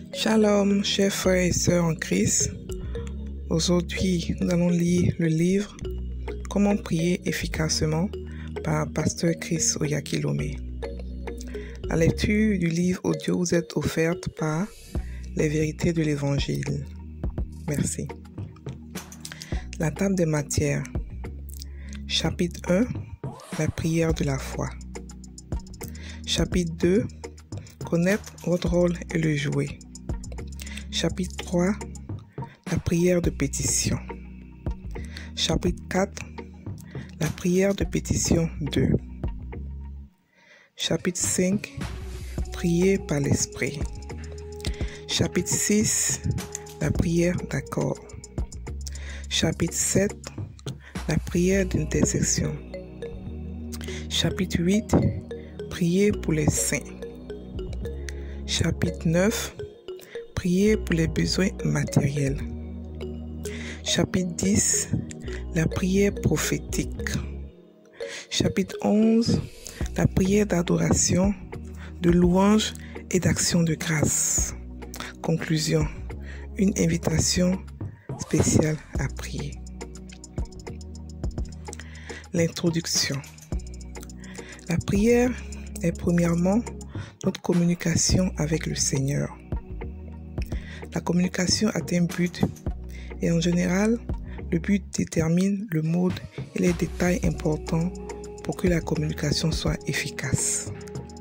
Shalom, chers frères et sœurs en Christ. Aujourd'hui, nous allons lire le livre « Comment prier efficacement » par Pasteur Chris Oyakhilome. La lecture du livre audio vous est offerte par Les Vérités de l'Évangile. Merci. La table des matières. Chapitre 1. La prière de la foi. Chapitre 2. Connaître votre rôle et le jouer. Chapitre 3. La prière de pétition. Chapitre 4. La prière de pétition 2. Chapitre 5. Prier par l'Esprit. Chapitre 6. La prière d'accord. Chapitre 7. La prière d'intercession. Chapitre 8. Prier pour les saints. Chapitre 9. Prier pour les besoins matériels. Chapitre 10. La prière prophétique. Chapitre 11. La prière d'adoration, de louange et d'action de grâce. Conclusion. Une invitation spéciale à prier. L'introduction. La prière est premièrement notre communication avec le Seigneur. La communication a un but et en général, le but détermine le mode et les détails importants pour que la communication soit efficace.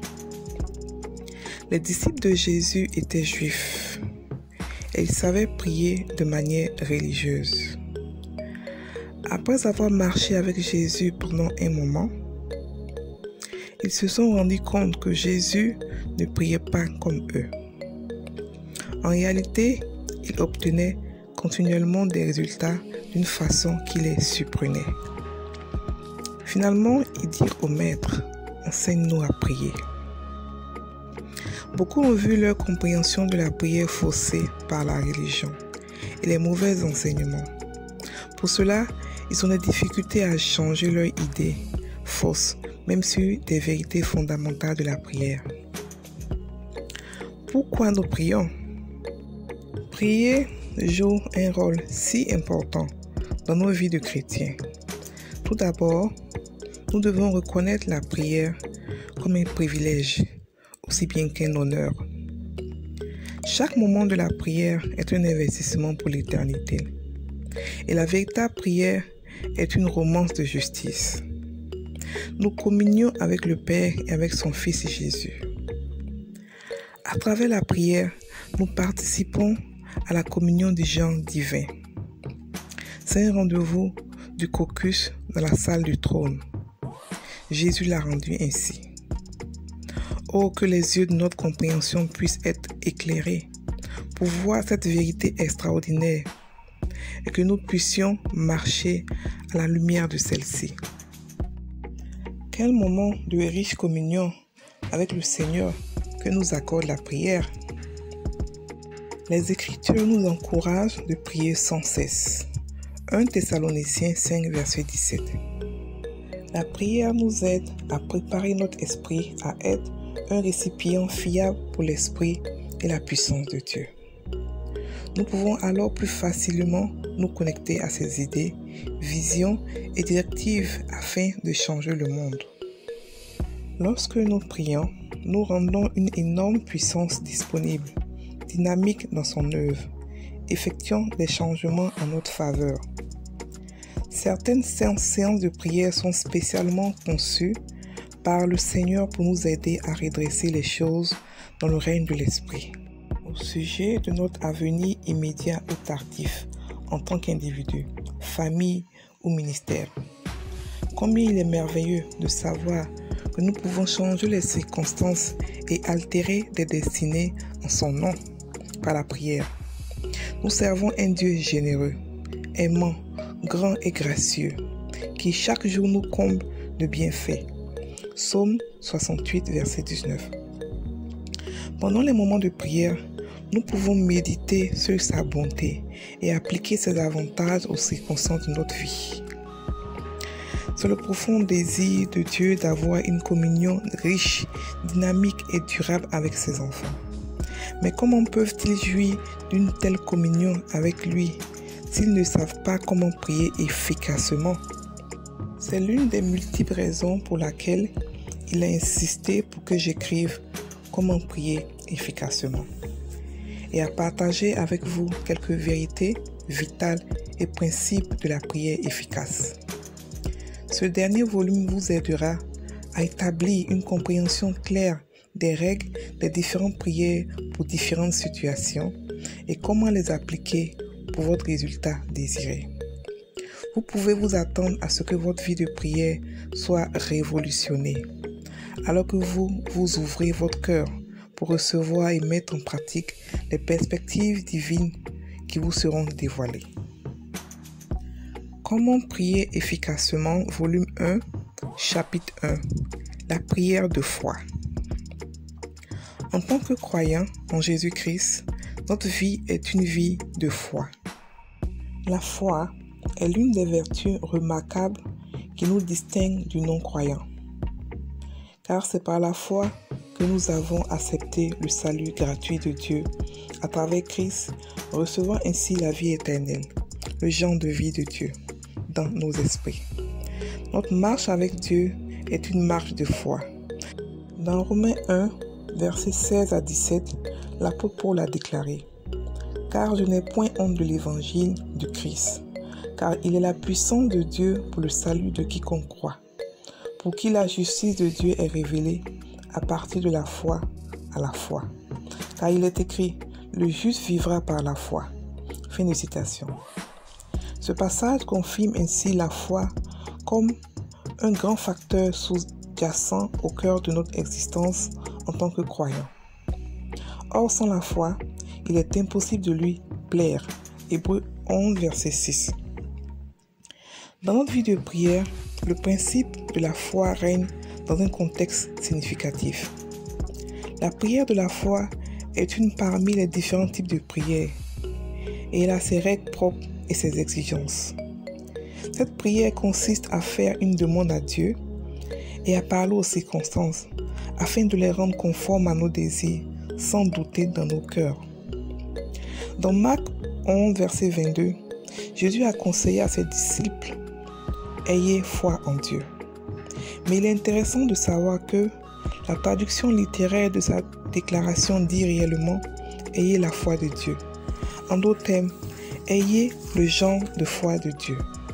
Les disciples de Jésus étaient juifs et ils savaient prier de manière religieuse. Après avoir marché avec Jésus pendant un moment, ils se sont rendus compte que Jésus ne priait pas comme eux. En réalité, ils obtenaient continuellement des résultats d'une façon qui les surprenait. Finalement, ils dirent au maître, « Enseigne-nous à prier ». Beaucoup ont vu leur compréhension de la prière faussée par la religion et les mauvais enseignements. Pour cela, ils ont des difficultés à changer leurs idées fausses, même sur des vérités fondamentales de la prière. Pourquoi nous prions? Prier joue un rôle si important dans nos vies de chrétiens. Tout d'abord, nous devons reconnaître la prière comme un privilège, aussi bien qu'un honneur. Chaque moment de la prière est un investissement pour l'éternité. Et la véritable prière est une romance de justice. Nous communions avec le Père et avec son Fils Jésus. À travers la prière, nous participons à la communion du genre divin. C'est un rendez-vous du caucus dans la salle du trône. Jésus l'a rendu ainsi. Oh, que les yeux de notre compréhension puissent être éclairés pour voir cette vérité extraordinaire et que nous puissions marcher à la lumière de celle-ci. Quel moment de riche communion avec le Seigneur que nous accorde la prière. Les Écritures nous encouragent de prier sans cesse. 1 Thessaloniciens 5, verset 17. La prière nous aide à préparer notre esprit à être un récipient fiable pour l'esprit et la puissance de Dieu. Nous pouvons alors plus facilement nous connecter à ses idées, visions et directives afin de changer le monde. Lorsque nous prions, nous rendons une énorme puissance disponible, dynamique dans son œuvre, effectuant des changements en notre faveur. Certaines séances de prière sont spécialement conçues par le Seigneur pour nous aider à redresser les choses dans le règne de l'Esprit. Au sujet de notre avenir immédiat ou tardif, en tant qu'individu, famille ou ministère. Combien il est merveilleux de savoir que nous pouvons changer les circonstances et altérer des destinées en son nom par la prière. Nous servons un Dieu généreux, aimant, grand et gracieux, qui chaque jour nous comble de bienfaits. Psaume 68, verset 19. Pendant les moments de prière, nous pouvons méditer sur sa bonté et appliquer ses avantages aux circonstances de notre vie. C'est le profond désir de Dieu d'avoir une communion riche, dynamique et durable avec ses enfants. Mais comment peuvent-ils jouir d'une telle communion avec lui s'ils ne savent pas comment prier efficacement? C'est l'une des multiples raisons pour laquelle il a insisté pour que j'écrive comment prier efficacement et à partager avec vous quelques vérités vitales et principes de la prière efficace. Ce dernier volume vous aidera à établir une compréhension claire des règles des différentes prières pour différentes situations et comment les appliquer pour votre résultat désiré. Vous pouvez vous attendre à ce que votre vie de prière soit révolutionnée, alors que vous ouvrez votre cœur pour recevoir et mettre en pratique les perspectives divines qui vous seront dévoilées. Comment prier efficacement, volume 1, chapitre 1, la prière de foi. En tant que croyant en Jésus-Christ, notre vie est une vie de foi. La foi est l'une des vertus remarquables qui nous distingue du non-croyant. Car c'est par la foi que nous avons accepté le salut gratuit de Dieu à travers Christ, recevant ainsi la vie éternelle, le genre de vie de Dieu, dans nos esprits. Notre marche avec Dieu est une marche de foi. Dans Romains 1, versets 16 à 17, l'apôtre Paul a déclaré: « Car je n'ai point honte de l'évangile du Christ, car il est la puissance de Dieu pour le salut de quiconque croit, pour qui la justice de Dieu est révélée à partir de la foi à la foi. Car il est écrit, le juste vivra par la foi. » Fin de citation. Ce passage confirme ainsi la foi comme un grand facteur sous-jacent au cœur de notre existence en tant que croyant. Or, sans la foi, il est impossible de lui plaire. Hébreux 11, verset 6. Dans notre vie de prière, le principe de la foi règne dans un contexte significatif. La prière de la foi est une parmi les différents types de prières et elle a ses règles propres et ses exigences. Cette prière consiste à faire une demande à Dieu et à parler aux circonstances afin de les rendre conformes à nos désirs sans douter dans nos cœurs. Dans Marc 11, verset 22, Jésus a conseillé à ses disciples: « Ayez foi en Dieu ». Mais il est intéressant de savoir que la traduction littéraire de sa déclaration dit réellement « Ayez la foi de Dieu ». En d'autres termes, ayez le genre de foi de Dieu.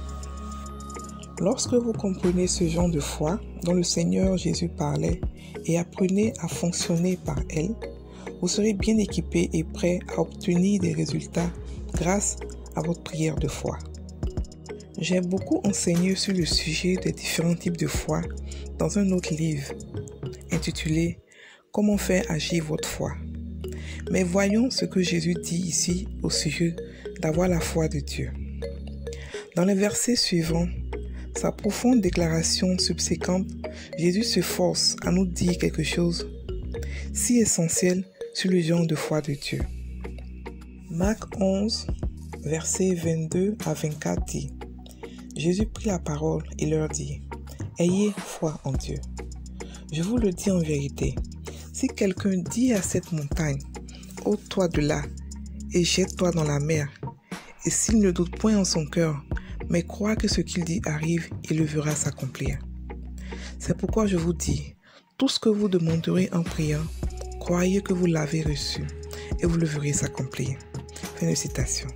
Lorsque vous comprenez ce genre de foi dont le Seigneur Jésus parlait et apprenez à fonctionner par elle, vous serez bien équipé et prêt à obtenir des résultats grâce à votre prière de foi. J'ai beaucoup enseigné sur le sujet des différents types de foi dans un autre livre intitulé « Comment faire agir votre foi ». Mais voyons ce que Jésus dit ici au sujet d'avoir la foi de Dieu. Dans les versets suivants, sa profonde déclaration subséquente, Jésus se force à nous dire quelque chose si essentiel sur le genre de foi de Dieu. Marc 11, versets 22 à 24 dit: Jésus prit la parole et leur dit: « Ayez foi en Dieu. Je vous le dis en vérité, si quelqu'un dit à cette montagne, ôte-toi de là et jette-toi dans la mer, et s'il ne doute point en son cœur, mais croit que ce qu'il dit arrive, il le verra s'accomplir. C'est pourquoi je vous dis, tout ce que vous demanderez en priant, croyez que vous l'avez reçu, et vous le verrez s'accomplir. » Fin de citation.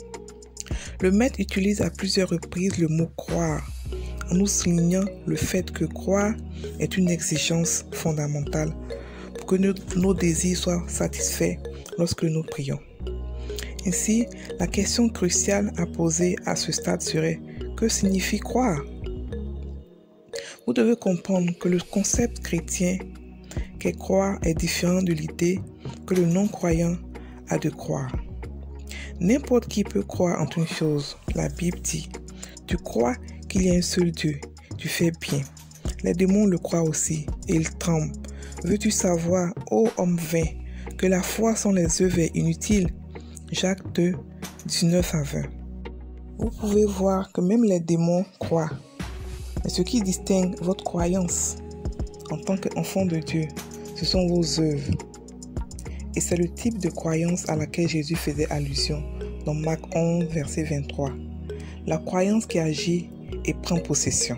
Le maître utilise à plusieurs reprises le mot « croire » en nous soulignant le fait que croire est une exigence fondamentale pour que nos désirs soient satisfaits lorsque nous prions. Ainsi, la question cruciale à poser à ce stade serait: que signifie croire? Vous devez comprendre que le concept chrétien qu'est croire est différent de l'idée que le non-croyant a de croire. N'importe qui peut croire en une chose. La Bible dit: tu crois qu'il y a un seul Dieu, tu fais bien. Les démons le croient aussi et ils tremblent. Veux-tu savoir, ô homme vain, que la foi sans les œuvres est inutile? Jacques 2, 19 à 20. Vous pouvez voir que même les démons croient. Mais ce qui distingue votre croyance en tant qu'enfant de Dieu, ce sont vos œuvres. Et c'est le type de croyance à laquelle Jésus faisait allusion dans Marc 11, verset 23. La croyance qui agit et prend possession.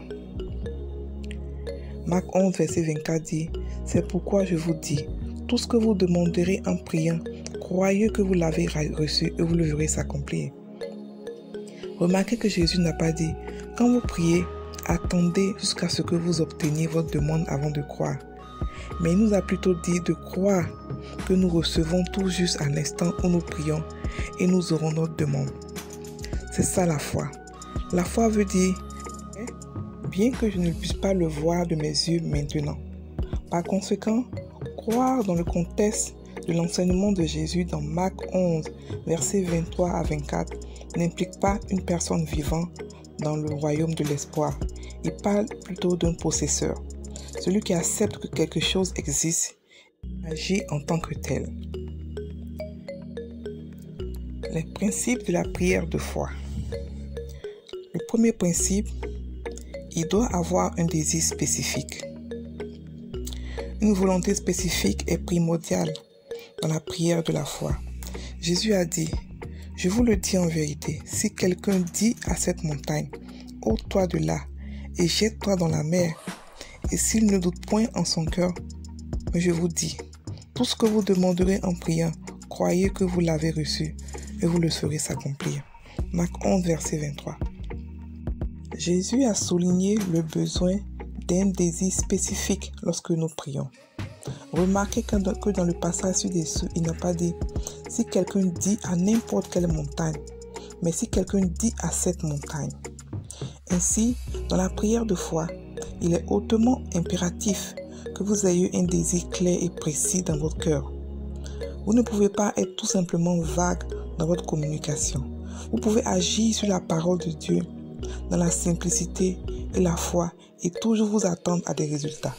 Marc 11, verset 24 dit « C'est pourquoi je vous dis, tout ce que vous demanderez en priant, croyez que vous l'avez reçu et vous le verrez s'accomplir. » Remarquez que Jésus n'a pas dit « Quand vous priez, attendez jusqu'à ce que vous obteniez votre demande avant de croire. » Mais il nous a plutôt dit de croire que nous recevons tout juste à l'instant où nous prions et nous aurons notre demande. C'est ça la foi. La foi veut dire « Bien que je ne puisse pas le voir de mes yeux maintenant. » Par conséquent, croire dans le contexte de l'enseignement de Jésus dans Marc 11, versets 23 à 24, n'implique pas une personne vivant dans le royaume de l'espoir. Il parle plutôt d'un possesseur, celui qui accepte que quelque chose existe et agit en tant que tel. Les principes de la prière de foi. Le premier principe, il doit avoir un désir spécifique. Une volonté spécifique est primordiale dans la prière de la foi. Jésus a dit, « Je vous le dis en vérité, si quelqu'un dit à cette montagne, « ôte-toi de là et jette-toi dans la mer », et s'il ne doute point en son cœur, mais je vous dis, tout ce que vous demanderez en priant, croyez que vous l'avez reçu et vous le ferez s'accomplir. Marc 11, verset 23. Jésus a souligné le besoin d'un désir spécifique lorsque nous prions. Remarquez que dans le passage ci-dessous, il n'a pas dit « si quelqu'un dit à n'importe quelle montagne », mais « si quelqu'un dit à cette montagne ». Ainsi, dans la prière de foi, il est hautement impératif que vous ayez un désir clair et précis dans votre cœur. Vous ne pouvez pas être tout simplement vague dans votre communication. Vous pouvez agir sur la parole de Dieu dans la simplicité et la foi et toujours vous attendre à des résultats.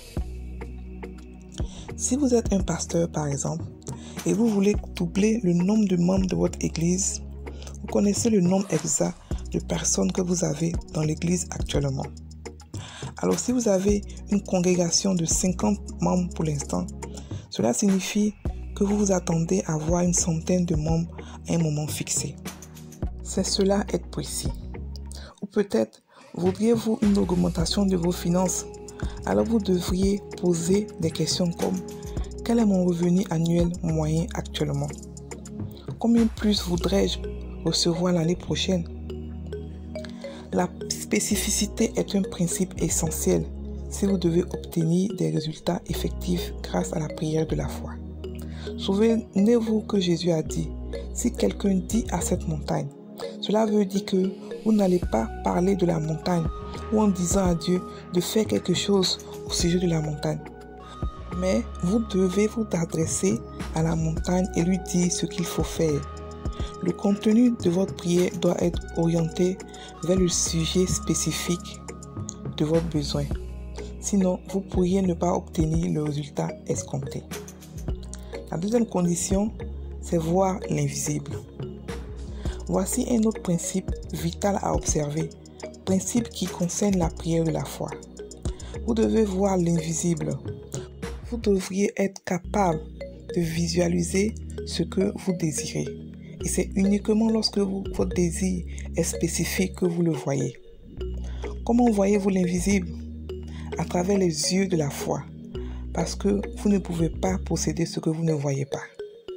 Si vous êtes un pasteur par exemple et vous voulez doubler le nombre de membres de votre église, vous connaissez le nombre exact de personnes que vous avez dans l'église actuellement. Alors si vous avez une congrégation de 50 membres pour l'instant, cela signifie que vous vous attendez à avoir une centaine de membres à un moment fixé. C'est cela être précis. Ou peut-être voudriez-vous une augmentation de vos finances, alors vous devriez poser des questions comme « Quel est mon revenu annuel moyen actuellement? Combien plus voudrais-je recevoir l'année prochaine ?» La spécificité est un principe essentiel si vous devez obtenir des résultats effectifs grâce à la prière de la foi. Souvenez-vous que Jésus a dit, si quelqu'un dit à cette montagne, cela veut dire que vous n'allez pas parler de la montagne ou en disant à Dieu de faire quelque chose au sujet de la montagne. Mais vous devez vous adresser à la montagne et lui dire ce qu'il faut faire. Le contenu de votre prière doit être orienté vers le sujet spécifique de votre besoin. Sinon, vous pourriez ne pas obtenir le résultat escompté. La deuxième condition, c'est voir l'invisible. Voici un autre principe vital à observer, principe qui concerne la prière de la foi. Vous devez voir l'invisible. Vous devriez être capable de visualiser ce que vous désirez. Et c'est uniquement lorsque votre désir est spécifique que vous le voyez. Comment voyez-vous l'invisible? À travers les yeux de la foi, parce que vous ne pouvez pas posséder ce que vous ne voyez pas.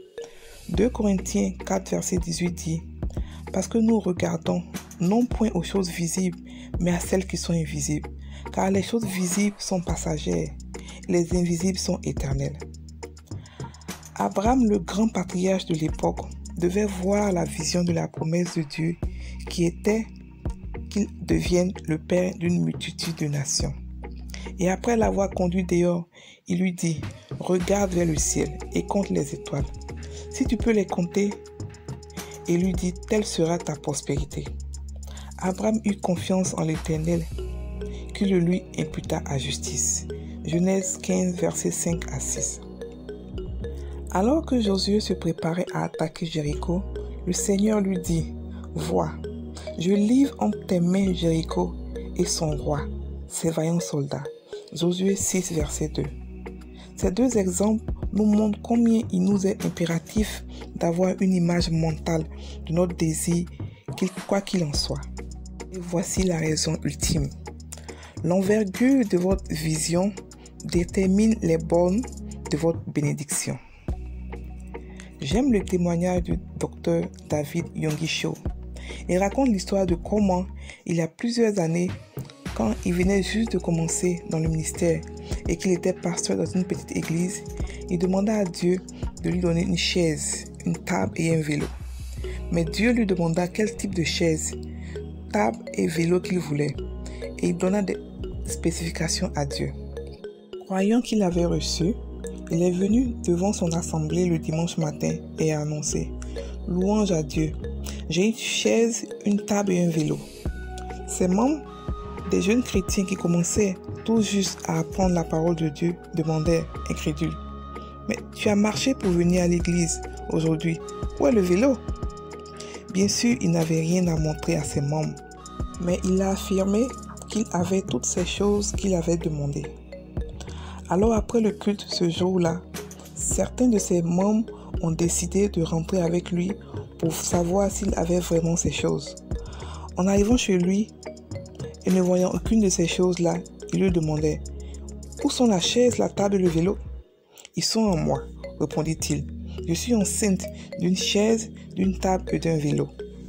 2 Corinthiens 4, verset 18 dit « Parce que nous regardons non point aux choses visibles, mais à celles qui sont invisibles, car les choses visibles sont passagères, et les invisibles sont éternelles. » Abraham, le grand patriarche de l'époque, devait voir la vision de la promesse de Dieu qui était qu'il devienne le père d'une multitude de nations. Et après l'avoir conduit dehors, il lui dit, « Regarde vers le ciel et compte les étoiles. Si tu peux les compter, et lui dit, telle sera ta prospérité. » Abraham eut confiance en l'Éternel, qui le lui imputa à justice. Genèse 15, versets 5 à 6. Alors que Josué se préparait à attaquer Jéricho, le Seigneur lui dit, « Vois, je livre entre tes mains Jéricho et son roi, ses vaillants soldats. » Josué 6, verset 2. Ces deux exemples nous montre combien il nous est impératif d'avoir une image mentale de notre désir, quoi qu'il en soit. Et voici la raison ultime. L'envergure de votre vision détermine les bornes de votre bénédiction. J'aime le témoignage du Dr David Yonggi-Cho. Il raconte l'histoire de comment, il y a plusieurs années, quand il venait juste de commencer dans le ministère et qu'il était pasteur dans une petite église, il demanda à Dieu de lui donner une chaise, une table et un vélo. Mais Dieu lui demanda quel type de chaise, table et vélo qu'il voulait. Et il donna des spécifications à Dieu. Croyant qu'il avait reçu, il est venu devant son assemblée le dimanche matin et a annoncé « Louange à Dieu, j'ai une chaise, une table et un vélo. » Ses membres, des jeunes chrétiens qui commençaient tout juste à apprendre la parole de Dieu, demandaient, incrédules, « Mais tu as marché pour venir à l'église aujourd'hui, où est le vélo ?» Bien sûr, il n'avait rien à montrer à ses membres, mais il a affirmé qu'il avait toutes ces choses qu'il avait demandées. Alors après le culte ce jour-là, certains de ses membres ont décidé de rentrer avec lui pour savoir s'il avait vraiment ces choses. En arrivant chez lui et ne voyant aucune de ces choses-là, il lui demandait « Où sont la chaise, la table et le vélo ?»« Ils sont en moi, répondit-il. Je suis enceinte d'une chaise, d'une table et d'un vélo. »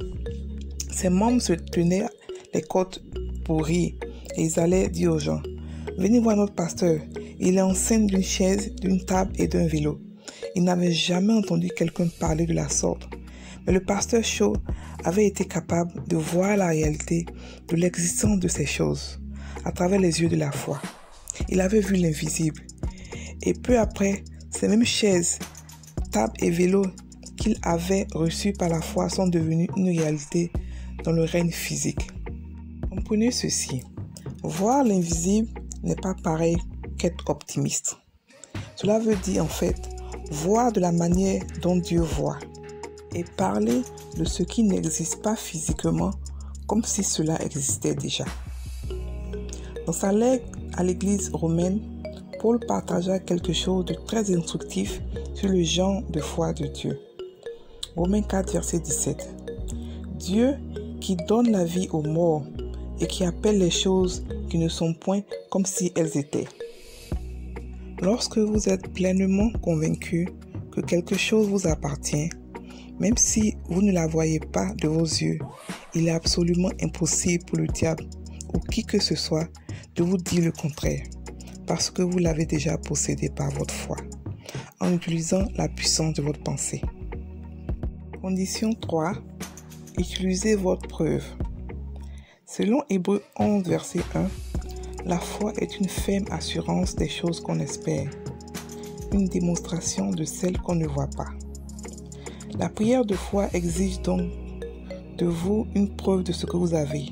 Ses membres se tenaient les côtes pour rire et ils allaient dire aux gens « Venez voir notre pasteur. Il est enceinte d'une chaise, d'une table et d'un vélo. » Il n'avait jamais entendu quelqu'un parler de la sorte. Mais le pasteur Cho avait été capable de voir la réalité de l'existence de ces choses à travers les yeux de la foi. Il avait vu l'invisible. Et peu après, ces mêmes chaises, tables et vélos qu'il avait reçus par la foi sont devenus une réalité dans le règne physique. Comprenez ceci. Voir l'invisible n'est pas pareil qu'être optimiste. Cela veut dire en fait voir de la manière dont Dieu voit et parler de ce qui n'existe pas physiquement comme si cela existait déjà. Dans sa lettre à l'église romaine, Paul partagea quelque chose de très instructif sur le genre de foi de Dieu. Romains 4, verset 17. Dieu qui donne la vie aux morts et qui appelle les choses qui ne sont point comme si elles étaient. Lorsque vous êtes pleinement convaincu que quelque chose vous appartient, même si vous ne la voyez pas de vos yeux, il est absolument impossible pour le diable ou qui que ce soit de vous dire le contraire, parce que vous l'avez déjà possédé par votre foi, en utilisant la puissance de votre pensée. Condition 3. Utilisez votre preuve. Selon Hébreux 11, verset 1, la foi est une ferme assurance des choses qu'on espère, une démonstration de celles qu'on ne voit pas. La prière de foi exige donc de vous une preuve de ce que vous avez.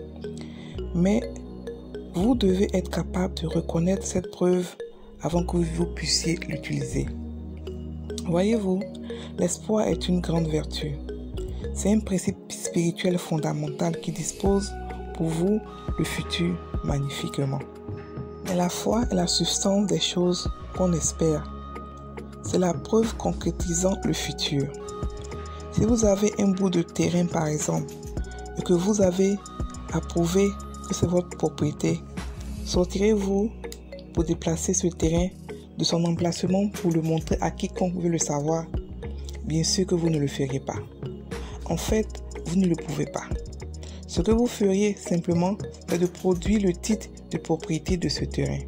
Mais vous devez être capable de reconnaître cette preuve avant que vous puissiez l'utiliser. Voyez-vous, l'espoir est une grande vertu. C'est un principe spirituel fondamental qui dispose pour vous le futur magnifiquement. Mais la foi est la substance des choses qu'on espère. C'est la preuve concrétisant le futur. Si vous avez un bout de terrain par exemple, et que vous avez à prouver que c'est votre propriété, sortirez-vous pour déplacer ce terrain de son emplacement pour le montrer à quiconque veut le savoir? Bien sûr que vous ne le ferez pas. En fait, vous ne le pouvez pas. Ce que vous feriez simplement, c'est de produire le titre de propriété de ce terrain.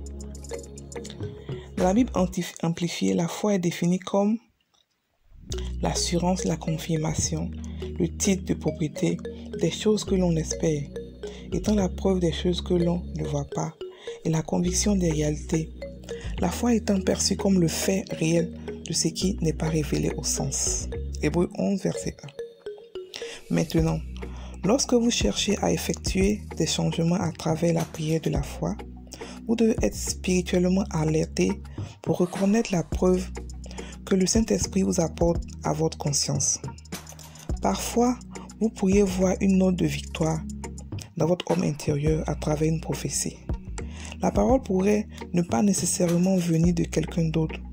Dans la Bible amplifiée, la foi est définie comme l'assurance, la confirmation, le titre de propriété des choses que l'on espère, étant la preuve des choses que l'on ne voit pas et la conviction des réalités. La foi étant perçue comme le fait réel de ce qui n'est pas révélé au sens. Hébreux 11, verset 1. Maintenant, lorsque vous cherchez à effectuer des changements à travers la prière de la foi, vous devez être spirituellement alerté pour reconnaître la preuve que le Saint-Esprit vous apporte à votre conscience. Parfois, vous pourriez voir une note de victoire dans votre homme intérieur à travers une prophétie. La parole pourrait ne pas nécessairement venir de quelqu'un d'autre,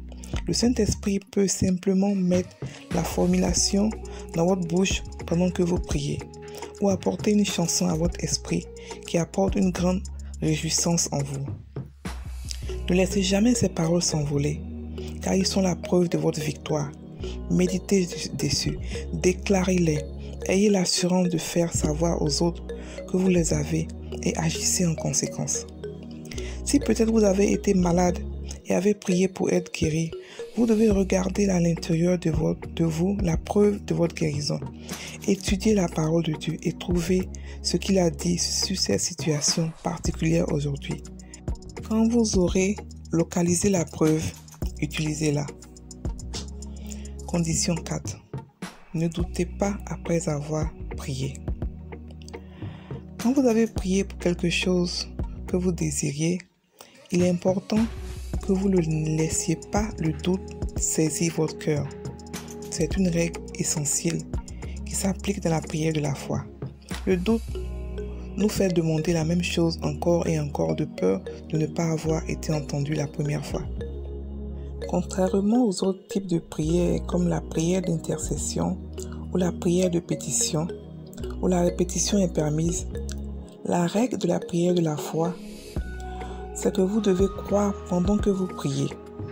Le Saint-Esprit peut simplement mettre la formulation dans votre bouche pendant que vous priez, ou apporter une chanson à votre esprit qui apporte une grande réjouissance en vous. Ne laissez jamais ces paroles s'envoler, car ils sont la preuve de votre victoire. Méditez dessus, déclarez-les, ayez l'assurance de faire savoir aux autres que vous les avez et agissez en conséquence. Si peut-être vous avez été malade et avez prié pour être guéri, vous devez regarder à l'intérieur de vous la preuve de votre guérison. Étudiez la parole de Dieu et trouvez ce qu'il a dit sur cette situation particulière aujourd'hui. Quand vous aurez localisé la preuve, utilisez-la. Condition 4. Ne doutez pas après avoir prié. Quand vous avez prié pour quelque chose que vous désiriez, il est important que vous ne laissiez pas le doute saisir votre cœur. C'est une règle essentielle qui s'applique dans la prière de la foi. Le doute nous fait demander la même chose encore et encore de peur de ne pas avoir été entendu la première fois. Contrairement aux autres types de prières comme la prière d'intercession ou la prière de pétition, où la répétition est permise, la règle de la prière de la foi, c'est que vous devez croire pendant que vous priez.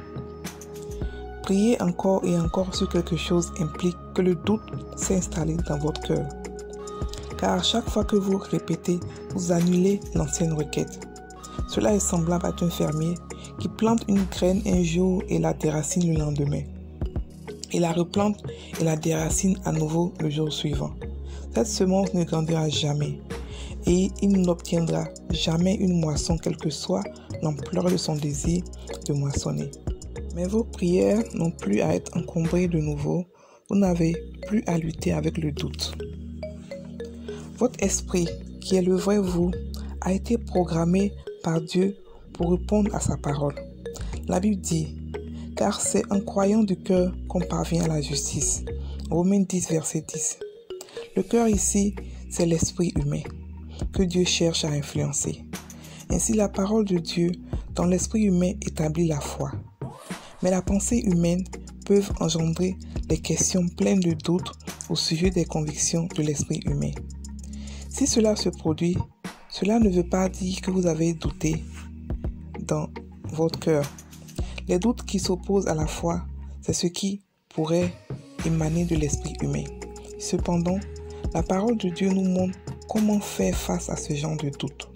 Prier encore et encore sur quelque chose implique que le doute s'est installé dans votre cœur. Car à chaque fois que vous répétez, vous annulez l'ancienne requête. Cela est semblable à un fermier qui plante une graine un jour et la déracine le lendemain. Il la replante et la déracine à nouveau le jour suivant. Cette semence ne grandira jamais et il n'obtiendra jamais une moisson quelle que soit l'ampleur de son désir de moissonner. Mais vos prières n'ont plus à être encombrées de nouveau, vous n'avez plus à lutter avec le doute. Votre esprit, qui est le vrai vous, a été programmé par Dieu pour répondre à sa parole. La Bible dit, car c'est en croyant du cœur qu'on parvient à la justice. Romains 10, verset 10. Le cœur ici, c'est l'esprit humain que Dieu cherche à influencer. Ainsi, la parole de Dieu dans l'esprit humain établit la foi. Mais la pensée humaine peut engendrer des questions pleines de doutes au sujet des convictions de l'esprit humain. Si cela se produit, cela ne veut pas dire que vous avez douté dans votre cœur. Les doutes qui s'opposent à la foi, c'est ce qui pourrait émaner de l'esprit humain. Cependant, la parole de Dieu nous montre comment faire face à ce genre de doute.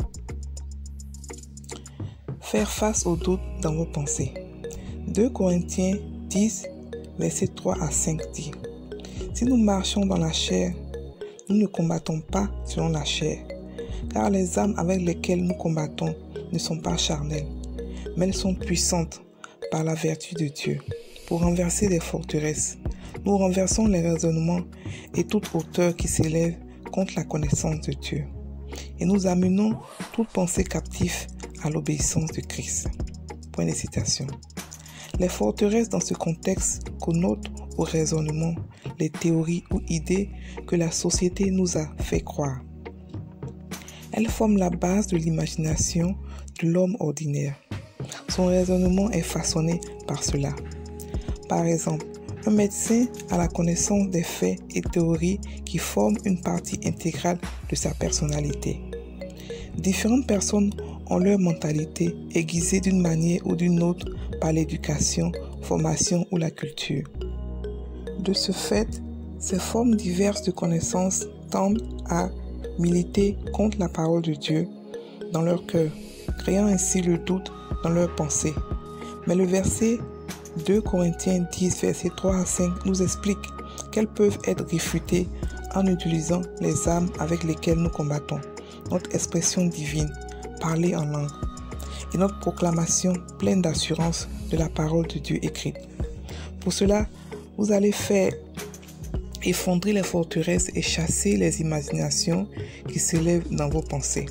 Faire face aux doutes dans vos pensées. 2 Corinthiens 10, versets 3 à 5 dit, « Si nous marchons dans la chair, nous ne combattons pas selon la chair, car les armes avec lesquelles nous combattons ne sont pas charnelles, mais elles sont puissantes par la vertu de Dieu pour renverser des forteresses. Nous renversons les raisonnements et toute hauteur qui s'élève contre la connaissance de Dieu. Et nous amenons toute pensée captive à l'obéissance de Christ. » Point de citation. Les forteresses dans ce contexte connotent au raisonnement les théories ou idées que la société nous a fait croire. Elles forment la base de l'imagination de l'homme ordinaire. Son raisonnement est façonné par cela. Par exemple, un médecin a la connaissance des faits et théories qui forment une partie intégrale de sa personnalité. Différentes personnes ont leur mentalité aiguisée d'une manière ou d'une autre par l'éducation, formation ou la culture. De ce fait, ces formes diverses de connaissances tendent à militer contre la parole de Dieu dans leur cœur, créant ainsi le doute dans leurs pensées. Mais le verset 2 Corinthiens 10, versets 3 à 5 nous explique qu'elles peuvent être réfutées en utilisant les armes avec lesquelles nous combattons, notre expression divine, parler en langue, et notre proclamation pleine d'assurance de la parole de Dieu écrite. Pour cela, vous allez faire effondrer les forteresses et chasser les imaginations qui s'élèvent dans vos pensées.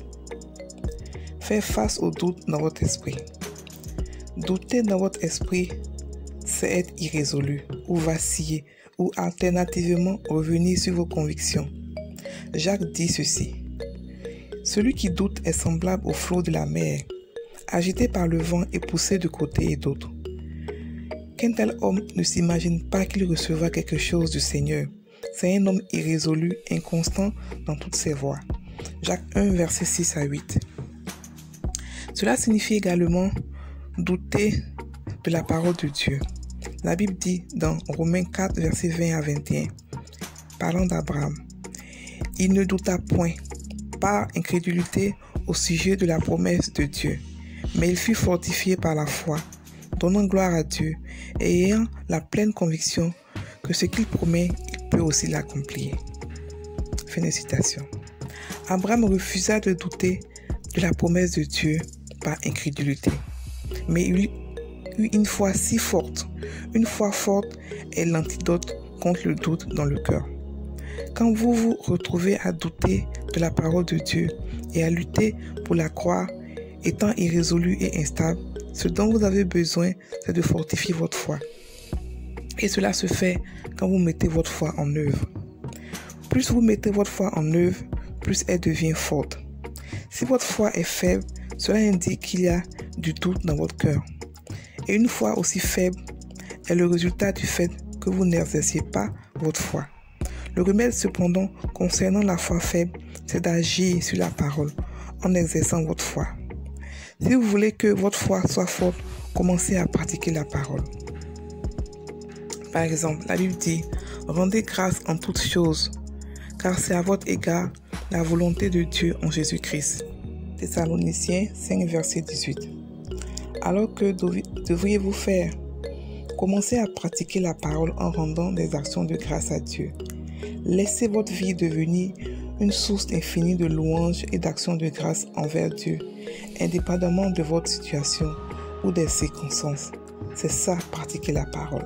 Faire face aux doutes dans votre esprit. Douter dans votre esprit, c'est être irrésolu ou vaciller ou alternativement revenir sur vos convictions. Jacques dit ceci. Celui qui doute est semblable au flot de la mer, agité par le vent et poussé de côté et d'autre. qu'un tel homme ne s'imagine pas qu'il recevra quelque chose du Seigneur. C'est un homme irrésolu, inconstant dans toutes ses voies. Jacques 1, versets 6 à 8. Cela signifie également douter de la parole de Dieu. La Bible dit dans Romains 4, versets 20 à 21, parlant d'Abraham, « Il ne douta point par incrédulité au sujet de la promesse de Dieu, mais il fut fortifié par la foi, donnant gloire à Dieu et ayant la pleine conviction que ce qu'il promet, il peut aussi l'accomplir. » Fin de citation. Abraham refusa de douter de la promesse de Dieu par incrédulité, mais il eut une foi si forte. Une foi forte est l'antidote contre le doute dans le cœur. Quand vous vous retrouvez à douter de la parole de Dieu et à lutter pour la croire, étant irrésolu et instable, ce dont vous avez besoin, c'est de fortifier votre foi. Et cela se fait quand vous mettez votre foi en œuvre. Plus vous mettez votre foi en œuvre, plus elle devient forte. Si votre foi est faible, cela indique qu'il y a du doute dans votre cœur. Et une foi aussi faible est le résultat du fait que vous n'exerciez pas votre foi. Le remède cependant concernant la foi faible, c'est d'agir sur la parole en exerçant votre foi. Si vous voulez que votre foi soit forte, commencez à pratiquer la parole. Par exemple, la Bible dit « Rendez grâce en toutes choses, car c'est à votre égard la volonté de Dieu en Jésus-Christ. » Thessaloniciens 5, verset 18. Alors que devriez-vous faire? Commencez à pratiquer la parole en rendant des actions de grâce à Dieu. Laissez votre vie devenir une source infinie de louanges et d'actions de grâce envers Dieu, indépendamment de votre situation ou des circonstances. C'est ça, pratiquer la parole.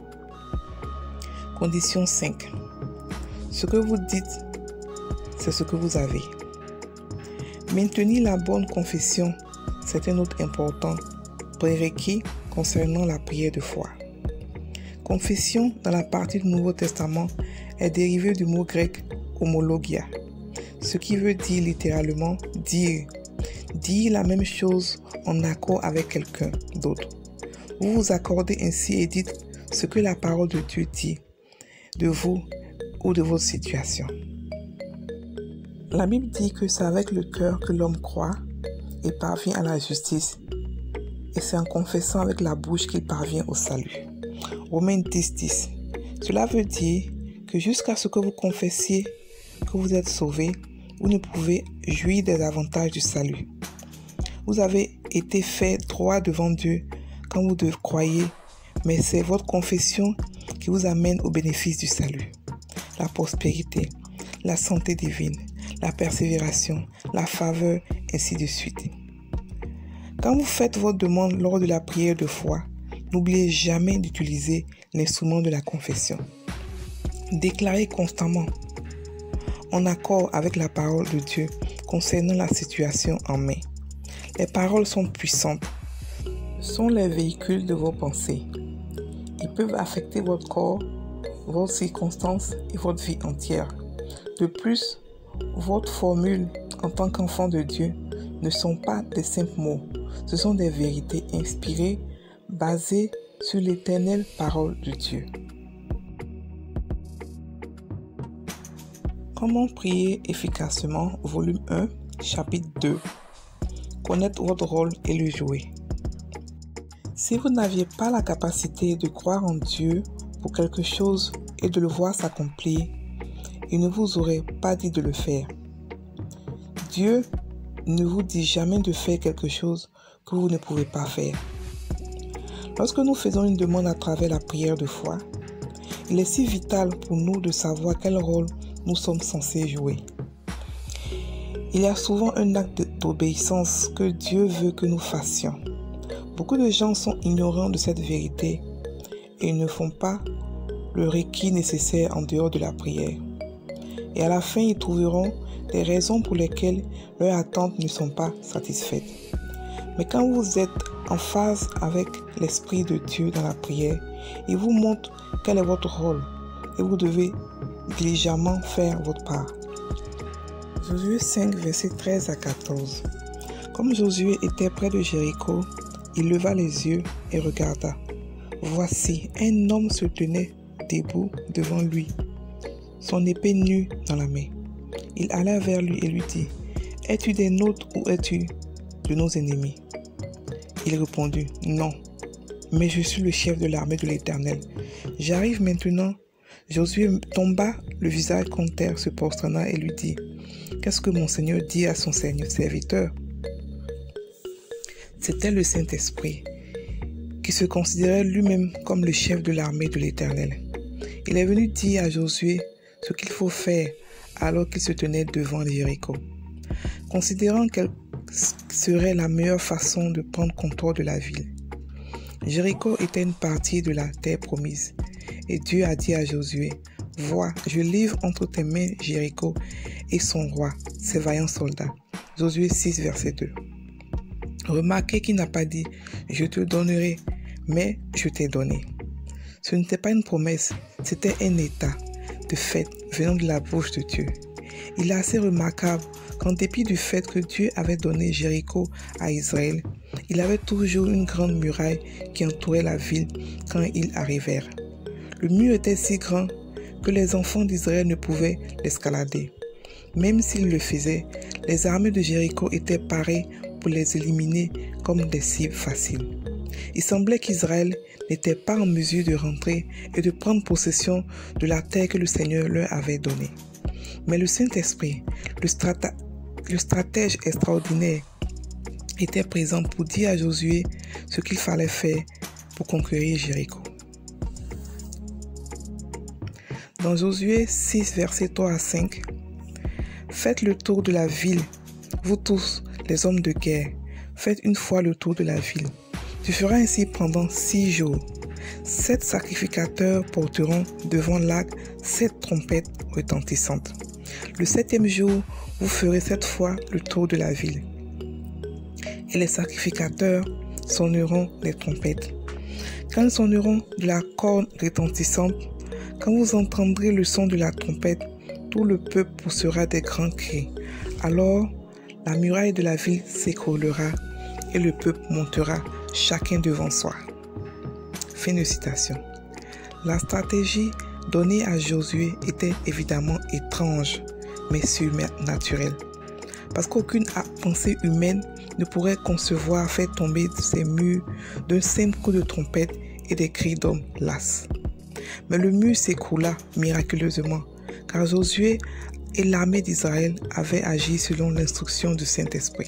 Condition 5. Ce que vous dites, c'est ce que vous avez. Maintenir la bonne confession, c'est un autre important prérequis concernant la prière de foi. Confession dans la partie du Nouveau Testament est dérivé du mot grec homologia, ce qui veut dire littéralement dire la même chose en accord avec quelqu'un d'autre. Vous vous accordez ainsi et dites ce que la parole de Dieu dit de vous ou de votre situation. La Bible dit que c'est avec le cœur que l'homme croit et parvient à la justice, et c'est en confessant avec la bouche qu'il parvient au salut. Romains 10, 10. Cela veut dire que jusqu'à ce que vous confessiez que vous êtes sauvé, vous ne pouvez jouir des avantages du salut. Vous avez été fait droit devant Dieu quand vous croyez, mais c'est votre confession qui vous amène au bénéfice du salut. La prospérité, la santé divine, la persévération, la faveur, ainsi de suite. Quand vous faites votre demande lors de la prière de foi, n'oubliez jamais d'utiliser l'instrument de la confession. Déclarez constamment en accord avec la parole de Dieu concernant la situation en main. Les paroles sont puissantes, sont les véhicules de vos pensées. Ils peuvent affecter votre corps, vos circonstances et votre vie entière. De plus, votre formule en tant qu'enfant de Dieu ne sont pas des simples mots, ce sont des vérités inspirées, basées sur l'éternelle parole de Dieu. Comment prier efficacement, volume 1, chapitre 2. Connaître votre rôle et le jouer. Si vous n'aviez pas la capacité de croire en Dieu pour quelque chose et de le voir s'accomplir, il ne vous aurait pas dit de le faire. Dieu ne vous dit jamais de faire quelque chose que vous ne pouvez pas faire. Lorsque nous faisons une demande à travers la prière de foi, il est si vital pour nous de savoir quel rôle nous sommes censés jouer. Il y a souvent un acte d'obéissance que Dieu veut que nous fassions. Beaucoup de gens sont ignorants de cette vérité et ne font pas le requis nécessaire en dehors de la prière. Et à la fin, ils trouveront des raisons pour lesquelles leurs attentes ne sont pas satisfaites. Mais quand vous êtes en phase avec l'Esprit de Dieu dans la prière, il vous montre quel est votre rôle et vous devez diligemment faire votre part. Josué 5, versets 13 à 14. Comme Josué était près de Jéricho, il leva les yeux et regarda. Voici, un homme se tenait debout devant lui, son épée nue dans la main. Il alla vers lui et lui dit, « Es-tu des nôtres ou es-tu de nos ennemis ?» Il répondit, « Non, mais je suis le chef de l'armée de l'Éternel. J'arrive maintenant. » Josué tomba le visage contre terre, se prosterna et lui dit, « Qu'est-ce que mon Seigneur dit à son Seigneur serviteur ?» C'était le Saint-Esprit, qui se considérait lui-même comme le chef de l'armée de l'Éternel. Il est venu dire à Josué ce qu'il faut faire alors qu'il se tenait devant Jéricho. Considérant quelle serait la meilleure façon de prendre contrôle de la ville. Jéricho était une partie de la terre promise, et Dieu a dit à Josué, « Vois, je livre entre tes mains Jéricho et son roi, ses vaillants soldats. » Josué 6, verset 2. Remarquez qu'il n'a pas dit, « Je te donnerai », mais « Je t'ai donné ». Ce n'était pas une promesse, c'était un état de fait venant de la bouche de Dieu. Il est assez remarquable qu'en dépit du fait que Dieu avait donné Jéricho à Israël, il avait toujours une grande muraille qui entourait la ville quand ils arrivèrent. Le mur était si grand que les enfants d'Israël ne pouvaient l'escalader. Même s'ils le faisaient, les armées de Jéricho étaient parées pour les éliminer comme des cibles faciles. Il semblait qu'Israël n'était pas en mesure de rentrer et de prendre possession de la terre que le Seigneur leur avait donnée. Mais le Saint-Esprit, le stratège extraordinaire, était présent pour dire à Josué ce qu'il fallait faire pour conquérir Jéricho. Dans Josué 6, versets 3 à 5, « Faites le tour de la ville, vous tous, les hommes de guerre, faites une fois le tour de la ville. Tu feras ainsi pendant 6 jours. 7 sacrificateurs porteront devant l'arc 7 trompettes retentissantes. Le 7e jour, vous ferez 7 fois le tour de la ville. Et les sacrificateurs sonneront les trompettes. Quand ils sonneront de la corne retentissante, quand vous entendrez le son de la trompette, tout le peuple poussera des grands cris. Alors, la muraille de la ville s'écroulera et le peuple montera chacun devant soi. » Fin de citation. La stratégie donnée à Josué était évidemment étrange, mais surnaturelle. Parce qu'aucune pensée humaine ne pourrait concevoir faire tomber ces murs d'un simple coup de trompette et des cris d'hommes las. Mais le mur s'écroula miraculeusement, car Josué et l'armée d'Israël avaient agi selon l'instruction du Saint-Esprit.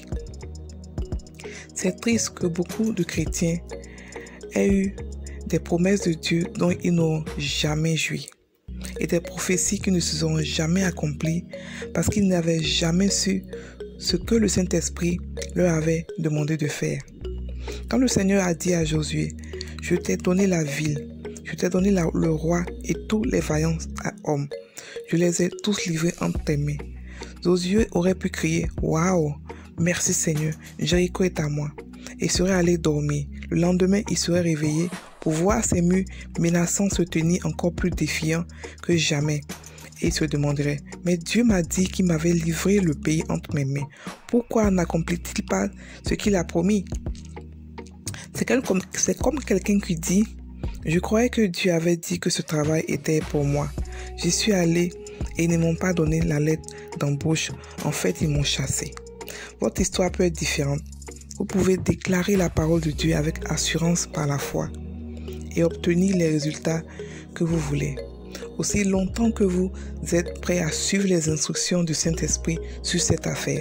C'est triste que beaucoup de chrétiens aient eu des promesses de Dieu dont ils n'ont jamais joui et des prophéties qui ne se sont jamais accomplies parce qu'ils n'avaient jamais su ce que le Saint-Esprit leur avait demandé de faire. Quand le Seigneur a dit à Josué, « Je t'ai donné la ville, je t'ai donné le roi et tous les vaillants hommes, je les ai tous livrés entre tes mains. » Josué aurait pu crier, « Waouh, merci Seigneur, Jéricho est à moi » et serait allé dormir. Le lendemain, il serait réveillé pour voir ces murs menaçants se tenir encore plus défiants que jamais. Et il se demanderait, « Mais Dieu m'a dit qu'il m'avait livré le pays entre mes mains. Pourquoi n'accomplit-il pas ce qu'il a promis ?» C'est comme quelqu'un qui dit, « Je croyais que Dieu avait dit que ce travail était pour moi. J'y suis allé et ils ne m'ont pas donné la lettre d'embauche. En fait, ils m'ont chassé. » Votre histoire peut être différente. Vous pouvez déclarer la parole de Dieu avec assurance par la foi et obtenir les résultats que vous voulez. Aussi longtemps que vous êtes prêt à suivre les instructions du Saint-Esprit sur cette affaire.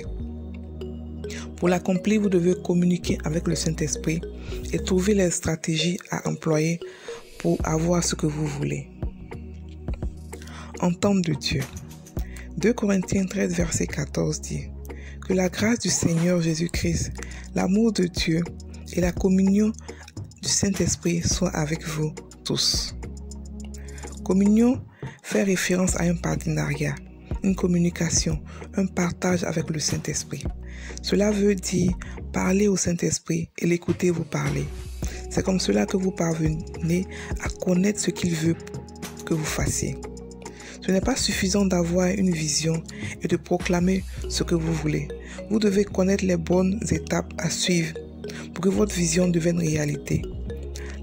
Pour l'accomplir, vous devez communiquer avec le Saint-Esprit et trouver les stratégies à employer pour avoir ce que vous voulez. Entente de Dieu. 2 Corinthiens 13, verset 14 dit « Que la grâce du Seigneur Jésus-Christ, l'amour de Dieu et la communion du Saint-Esprit soient avec vous tous. » Communion fait référence à un partenariat, une communication, un partage avec le Saint-Esprit. Cela veut dire parler au Saint-Esprit et l'écouter vous parler. C'est comme cela que vous parvenez à connaître ce qu'il veut que vous fassiez. Ce n'est pas suffisant d'avoir une vision et de proclamer ce que vous voulez. Vous devez connaître les bonnes étapes à suivre pour que votre vision devienne réalité.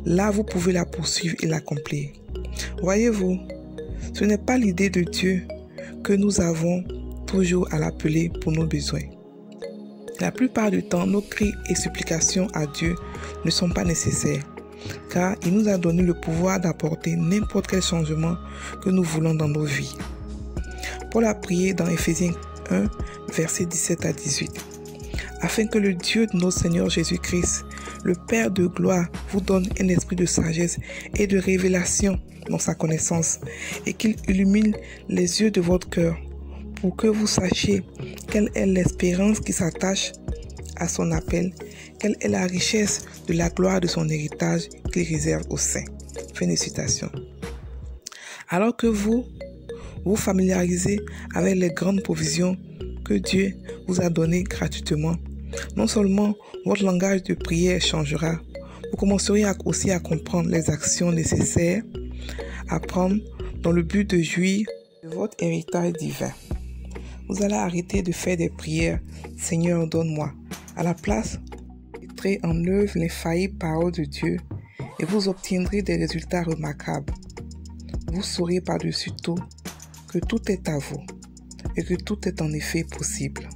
là vous pouvez la poursuivre et l'accomplir. Voyez-vous, ce n'est pas l'idée de Dieu que nous avons toujours à l'appeler pour nos besoins. La plupart du temps, nos cris et supplications à Dieu ne sont pas nécessaires, car il nous a donné le pouvoir d'apporter n'importe quel changement que nous voulons dans nos vies. Paul a prié dans Éphésiens 1, versets 17 à 18, afin que le Dieu de notre Seigneur Jésus-Christ, le Père de gloire, vous donne un esprit de sagesse et de révélation dans sa connaissance, et qu'il illumine les yeux de votre cœur, pour que vous sachiez quelle est l'espérance qui s'attache à son appel, quelle est la richesse de la gloire de son héritage qu'il réserve aux saints. Fin de citation. Alors que vous vous familiarisez avec les grandes provisions que Dieu vous a données gratuitement, non seulement votre langage de prière changera, vous commencerez aussi à comprendre les actions nécessaires à prendre dans le but de jouir de votre héritage divin. Vous allez arrêter de faire des prières « Seigneur, donne-moi ». À la place, mettrez en œuvre l'infaillible parole de Dieu et vous obtiendrez des résultats remarquables. Vous saurez par-dessus tout que tout est à vous et que tout est en effet possible.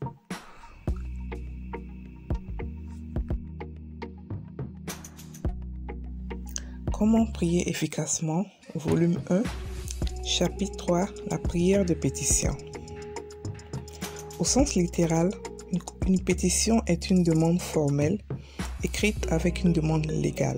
Comment prier efficacement? Volume 1, chapitre 3, la prière de pétition. Au sens littéral, une pétition est une demande formelle écrite avec une demande légale.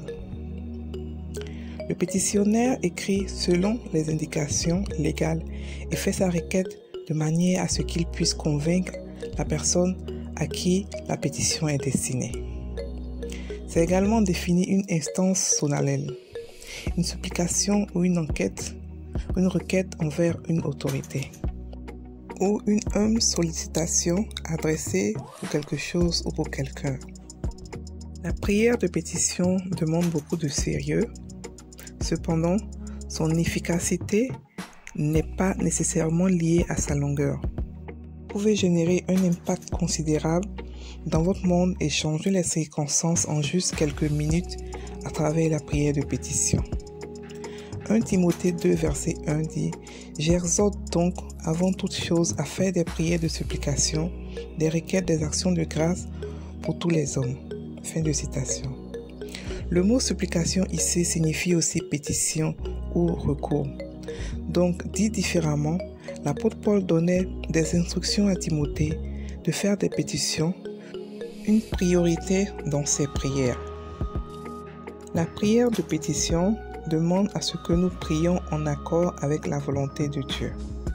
Le pétitionnaire écrit selon les indications légales et fait sa requête de manière à ce qu'il puisse convaincre la personne à qui la pétition est destinée. C'est également défini une instance solennelle, une supplication ou une requête envers une autorité, ou une humble sollicitation adressée pour quelque chose ou pour quelqu'un. La prière de pétition demande beaucoup de sérieux. Cependant, son efficacité n'est pas nécessairement liée à sa longueur. Vous pouvez générer un impact considérable dans votre monde et changer les circonstances en juste quelques minutes à travers la prière de pétition. 1 Timothée 2, verset 1 dit « J'exhorte donc avant toute chose à faire des prières de supplication, des requêtes, des actions de grâce pour tous les hommes. » Fin de citation. Le mot supplication ici signifie aussi pétition ou recours. Donc, dit différemment, l'apôtre Paul donnait des instructions à Timothée de faire des pétitions, une priorité dans ses prières. La prière de pétition demande à ce que nous prions en accord avec la volonté de Dieu.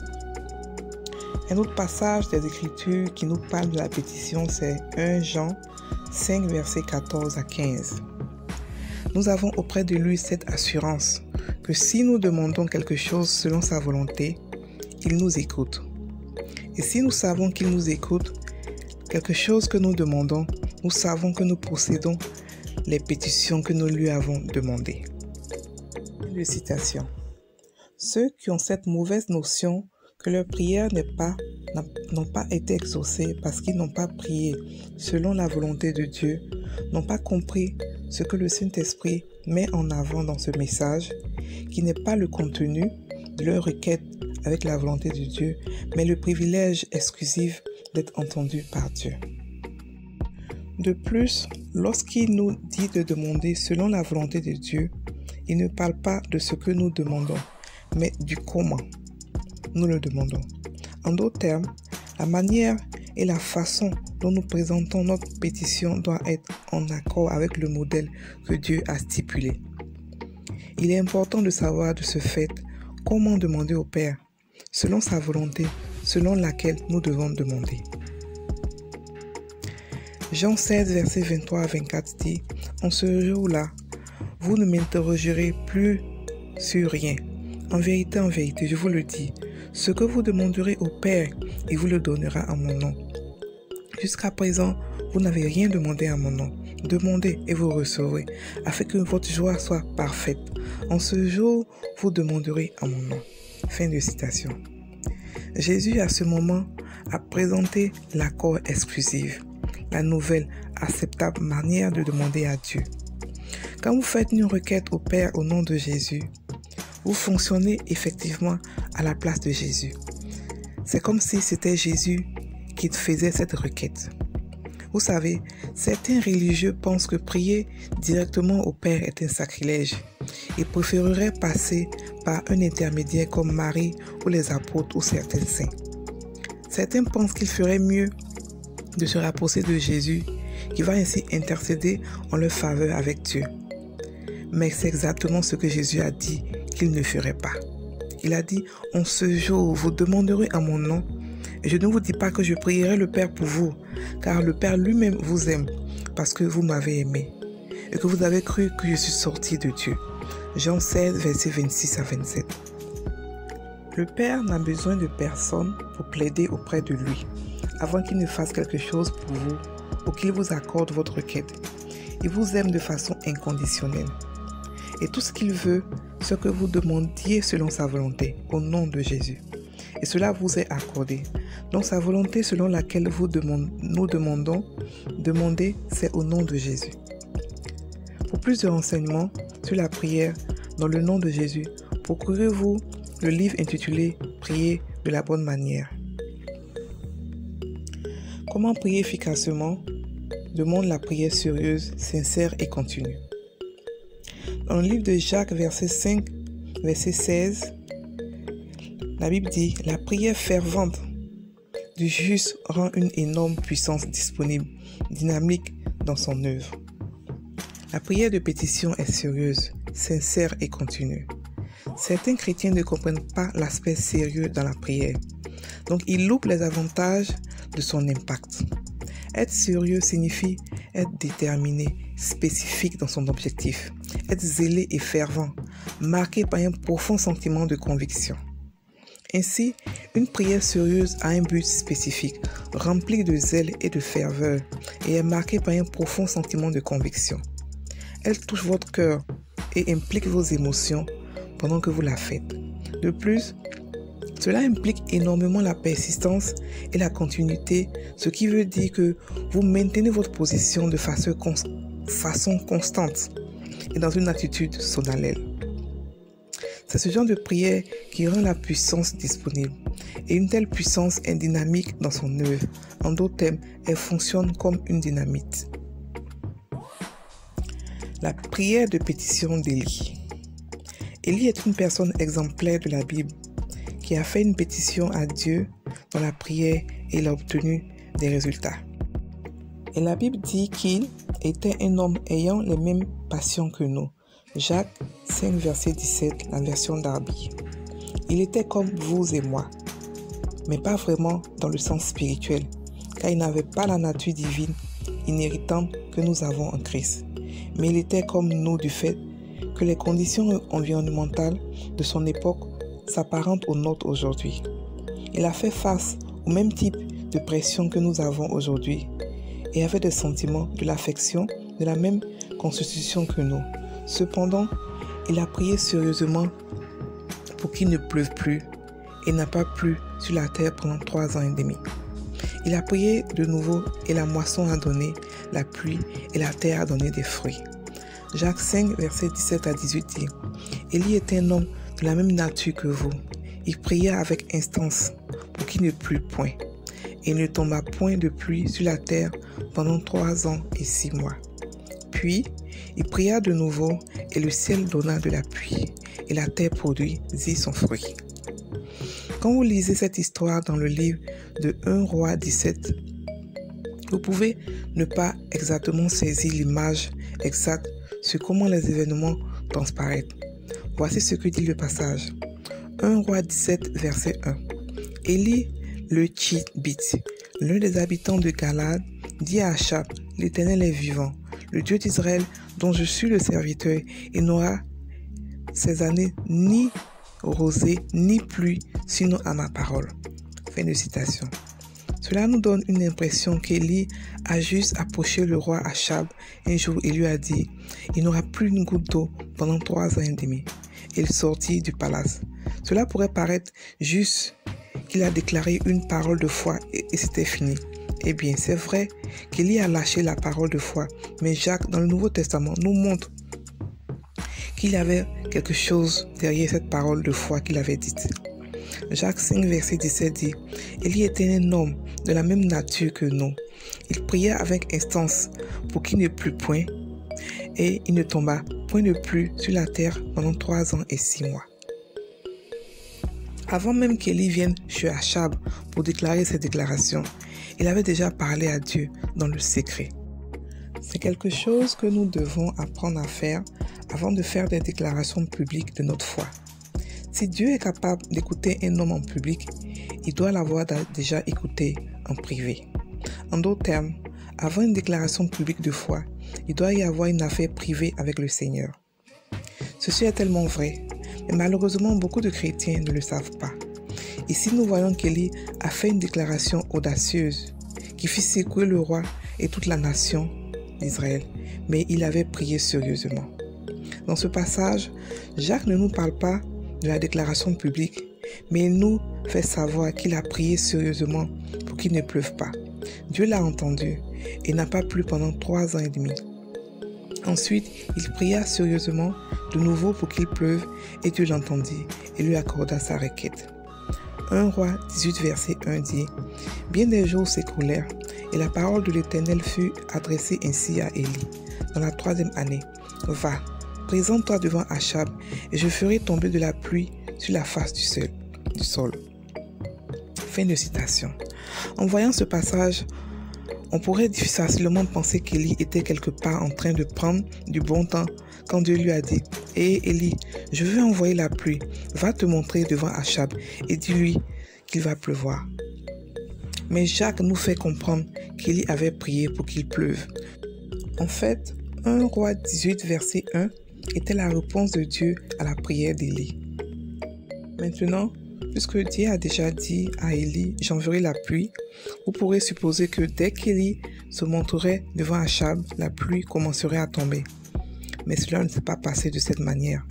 Un autre passage des Écritures qui nous parle de la pétition, c'est 1 Jean 5, versets 14 à 15. Nous avons auprès de lui cette assurance que si nous demandons quelque chose selon sa volonté, il nous écoute. Et si nous savons qu'il nous écoute, quelque chose que nous demandons, nous savons que nous possédons les pétitions que nous lui avons demandées. De citation. Ceux qui ont cette mauvaise notion que leurs prières n'ont pas été exaucées parce qu'ils n'ont pas prié selon la volonté de Dieu, n'ont pas compris ce que le Saint-Esprit met en avant dans ce message, qui n'est pas le contenu de leur requête avec la volonté de Dieu, mais le privilège exclusif d'être entendu par Dieu. De plus, lorsqu'il nous dit de demander selon la volonté de Dieu, il ne parle pas de ce que nous demandons, mais du comment nous le demandons. En d'autres termes, la manière et la façon dont nous présentons notre pétition doit être en accord avec le modèle que Dieu a stipulé. Il est important de savoir de ce fait comment demander au Père, selon sa volonté, selon laquelle nous devons demander. Jean 16, versets 23 à 24 dit « En ce jour-là, vous ne m'interrogerez plus sur rien. En vérité, je vous le dis, ce que vous demanderez au Père, il vous le donnera en mon nom. Jusqu'à présent, vous n'avez rien demandé à mon nom. Demandez et vous recevrez, afin que votre joie soit parfaite. En ce jour, vous demanderez en mon nom. » Fin de citation. Jésus, à ce moment, a présenté l'accord exclusif, la nouvelle, acceptable manière de demander à Dieu. Quand vous faites une requête au Père au nom de Jésus, vous fonctionnez effectivement à la place de Jésus. C'est comme si c'était Jésus qui faisait cette requête. Vous savez, certains religieux pensent que prier directement au Père est un sacrilège. Ils préféreraient passer par un intermédiaire comme Marie ou les apôtres ou certains saints. Certains pensent qu'il ferait mieux de se rapprocher de Jésus, qui va ainsi intercéder en leur faveur avec Dieu. Mais c'est exactement ce que Jésus a dit qu'il ne ferait pas. Il a dit, en ce jour, vous demanderez en mon nom, et je ne vous dis pas que je prierai le Père pour vous, car le Père lui-même vous aime, parce que vous m'avez aimé, et que vous avez cru que je suis sorti de Dieu. Jean 16, versets 26 à 27. Le Père n'a besoin de personne pour plaider auprès de lui, avant qu'il ne fasse quelque chose pour vous, ou qu'il vous accorde votre requête. Il vous aime de façon inconditionnelle. Et tout ce qu'il veut, c'est que vous demandiez selon sa volonté, au nom de Jésus. Et cela vous est accordé. Donc sa volonté selon laquelle nous demandez, c'est au nom de Jésus. Pour plus de renseignements sur la prière dans le nom de Jésus, procurez-vous le livre intitulé « Prier de la bonne manière ». Comment prier efficacement demande la prière sérieuse, sincère et continue. Dans le livre de Jacques, verset 5, verset 16, la Bible dit « La prière fervente du juste rend une énorme puissance disponible, dynamique dans son œuvre. » La prière de pétition est sérieuse, sincère et continue. Certains chrétiens ne comprennent pas l'aspect sérieux dans la prière, donc ils loupent les avantages de son impact. Être sérieux signifie être déterminé, spécifique dans son objectif, être zélé et fervent, marqué par un profond sentiment de conviction. Ainsi, une prière sérieuse a un but spécifique, rempli de zèle et de ferveur, et est marquée par un profond sentiment de conviction. Elle touche votre cœur et implique vos émotions pendant que vous la faites. De plus, cela implique énormément la persistance et la continuité, ce qui veut dire que vous maintenez votre position de façon constante et dans une attitude solennelle. C'est ce genre de prière qui rend la puissance disponible. Et une telle puissance est dynamique dans son œuvre. En d'autres termes, elle fonctionne comme une dynamite. La prière de pétition d'Élie. Élie est une personne exemplaire de la Bible qui a fait une pétition à Dieu dans la prière et il a obtenu des résultats. Et la Bible dit qu'il était un homme ayant les mêmes passions que nous. Jacques 5, verset 17, la version Darby. Il était comme vous et moi, mais pas vraiment dans le sens spirituel, car il n'avait pas la nature divine inhéritante que nous avons en Christ. Mais il était comme nous du fait que les conditions environnementales de son époque s'apparentent aux nôtres aujourd'hui. Il a fait face au même type de pression que nous avons aujourd'hui et avait des sentiments, de l'affection, de la même constitution que nous. Cependant, il a prié sérieusement pour qu'il ne pleuve plus et n'a pas plu sur la terre pendant 3 ans et demi. Il a prié de nouveau et la moisson a donné la pluie et la terre a donné des fruits. Jacques 5, verset 17 à 18 dit « Élie était un homme de la même nature que vous. Il pria avec instance pour qu'il ne plût point. Et il ne tomba point de pluie sur la terre pendant 3 ans et 6 mois. Puis, il pria de nouveau et le ciel donna de la pluie et la terre produisit son fruit. » Quand vous lisez cette histoire dans le livre de 1 Roi 17, vous pouvez ne pas exactement saisir l'image exacte sur comment les événements transparaissent. Voici ce que dit le passage. 1 Roi 17, verset 1. Élie le Tishbite, l'un des habitants de Galade, dit à Achab, l'Éternel est vivant, le Dieu d'Israël dont je suis le serviteur, et n'aura ces années ni rosée ni pluie, sinon à ma parole. Fin de citation. Cela nous donne une impression qu'Élie a juste approché le roi Achab un jour et lui a dit « Il n'aura plus une goutte d'eau pendant 3 ans et demi. » Et il sortit du palace. Cela pourrait paraître juste qu'il a déclaré une parole de foi et c'était fini. Eh bien, c'est vrai qu'Élie a lâché la parole de foi, mais Jacques, dans le Nouveau Testament, nous montre qu'il y avait quelque chose derrière cette parole de foi qu'il avait dite. Jacques 5, verset 17 dit, « Élie était un homme de la même nature que nous. Il pria avec instance pour qu'il ne plût point, et il ne tomba point de pluie sur la terre pendant 3 ans et 6 mois. » Avant même qu'Élie vienne chez Achab pour déclarer ses déclarations, il avait déjà parlé à Dieu dans le secret. C'est quelque chose que nous devons apprendre à faire avant de faire des déclarations publiques de notre foi. Si Dieu est capable d'écouter un homme en public, il doit l'avoir déjà écouté en privé. En d'autres termes, avant une déclaration publique de foi, il doit y avoir une affaire privée avec le Seigneur. Ceci est tellement vrai, mais malheureusement beaucoup de chrétiens ne le savent pas. Ici, nous voyons qu'Élie a fait une déclaration audacieuse qui fit secouer le roi et toute la nation d'Israël, mais il avait prié sérieusement. Dans ce passage, Jacques ne nous parle pas de la déclaration publique, mais il nous fait savoir qu'il a prié sérieusement pour qu'il ne pleuve pas. Dieu l'a entendu et n'a pas plu pendant 3 ans et demi. Ensuite, il pria sérieusement de nouveau pour qu'il pleuve et Dieu l'entendit et lui accorda sa requête. 1 Roi 18 verset 1 dit, « Bien des jours s'écoulèrent et la parole de l'Éternel fut adressée ainsi à Élie dans la 3e année. Va, présente-toi devant Achab et je ferai tomber de la pluie sur la face du sol. » Fin de citation. En voyant ce passage, on pourrait facilement penser qu'Élie était quelque part en train de prendre du bon temps quand Dieu lui a dit, « Hé Élie, je veux envoyer la pluie, va te montrer devant Achab et dis-lui qu'il va pleuvoir. » Mais Jacques nous fait comprendre qu'Élie avait prié pour qu'il pleuve. En fait, 1 Roi 18 verset 1 était la réponse de Dieu à la prière d'Élie. Maintenant, puisque Dieu a déjà dit à Élie « J'enverrai la pluie », vous pourrez supposer que dès qu'Élie se montrerait devant Achab, la pluie commencerait à tomber. Mais cela ne s'est pas passé de cette manière.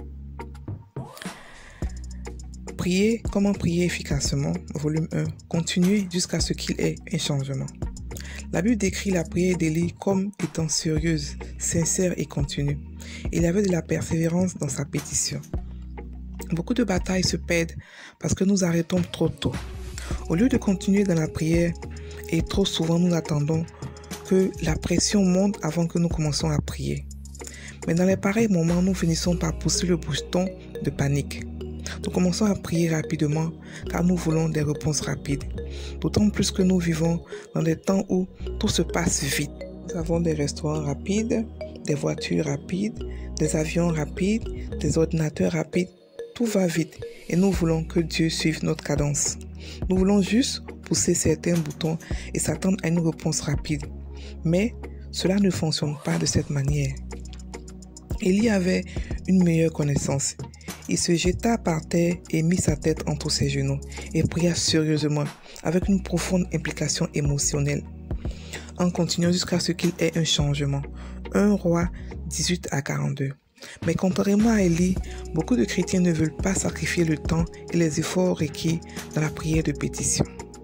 Prier, comment prier efficacement, volume 1, continuez jusqu'à ce qu'il y ait un changement. La Bible décrit la prière d'Élie comme étant sérieuse, sincère et continue. Il avait de la persévérance dans sa pétition. Beaucoup de batailles se perdent parce que nous arrêtons trop tôt. Au lieu de continuer dans la prière, et trop souvent nous attendons que la pression monte avant que nous commençons à prier. Mais dans les pareils moments, nous finissons par pousser le bouton de panique. Nous commençons à prier rapidement car nous voulons des réponses rapides. D'autant plus que nous vivons dans des temps où tout se passe vite. Nous avons des restaurants rapides, des voitures rapides, des avions rapides, des ordinateurs rapides. Tout va vite et nous voulons que Dieu suive notre cadence. Nous voulons juste pousser certains boutons et s'attendre à une réponse rapide. Mais cela ne fonctionne pas de cette manière. Élie avait une meilleure connaissance. Il se jeta par terre et mit sa tête entre ses genoux et pria sérieusement avec une profonde implication émotionnelle en continuant jusqu'à ce qu'il ait un changement. 1 Roi 18 à 42. Mais contrairement à Élie, beaucoup de chrétiens ne veulent pas sacrifier le temps et les efforts requis dans la prière de pétition.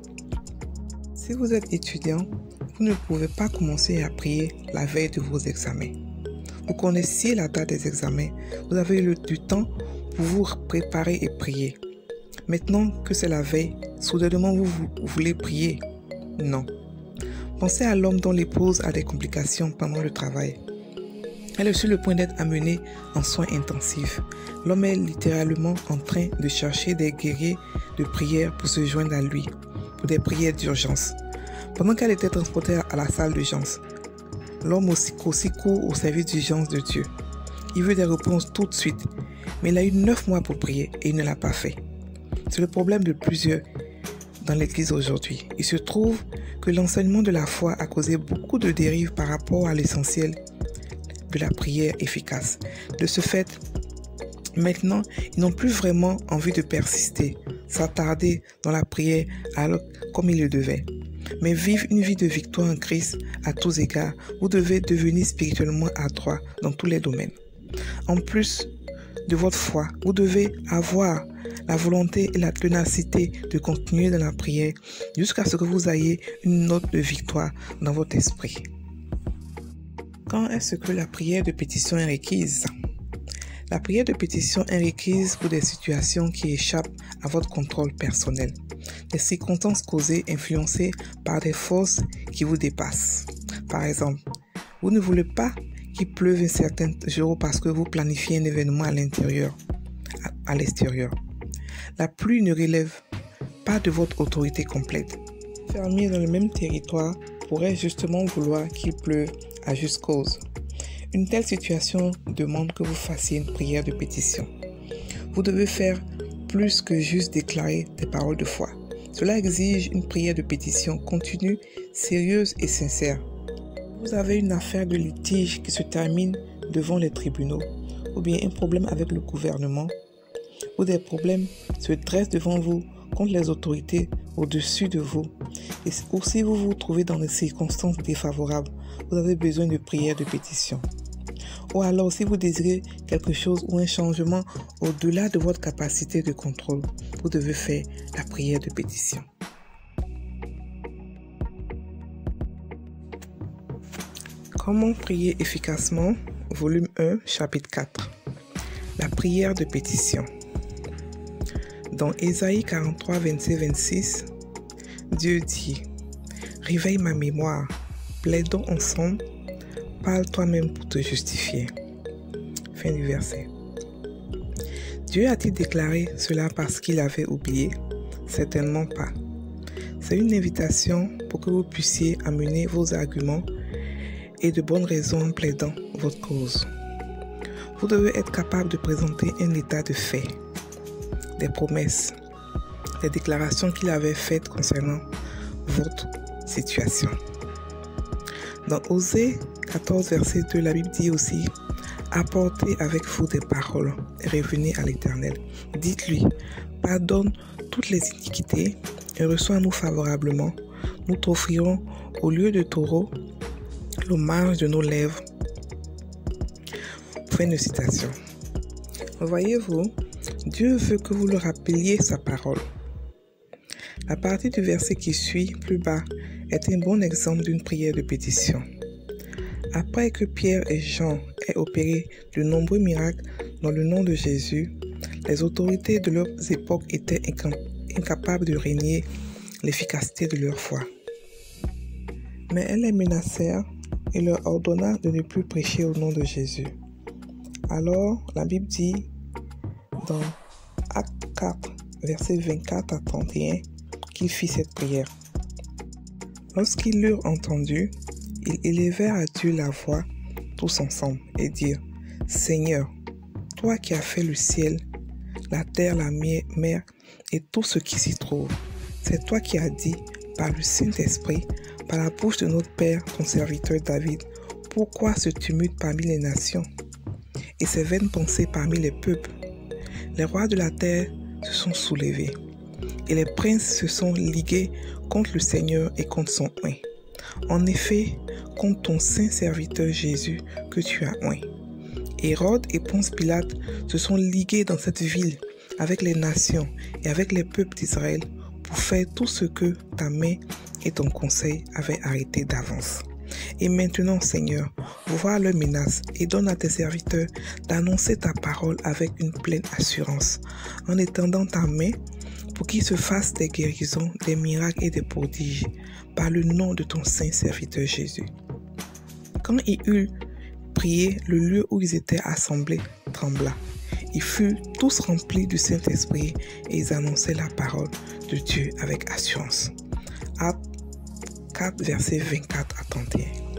Si vous êtes étudiant, vous ne pouvez pas commencer à prier la veille de vos examens. Vous connaissiez la date des examens, vous avez eu du temps pour vous préparer et prier. Maintenant que c'est la veille, soudainement vous voulez prier? Non. Pensez à l'homme dont l'épouse a des complications pendant le travail. Elle est sur le point d'être amenée en soins intensifs. L'homme est littéralement en train de chercher des guerriers de prière pour se joindre à lui, pour des prières d'urgence. Pendant qu'elle était transportée à la salle d'urgence, l'homme aussi court au service d'urgence de Dieu. Il veut des réponses tout de suite, mais il a eu 9 mois pour prier et il ne l'a pas fait. C'est le problème de plusieurs dans l'Église aujourd'hui. Il se trouve que l'enseignement de la foi a causé beaucoup de dérives par rapport à l'essentiel de la prière efficace. De ce fait, maintenant, ils n'ont plus vraiment envie de persister, s'attarder dans la prière comme ils le devaient. Mais vivre une vie de victoire en Christ à tous égards, vous devez devenir spirituellement adroit dans tous les domaines. En plus de votre foi, vous devez avoir la volonté et la ténacité de continuer dans la prière jusqu'à ce que vous ayez une note de victoire dans votre esprit. Quand est-ce que la prière de pétition est requise? La prière de pétition est requise pour des situations qui échappent à votre contrôle personnel, des circonstances causées, influencées par des forces qui vous dépassent. Par exemple, vous ne voulez pas qu'il pleuve un certain jour parce que vous planifiez un événement à l'extérieur. La pluie ne relève pas de votre autorité complète. Un fermier dans le même territoire pourrait justement vouloir qu'il pleuve à juste cause. Une telle situation demande que vous fassiez une prière de pétition. Vous devez faire plus que juste déclarer des paroles de foi. Cela exige une prière de pétition continue, sérieuse et sincère. Vous avez une affaire de litige qui se termine devant les tribunaux, ou bien un problème avec le gouvernement, ou des problèmes se dressent devant vous contre les autorités au-dessus de vous. Ou si vous vous trouvez dans des circonstances défavorables, vous avez besoin de prière de pétition. Ou alors, si vous désirez quelque chose ou un changement au-delà de votre capacité de contrôle, vous devez faire la prière de pétition. Comment prier efficacement? Volume 1, chapitre 4. La prière de pétition. Dans Ésaïe 43, 27-26, Dieu dit: « Réveille ma mémoire, plaidons ensemble, parle toi-même pour te justifier. » Fin du verset. Dieu a-t-il déclaré cela parce qu'il avait oublié? Certainement pas. C'est une invitation pour que vous puissiez amener vos arguments et de bonnes raisons en plaidant votre cause. Vous devez être capable de présenter un état de fait, des promesses, des déclarations qu'il avait faites concernant votre situation. Dans Osée 14, verset 2, la Bible dit aussi: « Apportez avec vous des paroles et revenez à l'Éternel. Dites-lui: pardonne toutes les iniquités et reçois-nous favorablement. Nous t'offrirons au lieu de taureau l'hommage de nos lèvres. » Fin de citation. Voyez-vous, Dieu veut que vous le rappeliez sa parole. La partie du verset qui suit, plus bas, est un bon exemple d'une prière de pétition. Après que Pierre et Jean aient opéré de nombreux miracles dans le nom de Jésus, les autorités de leurs époques étaient incapables de renier l'efficacité de leur foi. Mais elles les menacèrent et leur ordonna de ne plus prêcher au nom de Jésus. Alors, la Bible dit dans Actes 4, versets 24 à 31, qu'il fit cette prière. Lorsqu'ils l'eurent entendu, ils élevèrent à Dieu la voix tous ensemble et dirent: « Seigneur, toi qui as fait le ciel, la terre, la mer et tout ce qui s'y trouve, c'est toi qui as dit par le Saint-Esprit, par la bouche de notre Père, ton serviteur David, pourquoi ce tumulte parmi les nations et ces vaines pensées parmi les peuples? Les rois de la terre se sont soulevés et les princes se sont ligués contre le Seigneur et contre son oint. En effet, contre ton saint serviteur Jésus que tu as oint. Hérode et Ponce Pilate se sont ligués dans cette ville avec les nations et avec les peuples d'Israël pour faire tout ce que ta main et ton conseil avaient arrêté d'avance. Et maintenant, Seigneur, vois leurs menaces et donne à tes serviteurs d'annoncer ta parole avec une pleine assurance, en étendant ta main pour qu'ils se fassent des guérisons, des miracles et des prodiges, par le nom de ton saint serviteur Jésus. » Quand ils eurent prié, le lieu où ils étaient assemblés trembla. Ils furent tous remplis du Saint-Esprit et ils annonçaient la parole de Dieu avec assurance. Actes 4, versets 24 à 31.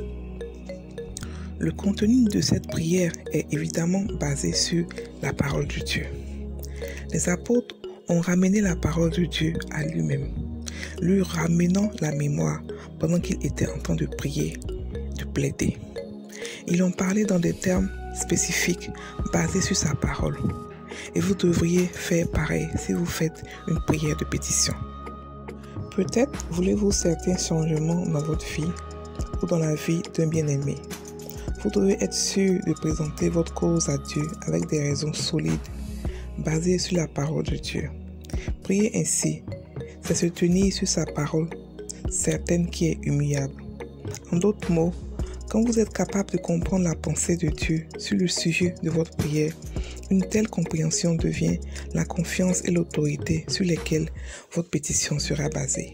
Le contenu de cette prière est évidemment basé sur la parole de Dieu. Les apôtres ont ramené la parole de Dieu à lui-même, lui ramenant la mémoire pendant qu'il était en train de prier, de plaider. Ils ont parlé dans des termes spécifiques basés sur sa parole. Et vous devriez faire pareil si vous faites une prière de pétition. Peut-être voulez-vous certains changements dans votre vie ou dans la vie d'un bien-aimé. Vous devez être sûr de présenter votre cause à Dieu avec des raisons solides, basées sur la parole de Dieu. Prier ainsi, c'est se tenir sur sa parole, certaine qui est humiliable. En d'autres mots, quand vous êtes capable de comprendre la pensée de Dieu sur le sujet de votre prière Une telle compréhension devient la confiance et l'autorité sur lesquelles votre pétition sera basée.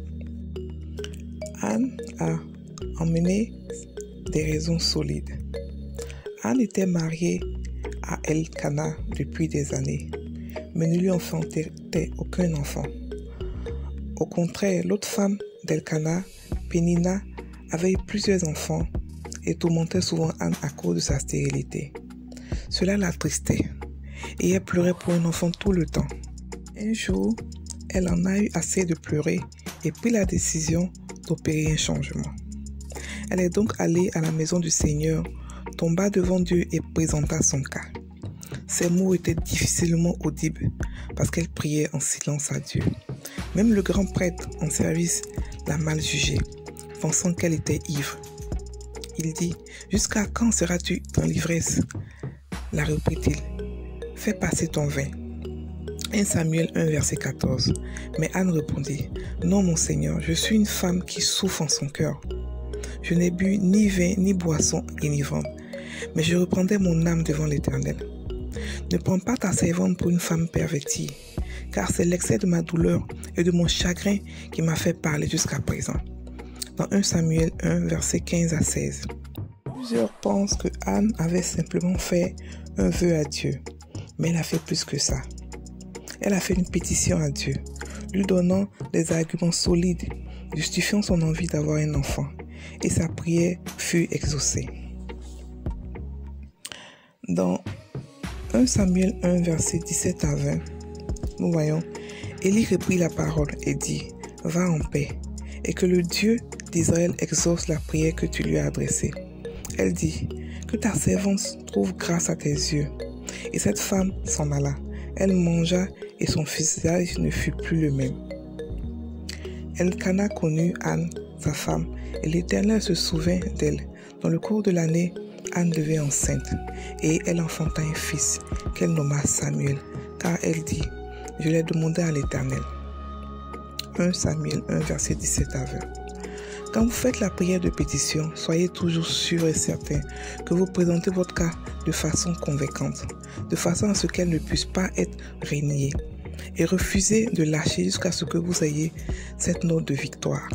Anne a emmené des raisons solides. Anne était mariée à Elkana depuis des années, mais ne lui enfantait aucun enfant. Au contraire, l'autre femme d'Elkana, Pénina, avait eu plusieurs enfants et tourmentait souvent Anne à cause de sa stérilité. Cela l'attristait et elle pleurait pour un enfant tout le temps. Un jour, elle en a eu assez de pleurer et prit la décision d'opérer un changement. Elle est donc allée à la maison du Seigneur, tomba devant Dieu et présenta son cas. Ses mots étaient difficilement audibles parce qu'elle priait en silence à Dieu. Même le grand prêtre en service l'a mal jugée, pensant qu'elle était ivre. Il dit: « Jusqu'à quand seras-tu dans l'ivresse ?» La reprit-il. « Fais passer ton vin. » 1 Samuel 1, verset 14. Mais Anne répondit: « Non, mon Seigneur, je suis une femme qui souffre en son cœur. Je n'ai bu ni vin ni boisson enivrante, mais je reprendrai mon âme devant l'Éternel. Ne prends pas ta servante pour une femme pervertie, car c'est l'excès de ma douleur et de mon chagrin qui m'a fait parler jusqu'à présent. » Dans 1 Samuel 1, verset 15 à 16. Plusieurs pensent que Anne avait simplement fait un vœu à Dieu, mais elle a fait plus que ça. Elle a fait une pétition à Dieu, lui donnant des arguments solides, justifiant son envie d'avoir un enfant, et sa prière fut exaucée. Dans 1 Samuel 1, verset 17 à 20, nous voyons, Élie reprit la parole et dit: « Va en paix, et que le Dieu d'Israël exauce la prière que tu lui as adressée. » Elle dit: « Que ta servante trouve grâce à tes yeux. » Et cette femme s'en alla. Elle mangea et son visage ne fut plus le même. Elkana connut Anne, sa femme, et l'Éternel se souvint d'elle. Dans le cours de l'année, Anne devint enceinte, et elle enfanta un fils, qu'elle nomma Samuel, car elle dit: « Je l'ai demandé à l'Éternel. » 1 Samuel 1, verset 17 à 20. Quand vous faites la prière de pétition, soyez toujours sûr et certain que vous présentez votre cas de façon convaincante, de façon à ce qu'elle ne puisse pas être reniée, et refusez de lâcher jusqu'à ce que vous ayez cette note de victoire.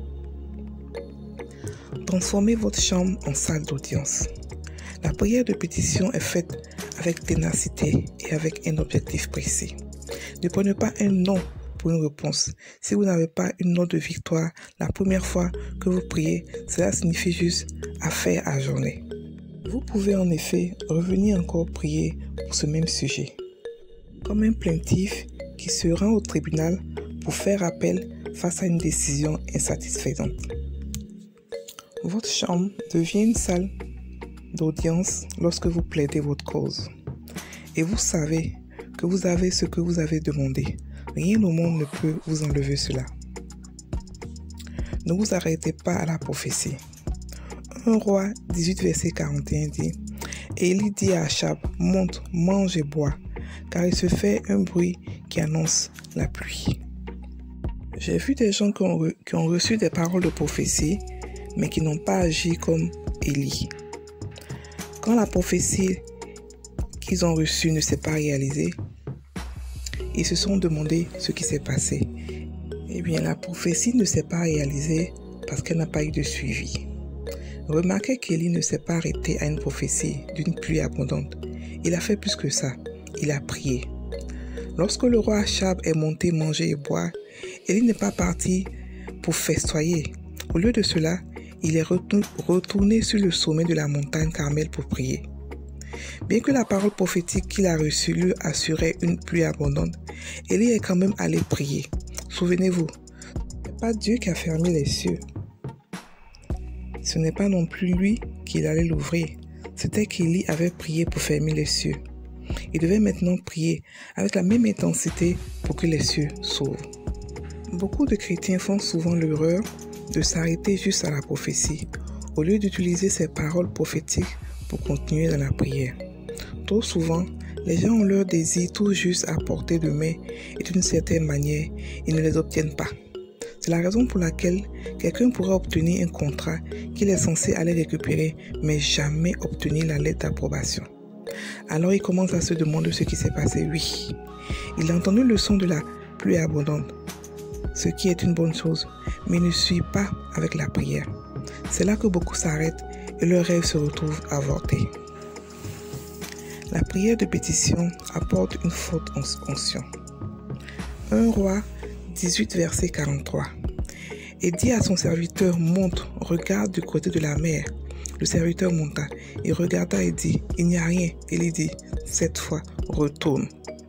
Transformez votre chambre en salle d'audience. La prière de pétition est faite avec ténacité et avec un objectif précis. Ne prenez pas un non pour une réponse. Si vous n'avez pas une note de victoire la première fois que vous priez, cela signifie juste affaire ajournée. Vous pouvez en effet revenir encore prier pour ce même sujet, comme un plaintif qui se rend au tribunal pour faire appel face à une décision insatisfaisante. Votre chambre devient une salle d'audience lorsque vous plaidez votre cause. Et vous savez que vous avez ce que vous avez demandé. Rien au monde ne peut vous enlever cela. Ne vous arrêtez pas à la prophétie. 1 Roi 18, verset 41 dit: « Et Élie dit à Achab: monte, mange et bois, car il se fait un bruit qui annonce la pluie. » J'ai vu des gens qui ont reçu des paroles de prophétie, mais qui n'ont pas agi comme Élie. Quand la prophétie qu'ils ont reçue ne s'est pas réalisée, ils se sont demandé ce qui s'est passé. Eh bien, la prophétie ne s'est pas réalisée parce qu'elle n'a pas eu de suivi. Remarquez qu'Élie ne s'est pas arrêté à une prophétie d'une pluie abondante. Il a fait plus que ça. Il a prié. Lorsque le roi Achab est monté manger et boire, Élie n'est pas parti pour festoyer. Au lieu de cela, il est retourné sur le sommet de la montagne Carmel pour prier. Bien que la parole prophétique qu'il a reçue lui assurait une pluie abondante, Élie est quand même allé prier. Souvenez-vous, ce n'est pas Dieu qui a fermé les cieux. Ce n'est pas non plus lui qui allait l'ouvrir. C'était qu'Élie avait prié pour fermer les cieux. Il devait maintenant prier avec la même intensité pour que les cieux s'ouvrent. Beaucoup de chrétiens font souvent l'erreur de s'arrêter juste à la prophétie, au lieu d'utiliser ces paroles prophétiques pour continuer dans la prière. Trop souvent, les gens ont leur désir tout juste à portée de main et d'une certaine manière, ils ne les obtiennent pas. C'est la raison pour laquelle quelqu'un pourrait obtenir un contrat qu'il est censé aller récupérer, mais jamais obtenir la lettre d'approbation. Alors il commence à se demander ce qui s'est passé. Oui, il a entendu le son de la pluie abondante, ce qui est une bonne chose, mais ne suit pas avec la prière. C'est là que beaucoup s'arrêtent et leur rêve se retrouve avorté. La prière de pétition apporte une forte onction. 1 Roi 18, verset 43. Et dit à son serviteur, monte, regarde du côté de la mer. Le serviteur monta et regarda et dit, il n'y a rien. Élie dit, 7 fois, retourne.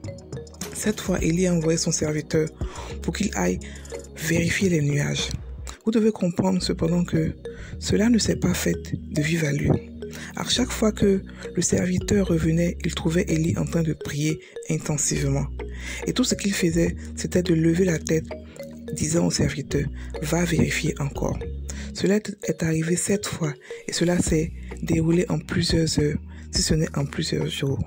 7 fois, Élie a envoyé son serviteur pour qu'il aille vérifier les nuages. Vous devez comprendre cependant que cela ne s'est pas fait de vive allure. À chaque fois que le serviteur revenait, il trouvait Élie en train de prier intensivement. Et tout ce qu'il faisait, c'était de lever la tête, disant au serviteur, va vérifier encore. Cela est arrivé 7 fois et cela s'est déroulé en plusieurs heures, si ce n'est en plusieurs jours.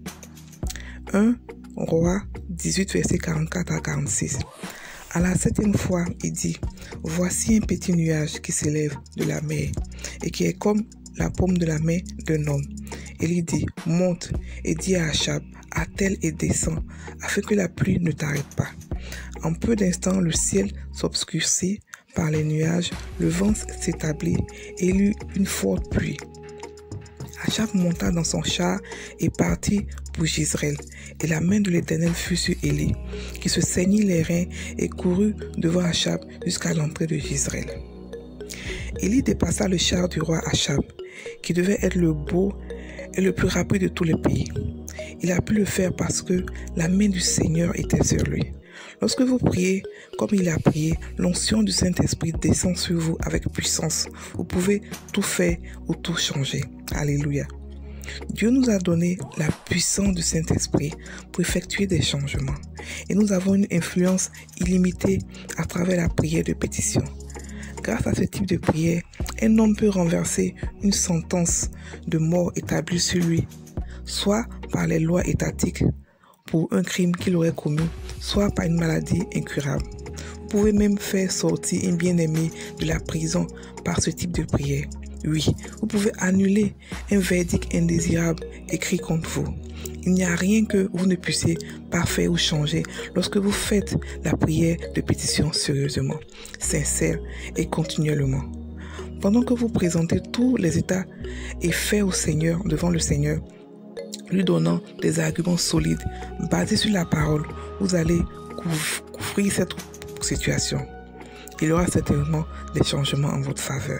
1 Roi 18, verset 44 à 46. À la 7e fois, il dit, voici un petit nuage qui s'élève de la mer et qui est comme la paume de la main d'un homme. Et il dit, monte et dis à Achab, attelle et descend, afin que la pluie ne t'arrête pas. En peu d'instants, le ciel s'obscurcit par les nuages, le vent s'établit et il eut une forte pluie. Achab monta dans son char et partit pour Jezreel. Et la main de l'Éternel fut sur Élie, qui se saignit les reins et courut devant Achab jusqu'à l'entrée de Jezreel. Élie dépassa le char du roi Achab, qui devait être le beau et le plus rapide de tout le pays. Il a pu le faire parce que la main du Seigneur était sur lui. Lorsque vous priez comme il a prié, l'onction du Saint-Esprit descend sur vous avec puissance. Vous pouvez tout faire ou tout changer. Alléluia. Dieu nous a donné la puissance du Saint-Esprit pour effectuer des changements. Et nous avons une influence illimitée à travers la prière de pétition. Grâce à ce type de prière, un homme peut renverser une sentence de mort établie sur lui, soit par les lois étatiques pour un crime qu'il aurait commis, soit par une maladie incurable. Vous pouvez même faire sortir un bien-aimé de la prison par ce type de prière. Oui, vous pouvez annuler un verdict indésirable écrit contre vous. Il n'y a rien que vous ne puissiez pas faire ou changer lorsque vous faites la prière de pétition sérieusement, sincère et continuellement. Pendant que vous présentez tous les états et faits au Seigneur devant le Seigneur, lui donnant des arguments solides basés sur la parole, vous allez couvrir cette situation. Il y aura certainement des changements en votre faveur.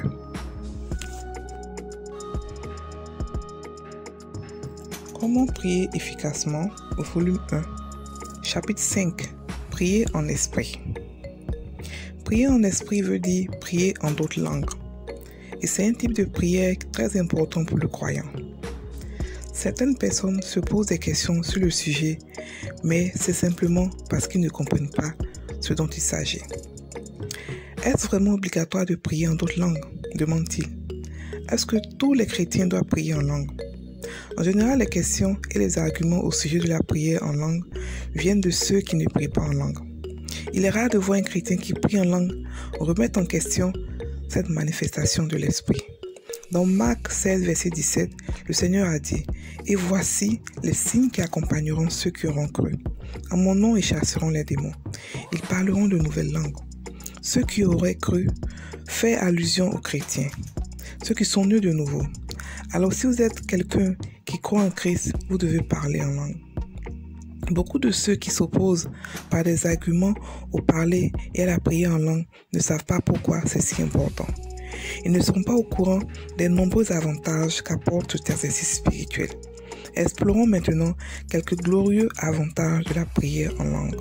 Comment prier efficacement? Volume 1, chapitre 5. Prier en esprit. Prier en esprit veut dire prier en d'autres langues. Et c'est un type de prière très important pour le croyant. Certaines personnes se posent des questions sur le sujet, mais c'est simplement parce qu'ils ne comprennent pas ce dont il s'agit. Est-ce vraiment obligatoire de prier en d'autres langues? Demande-t-il. Est-ce que tous les chrétiens doivent prier en langue? En général, les questions et les arguments au sujet de la prière en langue viennent de ceux qui ne prient pas en langue. Il est rare de voir un chrétien qui prie en langue remettre en question cette manifestation de l'esprit. Dans Marc 16, verset 17, le Seigneur a dit « Et voici les signes qui accompagneront ceux qui auront cru. En mon nom, ils chasseront les démons. Ils parleront de nouvelles langues. » Ceux qui auraient cru fait allusion aux chrétiens, ceux qui sont nés de nouveau. Alors si vous êtes quelqu'un qui croit en Christ, vous devez parler en langue. Beaucoup de ceux qui s'opposent par des arguments au parler et à la prière en langue ne savent pas pourquoi c'est si important. Ils ne sont pas au courant des nombreux avantages qu'apporte cet exercice spirituel. Explorons maintenant quelques glorieux avantages de la prière en langue.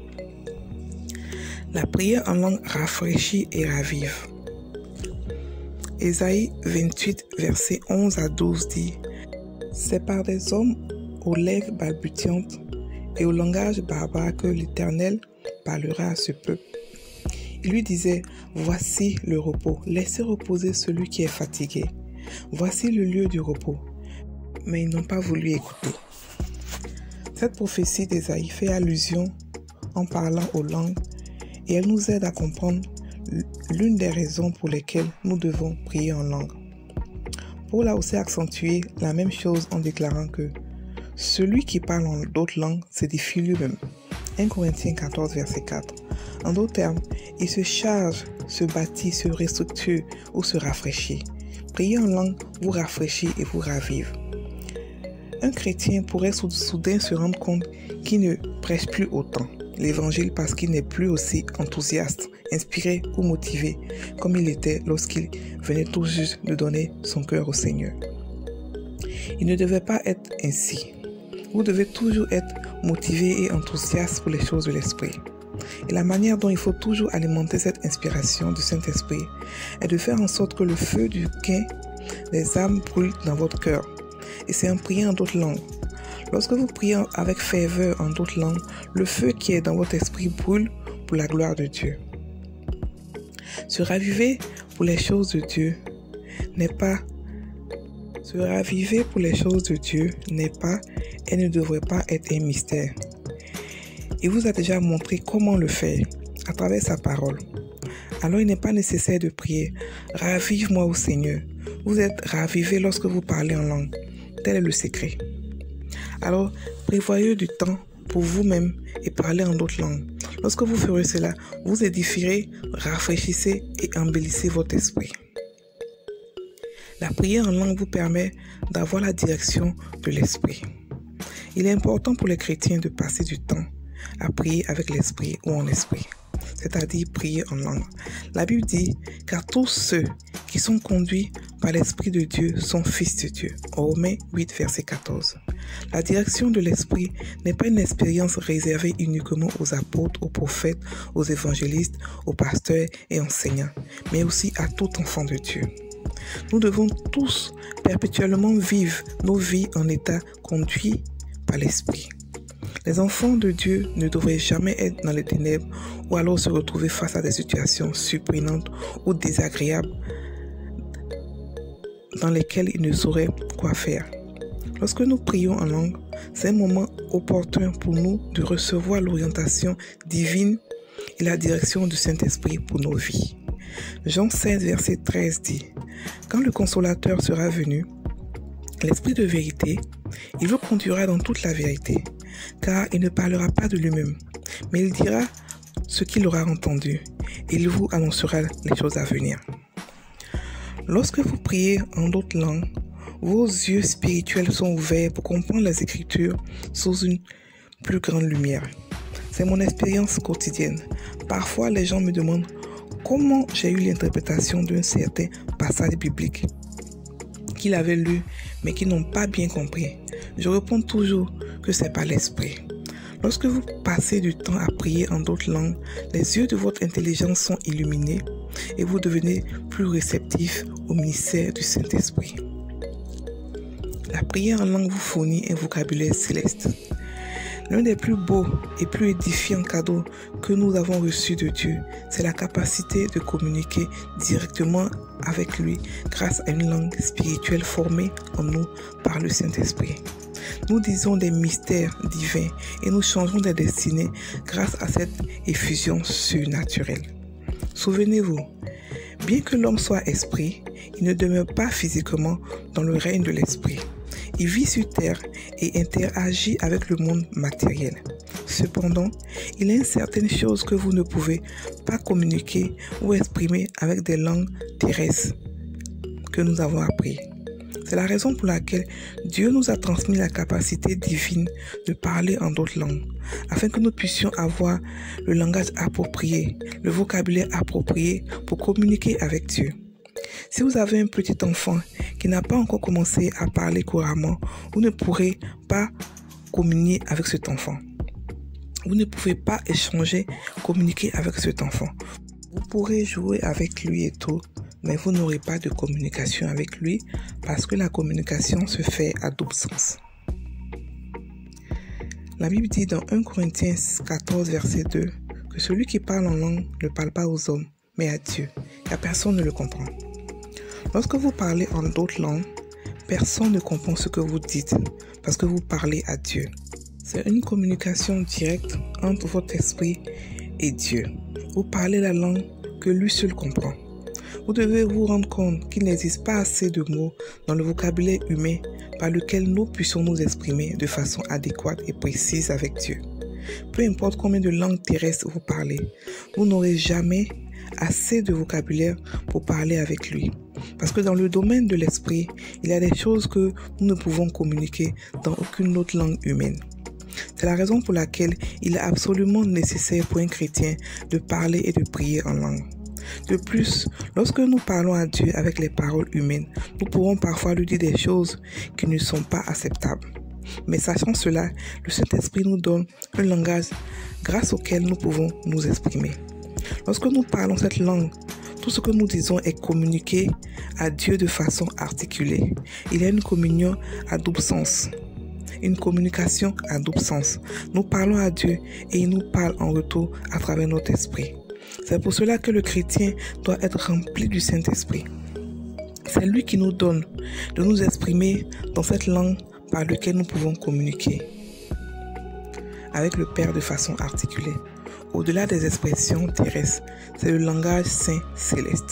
La prière en langue rafraîchit et ravive. Ésaïe 28, versets 11 à 12 dit « C'est par des hommes aux lèvres balbutiantes et au langage barbare que l'Éternel parlera à ce peuple. Il lui disait, voici le repos, laissez reposer celui qui est fatigué. Voici le lieu du repos. Mais ils n'ont pas voulu écouter. » Cette prophétie d'Ésaïe fait allusion en parlant aux langues et elle nous aide à comprendre l'une des raisons pour lesquelles nous devons prier en langue. Paul a aussi accentué la même chose en déclarant que Celui qui parle en d'autres langues s'édifie lui-même. 1 Corinthiens 14, verset 4. En d'autres termes, il se charge, se bâtit, se restructure ou se rafraîchit. Prier en langue vous rafraîchit et vous ravive. Un chrétien pourrait soudain se rendre compte qu'il ne prêche plus autant l'évangile parce qu'il n'est plus aussi enthousiaste, inspiré ou motivé comme il était lorsqu'il venait tout juste de donner son cœur au Seigneur. Il ne devait pas être ainsi. Vous devez toujours être motivé et enthousiaste pour les choses de l'esprit. Et la manière dont il faut toujours alimenter cette inspiration du Saint-Esprit est de faire en sorte que le feu du gain des âmes brûle dans votre cœur. Et c'est en priant en d'autres langues. Lorsque vous priez avec ferveur en d'autres langues, le feu qui est dans votre esprit brûle pour la gloire de Dieu. Se raviver pour les choses de Dieu n'est pas et ne devrait pas être un mystère. Il vous a déjà montré comment le faire à travers sa parole. Alors il n'est pas nécessaire de prier « Ravive-moi au Seigneur ». Vous êtes ravivé lorsque vous parlez en langue. Tel est le secret. Alors, prévoyez du temps pour vous-même et parlez en d'autres langues. Lorsque vous ferez cela, vous édifierez, rafraîchissez et embellissez votre esprit. La prière en langue vous permet d'avoir la direction de l'esprit. Il est important pour les chrétiens de passer du temps à prier avec l'esprit ou en esprit, c'est-à-dire prier en langue. La Bible dit « Car tous ceux qui sont conduits par l'Esprit de Dieu sont fils de Dieu » Romains 8, verset 14. La direction de l'esprit n'est pas une expérience réservée uniquement aux apôtres, aux prophètes, aux évangélistes, aux pasteurs et enseignants, mais aussi à tout enfant de Dieu. Nous devons tous perpétuellement vivre nos vies en état conduit par l'Esprit. Les enfants de Dieu ne devraient jamais être dans les ténèbres ou alors se retrouver face à des situations surprenantes ou désagréables dans lesquelles ils ne sauraient quoi faire. Lorsque nous prions en langue, c'est un moment opportun pour nous de recevoir l'orientation divine et la direction du Saint-Esprit pour nos vies. Jean 16, verset 13 dit « Quand le Consolateur sera venu, l'Esprit de vérité, il vous conduira dans toute la vérité, car il ne parlera pas de lui-même, mais il dira ce qu'il aura entendu, et il vous annoncera les choses à venir. » Lorsque vous priez en d'autres langues, vos yeux spirituels sont ouverts pour comprendre les Écritures sous une plus grande lumière. C'est mon expérience quotidienne. Parfois, les gens me demandent comment j'ai eu l'interprétation d'un certain passage biblique qu'ils avaient lu, mais qu'ils n'ont pas bien compris. Je réponds toujours que c'est par l'Esprit. Lorsque vous passez du temps à prier en d'autres langues, les yeux de votre intelligence sont illuminés et vous devenez plus réceptif au ministère du Saint-Esprit. La prière en langue vous fournit un vocabulaire céleste. L'un des plus beaux et plus édifiants cadeaux que nous avons reçus de Dieu, c'est la capacité de communiquer directement avec lui grâce à une langue spirituelle formée en nous par le Saint-Esprit. Nous disons des mystères divins et nous changeons des destinées grâce à cette effusion surnaturelle. Souvenez-vous, bien que l'homme soit esprit, il ne demeure pas physiquement dans le règne de l'esprit. Il vit sur terre et interagit avec le monde matériel. Cependant, il y a certaines choses que vous ne pouvez pas communiquer ou exprimer avec des langues terrestres que nous avons apprises. C'est la raison pour laquelle Dieu nous a transmis la capacité divine de parler en d'autres langues, afin que nous puissions avoir le langage approprié, le vocabulaire approprié pour communiquer avec Dieu. Si vous avez un petit enfant qui n'a pas encore commencé à parler couramment, vous ne pourrez pas communier avec cet enfant. Vous ne pouvez pas échanger, communiquer avec cet enfant. Vous pourrez jouer avec lui et tout, mais vous n'aurez pas de communication avec lui parce que la communication se fait à double sens. La Bible dit dans 1 Corinthiens 14, verset 2, que celui qui parle en langue ne parle pas aux hommes, mais à Dieu, car personne ne le comprend. Lorsque vous parlez en d'autres langues, personne ne comprend ce que vous dites parce que vous parlez à Dieu. C'est une communication directe entre votre esprit et Dieu. Vous parlez la langue que lui seul comprend. Vous devez vous rendre compte qu'il n'existe pas assez de mots dans le vocabulaire humain par lequel nous puissions nous exprimer de façon adéquate et précise avec Dieu. Peu importe combien de langues terrestres vous parlez, vous n'aurez jamais assez de vocabulaire pour parler avec lui. Parce que dans le domaine de l'esprit, il y a des choses que nous ne pouvons communiquer dans aucune autre langue humaine. C'est la raison pour laquelle il est absolument nécessaire pour un chrétien de parler et de prier en langue. De plus, lorsque nous parlons à Dieu avec les paroles humaines, nous pourrons parfois lui dire des choses qui ne sont pas acceptables. Mais sachant cela, le Saint-Esprit nous donne un langage grâce auquel nous pouvons nous exprimer. Lorsque nous parlons cette langue, tout ce que nous disons est communiqué à Dieu de façon articulée. Il y a une communion à double sens. Une communication à double sens. Nous parlons à Dieu et il nous parle en retour à travers notre esprit. C'est pour cela que le chrétien doit être rempli du Saint-Esprit. C'est lui qui nous donne de nous exprimer dans cette langue par laquelle nous pouvons communiquer avec le Père de façon articulée. Au-delà des expressions terrestres, c'est le langage saint céleste.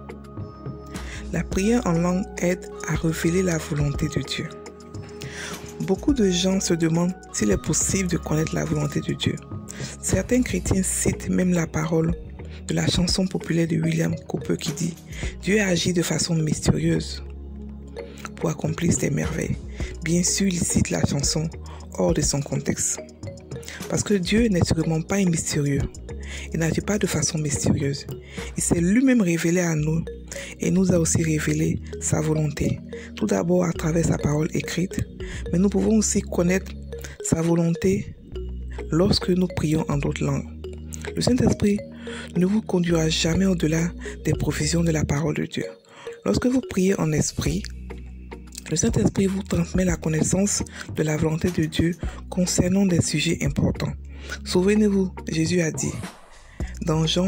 La prière en langue aide à révéler la volonté de Dieu. Beaucoup de gens se demandent s'il est possible de connaître la volonté de Dieu. Certains chrétiens citent même la parole de la chanson populaire de William Cowper qui dit « Dieu agit de façon mystérieuse pour accomplir ses merveilles ». Bien sûr, il cite la chanson hors de son contexte. Parce que Dieu n'est sûrement pas un mystérieux. Il n'agit pas de façon mystérieuse. Il s'est lui-même révélé à nous et nous a aussi révélé sa volonté. Tout d'abord à travers sa parole écrite, mais nous pouvons aussi connaître sa volonté lorsque nous prions en d'autres langues. Le Saint-Esprit ne vous conduira jamais au-delà des provisions de la parole de Dieu. Lorsque vous priez en esprit, le Saint-Esprit vous transmet la connaissance de la volonté de Dieu concernant des sujets importants. Souvenez-vous, Jésus a dit dans Jean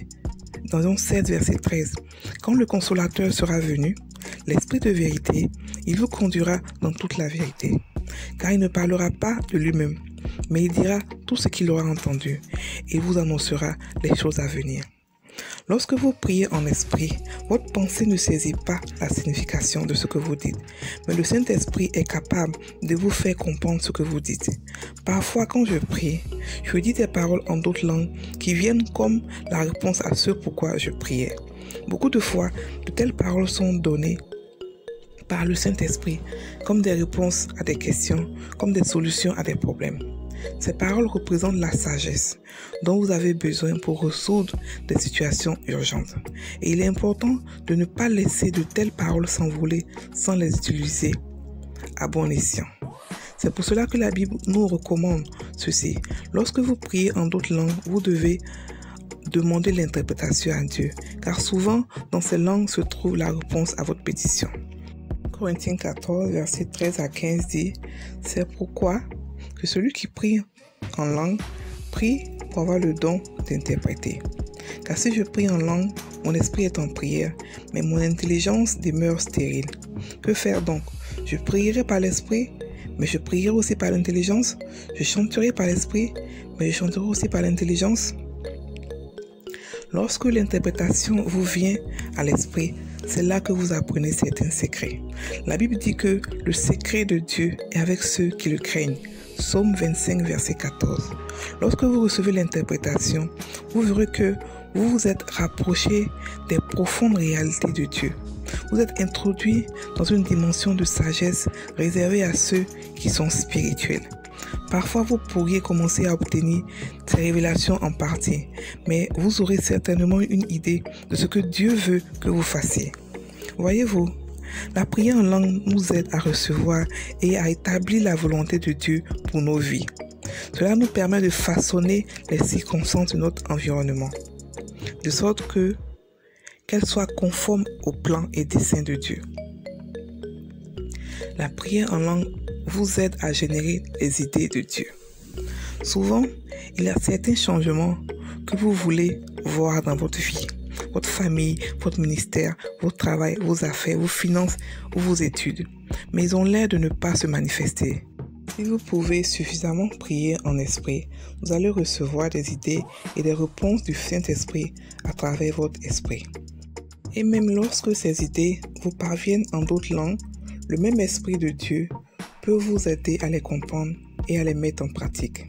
7, verset 13, « Quand le Consolateur sera venu, l'Esprit de vérité, il vous conduira dans toute la vérité, car il ne parlera pas de lui-même, mais il dira tout ce qu'il aura entendu et vous annoncera les choses à venir. » Lorsque vous priez en esprit, votre pensée ne saisit pas la signification de ce que vous dites, mais le Saint-Esprit est capable de vous faire comprendre ce que vous dites. Parfois, quand je prie, je dis des paroles en d'autres langues qui viennent comme la réponse à ce pourquoi je priais. Beaucoup de fois, de telles paroles sont données par le Saint-Esprit comme des réponses à des questions, comme des solutions à des problèmes. Ces paroles représentent la sagesse dont vous avez besoin pour résoudre des situations urgentes. Et il est important de ne pas laisser de telles paroles s'envoler sans les utiliser à bon escient. C'est pour cela que la Bible nous recommande ceci. Lorsque vous priez en d'autres langues, vous devez demander l'interprétation à Dieu, car souvent dans ces langues se trouve la réponse à votre pétition. Corinthiens 14, versets 13 à 15 dit « C'est pourquoi que celui qui prie en langue, prie pour avoir le don d'interpréter. Car si je prie en langue, mon esprit est en prière, mais mon intelligence demeure stérile. Que faire donc? Je prierai par l'esprit, mais je prierai aussi par l'intelligence. Je chanterai par l'esprit, mais je chanterai aussi par l'intelligence. » Lorsque l'interprétation vous vient à l'esprit, c'est là que vous apprenez certains secrets. La Bible dit que le secret de Dieu est avec ceux qui le craignent. Psaume 25, verset 14. Lorsque vous recevez l'interprétation, vous verrez que vous vous êtes rapproché des profondes réalités de Dieu. Vous êtes introduit dans une dimension de sagesse réservée à ceux qui sont spirituels. Parfois, vous pourriez commencer à obtenir ces révélations en partie, mais vous aurez certainement une idée de ce que Dieu veut que vous fassiez. Voyez-vous, la prière en langue nous aide à recevoir et à établir la volonté de Dieu pour nos vies. Cela nous permet de façonner les circonstances de notre environnement, de sorte qu'elles soient conformes au plan et dessein de Dieu. La prière en langue vous aide à générer les idées de Dieu. Souvent, il y a certains changements que vous voulez voir dans votre vie. Votre famille, votre ministère, votre travail, vos affaires, vos finances ou vos études. Mais ils ont l'air de ne pas se manifester. Si vous pouvez suffisamment prier en esprit, vous allez recevoir des idées et des réponses du Saint-Esprit à travers votre esprit. Et même lorsque ces idées vous parviennent en d'autres langues, le même Esprit de Dieu peut vous aider à les comprendre et à les mettre en pratique.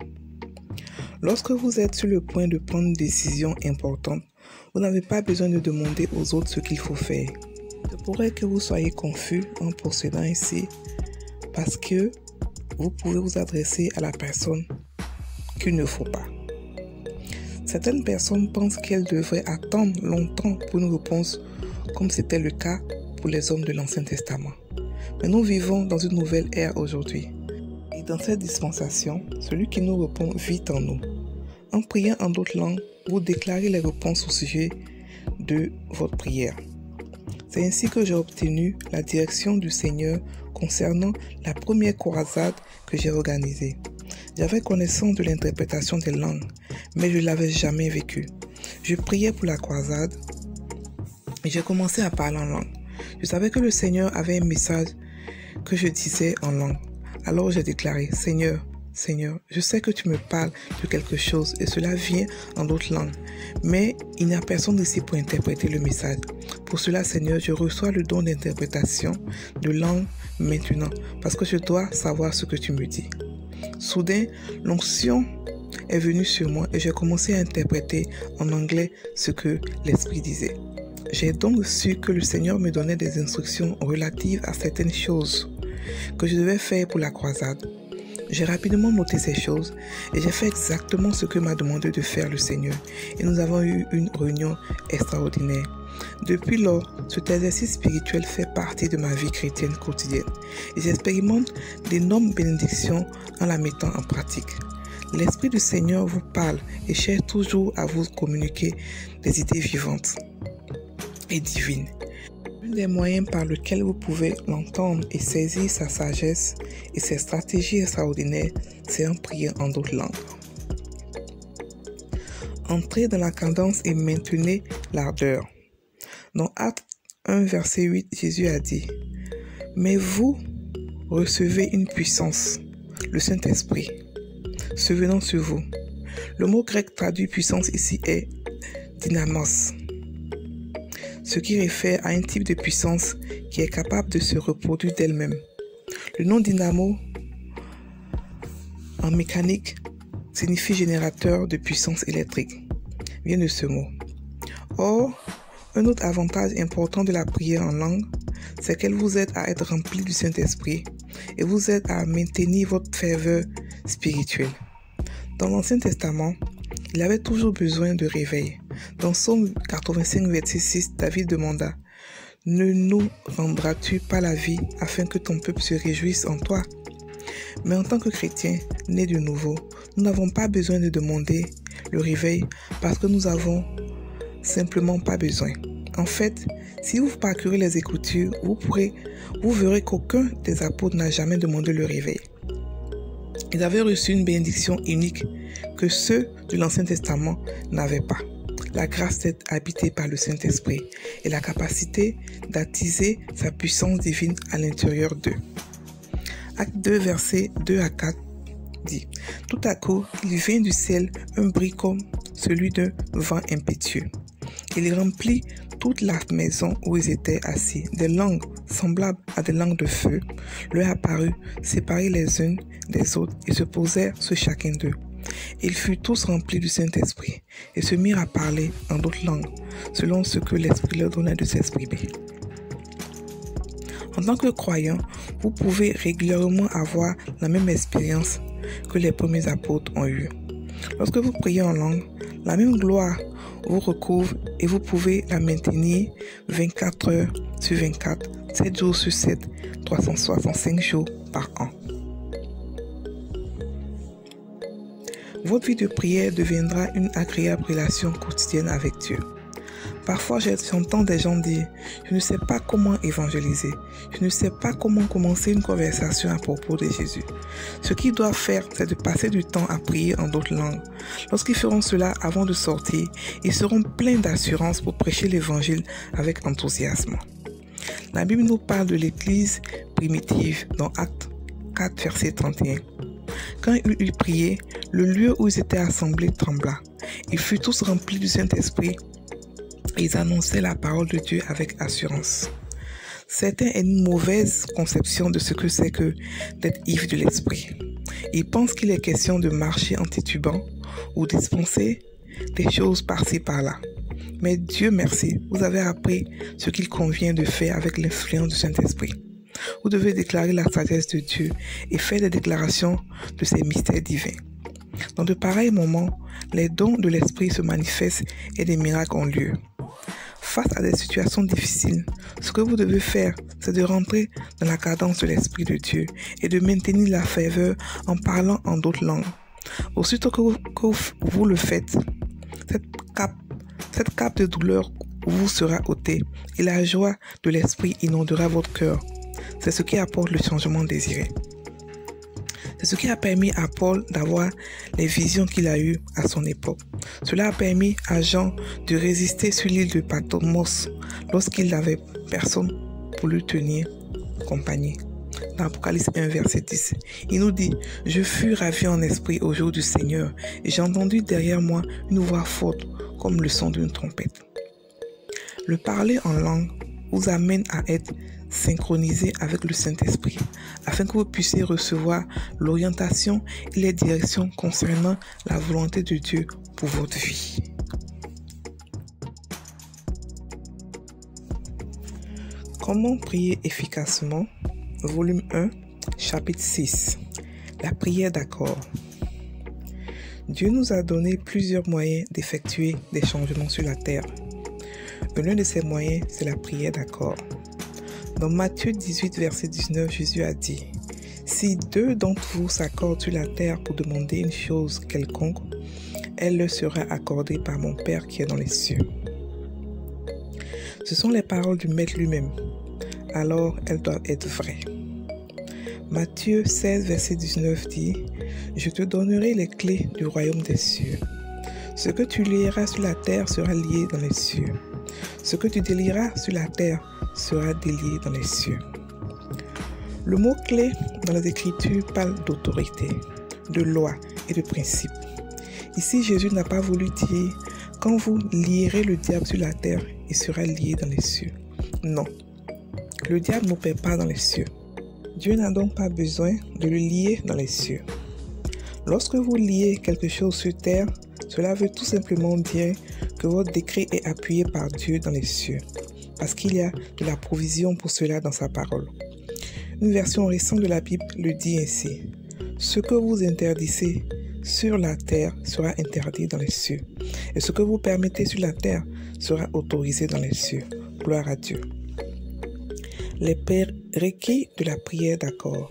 Lorsque vous êtes sur le point de prendre une décision importante, vous n'avez pas besoin de demander aux autres ce qu'il faut faire. Il pourrait que vous soyez confus en procédant ainsi parce que vous pouvez vous adresser à la personne qu'il ne faut pas. Certaines personnes pensent qu'elles devraient attendre longtemps pour une réponse, comme c'était le cas pour les hommes de l'Ancien Testament. Mais nous vivons dans une nouvelle ère aujourd'hui. Et dans cette dispensation, celui qui nous répond vit en nous. En priant en d'autres langues, vous déclarez les réponses au sujet de votre prière. C'est ainsi que j'ai obtenu la direction du Seigneur concernant la première croisade que j'ai organisée. J'avais connaissance de l'interprétation des langues, mais je ne l'avais jamais vécue. Je priais pour la croisade et j'ai commencé à parler en langue. Je savais que le Seigneur avait un message que je disais en langue. Alors j'ai déclaré, Seigneur, je sais que tu me parles de quelque chose et cela vient en d'autres langues, mais il n'y a personne ici pour interpréter le message. Pour cela, Seigneur, je reçois le don d'interprétation de langue maintenant, parce que je dois savoir ce que tu me dis. Soudain, l'onction est venue sur moi et j'ai commencé à interpréter en anglais ce que l'Esprit disait. J'ai donc su que le Seigneur me donnait des instructions relatives à certaines choses que je devais faire pour la croisade. J'ai rapidement noté ces choses et j'ai fait exactement ce que m'a demandé de faire le Seigneur et nous avons eu une réunion extraordinaire. Depuis lors, cet exercice spirituel fait partie de ma vie chrétienne quotidienne et j'expérimente d'énormes bénédictions en la mettant en pratique. L'Esprit du Seigneur vous parle et cherche toujours à vous communiquer des idées vivantes et divines. L'un des moyens par lesquels vous pouvez l'entendre et saisir sa sagesse et ses stratégies extraordinaires, c'est en priant en d'autres langues. Entrez dans la cadence et maintenez l'ardeur. Dans Actes 1, verset 8, Jésus a dit « Mais vous recevez une puissance, le Saint-Esprit, se venant sur vous. » Le mot grec traduit puissance ici est dynamos, ce qui réfère à un type de puissance qui est capable de se reproduire d'elle-même. Le nom dynamo en mécanique signifie générateur de puissance électrique, vient de ce mot. Or, un autre avantage important de la prière en langue, c'est qu'elle vous aide à être rempli du Saint-Esprit et vous aide à maintenir votre ferveur spirituelle. Dans l'Ancien Testament, il avait toujours besoin de réveil. Dans Psaume 85, verset 6, David demanda « Ne nous rendras-tu pas la vie afin que ton peuple se réjouisse en toi ?» Mais en tant que chrétiens, nés de nouveau, nous n'avons pas besoin de demander le réveil parce que nous n'avons simplement pas besoin. En fait, si vous parcourez les Écritures, vous verrez qu'aucun des apôtres n'a jamais demandé le réveil. Ils avaient reçu une bénédiction unique que ceux de l'Ancien Testament n'avaient pas. La grâce d'être habité par le Saint-Esprit et la capacité d'attiser sa puissance divine à l'intérieur d'eux. Acte 2, versets 2 à 4 dit « Tout à coup, il vint du ciel un bruit comme celui d'un vent impétueux. Il remplit toute la maison où ils étaient assis. Des langues semblables à des langues de feu leur apparurent, séparées les unes des autres, et se posèrent sur chacun d'eux. Ils furent tous remplis du Saint-Esprit et se mirent à parler en d'autres langues, selon ce que l'Esprit leur donnait de s'exprimer. » En tant que croyant, vous pouvez régulièrement avoir la même expérience que les premiers apôtres ont eue. Lorsque vous priez en langue, la même gloire vous recouvre et vous pouvez la maintenir 24 heures sur 24, 7 jours sur 7, 365 jours par an. Votre vie de prière deviendra une agréable relation quotidienne avec Dieu. Parfois, j'entends des gens dire « Je ne sais pas comment évangéliser. Je ne sais pas comment commencer une conversation à propos de Jésus. » Ce qu'ils doivent faire, c'est de passer du temps à prier en d'autres langues. Lorsqu'ils feront cela avant de sortir, ils seront pleins d'assurance pour prêcher l'évangile avec enthousiasme. La Bible nous parle de l'Église primitive dans Actes 4, verset 31. Quand ils eurent prié, le lieu où ils étaient assemblés trembla. Ils furent tous remplis du Saint-Esprit Ils annonçaient la parole de Dieu avec assurance. Certains ont une mauvaise conception de ce que c'est que d'être ivre de l'esprit. Ils pensent qu'il est question de marcher en titubant ou dispenser des choses par-ci par-là. Mais Dieu merci, vous avez appris ce qu'il convient de faire avec l'influence du Saint-Esprit. Vous devez déclarer la sagesse de Dieu et faire des déclarations de ses mystères divins. Dans de pareils moments, les dons de l'Esprit se manifestent et des miracles ont lieu. Face à des situations difficiles, ce que vous devez faire, c'est de rentrer dans la cadence de l'Esprit de Dieu et de maintenir la ferveur en parlant en d'autres langues. Aussitôt que vous le faites, cette cape de douleur vous sera ôtée et la joie de l'Esprit inondera votre cœur. C'est ce qui apporte le changement désiré. C'est ce qui a permis à Paul d'avoir les visions qu'il a eues à son époque. Cela a permis à Jean de résister sur l'île de Patmos lorsqu'il n'avait personne pour lui tenir compagnie. Dans Apocalypse 1, verset 10, il nous dit « Je fus ravi en esprit au jour du Seigneur, et j'ai entendu derrière moi une voix forte comme le son d'une trompette. » Le parler en langue vous amène à être synchronisé avec le Saint-Esprit, afin que vous puissiez recevoir l'orientation et les directions concernant la volonté de Dieu pour votre vie. Comment prier efficacement? Volume 1, chapitre 6. La prière d'accord. Dieu nous a donné plusieurs moyens d'effectuer des changements sur la terre. L'un de ces moyens, c'est la prière d'accord. Dans Matthieu 18, verset 19, Jésus a dit « Si deux d'entre vous s'accordent sur la terre pour demander une chose quelconque, elle leur sera accordée par mon Père qui est dans les cieux. » Ce sont les paroles du Maître lui-même. Alors elles doivent être vraies. Matthieu 16, verset 19 dit « Je te donnerai les clés du royaume des cieux. Ce que tu lieras sur la terre sera lié dans les cieux. Ce que tu délieras sur la terre sera délié dans les cieux. » Le mot-clé dans les Écritures parle d'autorité, de loi et de principe. Ici, Jésus n'a pas voulu dire « Quand vous lierez le diable sur la terre, il sera lié dans les cieux. » Non, le diable n'opère pas dans les cieux. Dieu n'a donc pas besoin de le lier dans les cieux. Lorsque vous liez quelque chose sur terre, cela veut tout simplement dire que votre décret est appuyé par Dieu dans les cieux, parce qu'il y a de la provision pour cela dans sa parole. Une version récente de la Bible le dit ainsi. Ce que vous interdisez sur la terre sera interdit dans les cieux, et ce que vous permettez sur la terre sera autorisé dans les cieux. Gloire à Dieu. Les prérequis de la prière d'accord.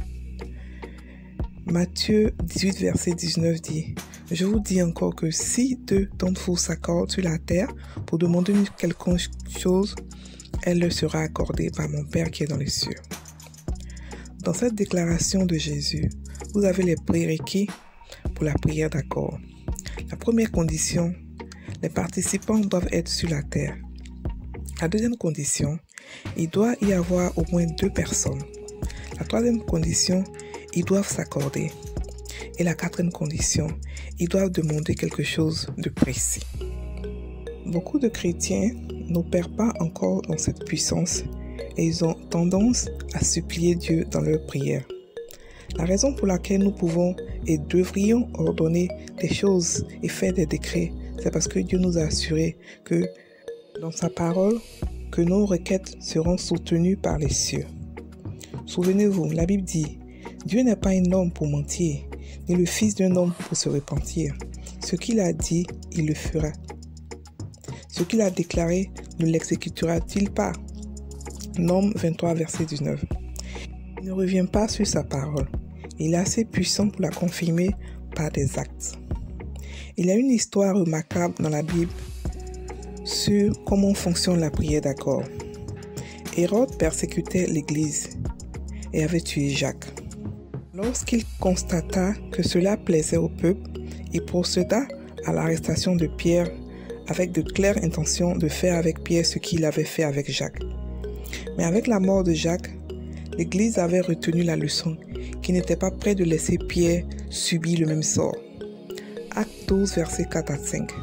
Matthieu 18, verset 19 dit « Je vous dis encore que si deux d'entre vous s'accordent sur la terre pour demander une quelconque chose, elle leur sera accordée par mon Père qui est dans les cieux. » Dans cette déclaration de Jésus, vous avez les prérequis pour la prière d'accord. La première condition, les participants doivent être sur la terre. La deuxième condition, il doit y avoir au moins 2 personnes. La troisième condition, ils doivent s'accorder. Et la quatrième condition, ils doivent demander quelque chose de précis. Beaucoup de chrétiens n'opèrent pas encore dans cette puissance et ils ont tendance à supplier Dieu dans leurs prières. La raison pour laquelle nous pouvons et devrions ordonner des choses et faire des décrets, c'est parce que Dieu nous a assuré que dans sa parole, que nos requêtes seront soutenues par les cieux. Souvenez-vous, la Bible dit « Dieu n'est pas un homme pour mentir, ni le fils d'un homme pour se repentir. Ce qu'il a dit, il le fera. Ce qu'il a déclaré, ne l'exécutera-t-il pas ?» Nom 23, verset 19. Il ne revient pas sur sa parole. Il est assez puissant pour la confirmer par des actes. Il y a une histoire remarquable dans la Bible sur comment fonctionne la prière d'accord. Hérode persécutait l'Église et avait tué Jacques. Lorsqu'il constata que cela plaisait au peuple, il procéda à l'arrestation de Pierre avec de claires intentions de faire avec Pierre ce qu'il avait fait avec Jacques. Mais avec la mort de Jacques, l'Église avait retenu la leçon qu'il n'était pas prêt de laisser Pierre subir le même sort. Actes 12, versets 4 à 5.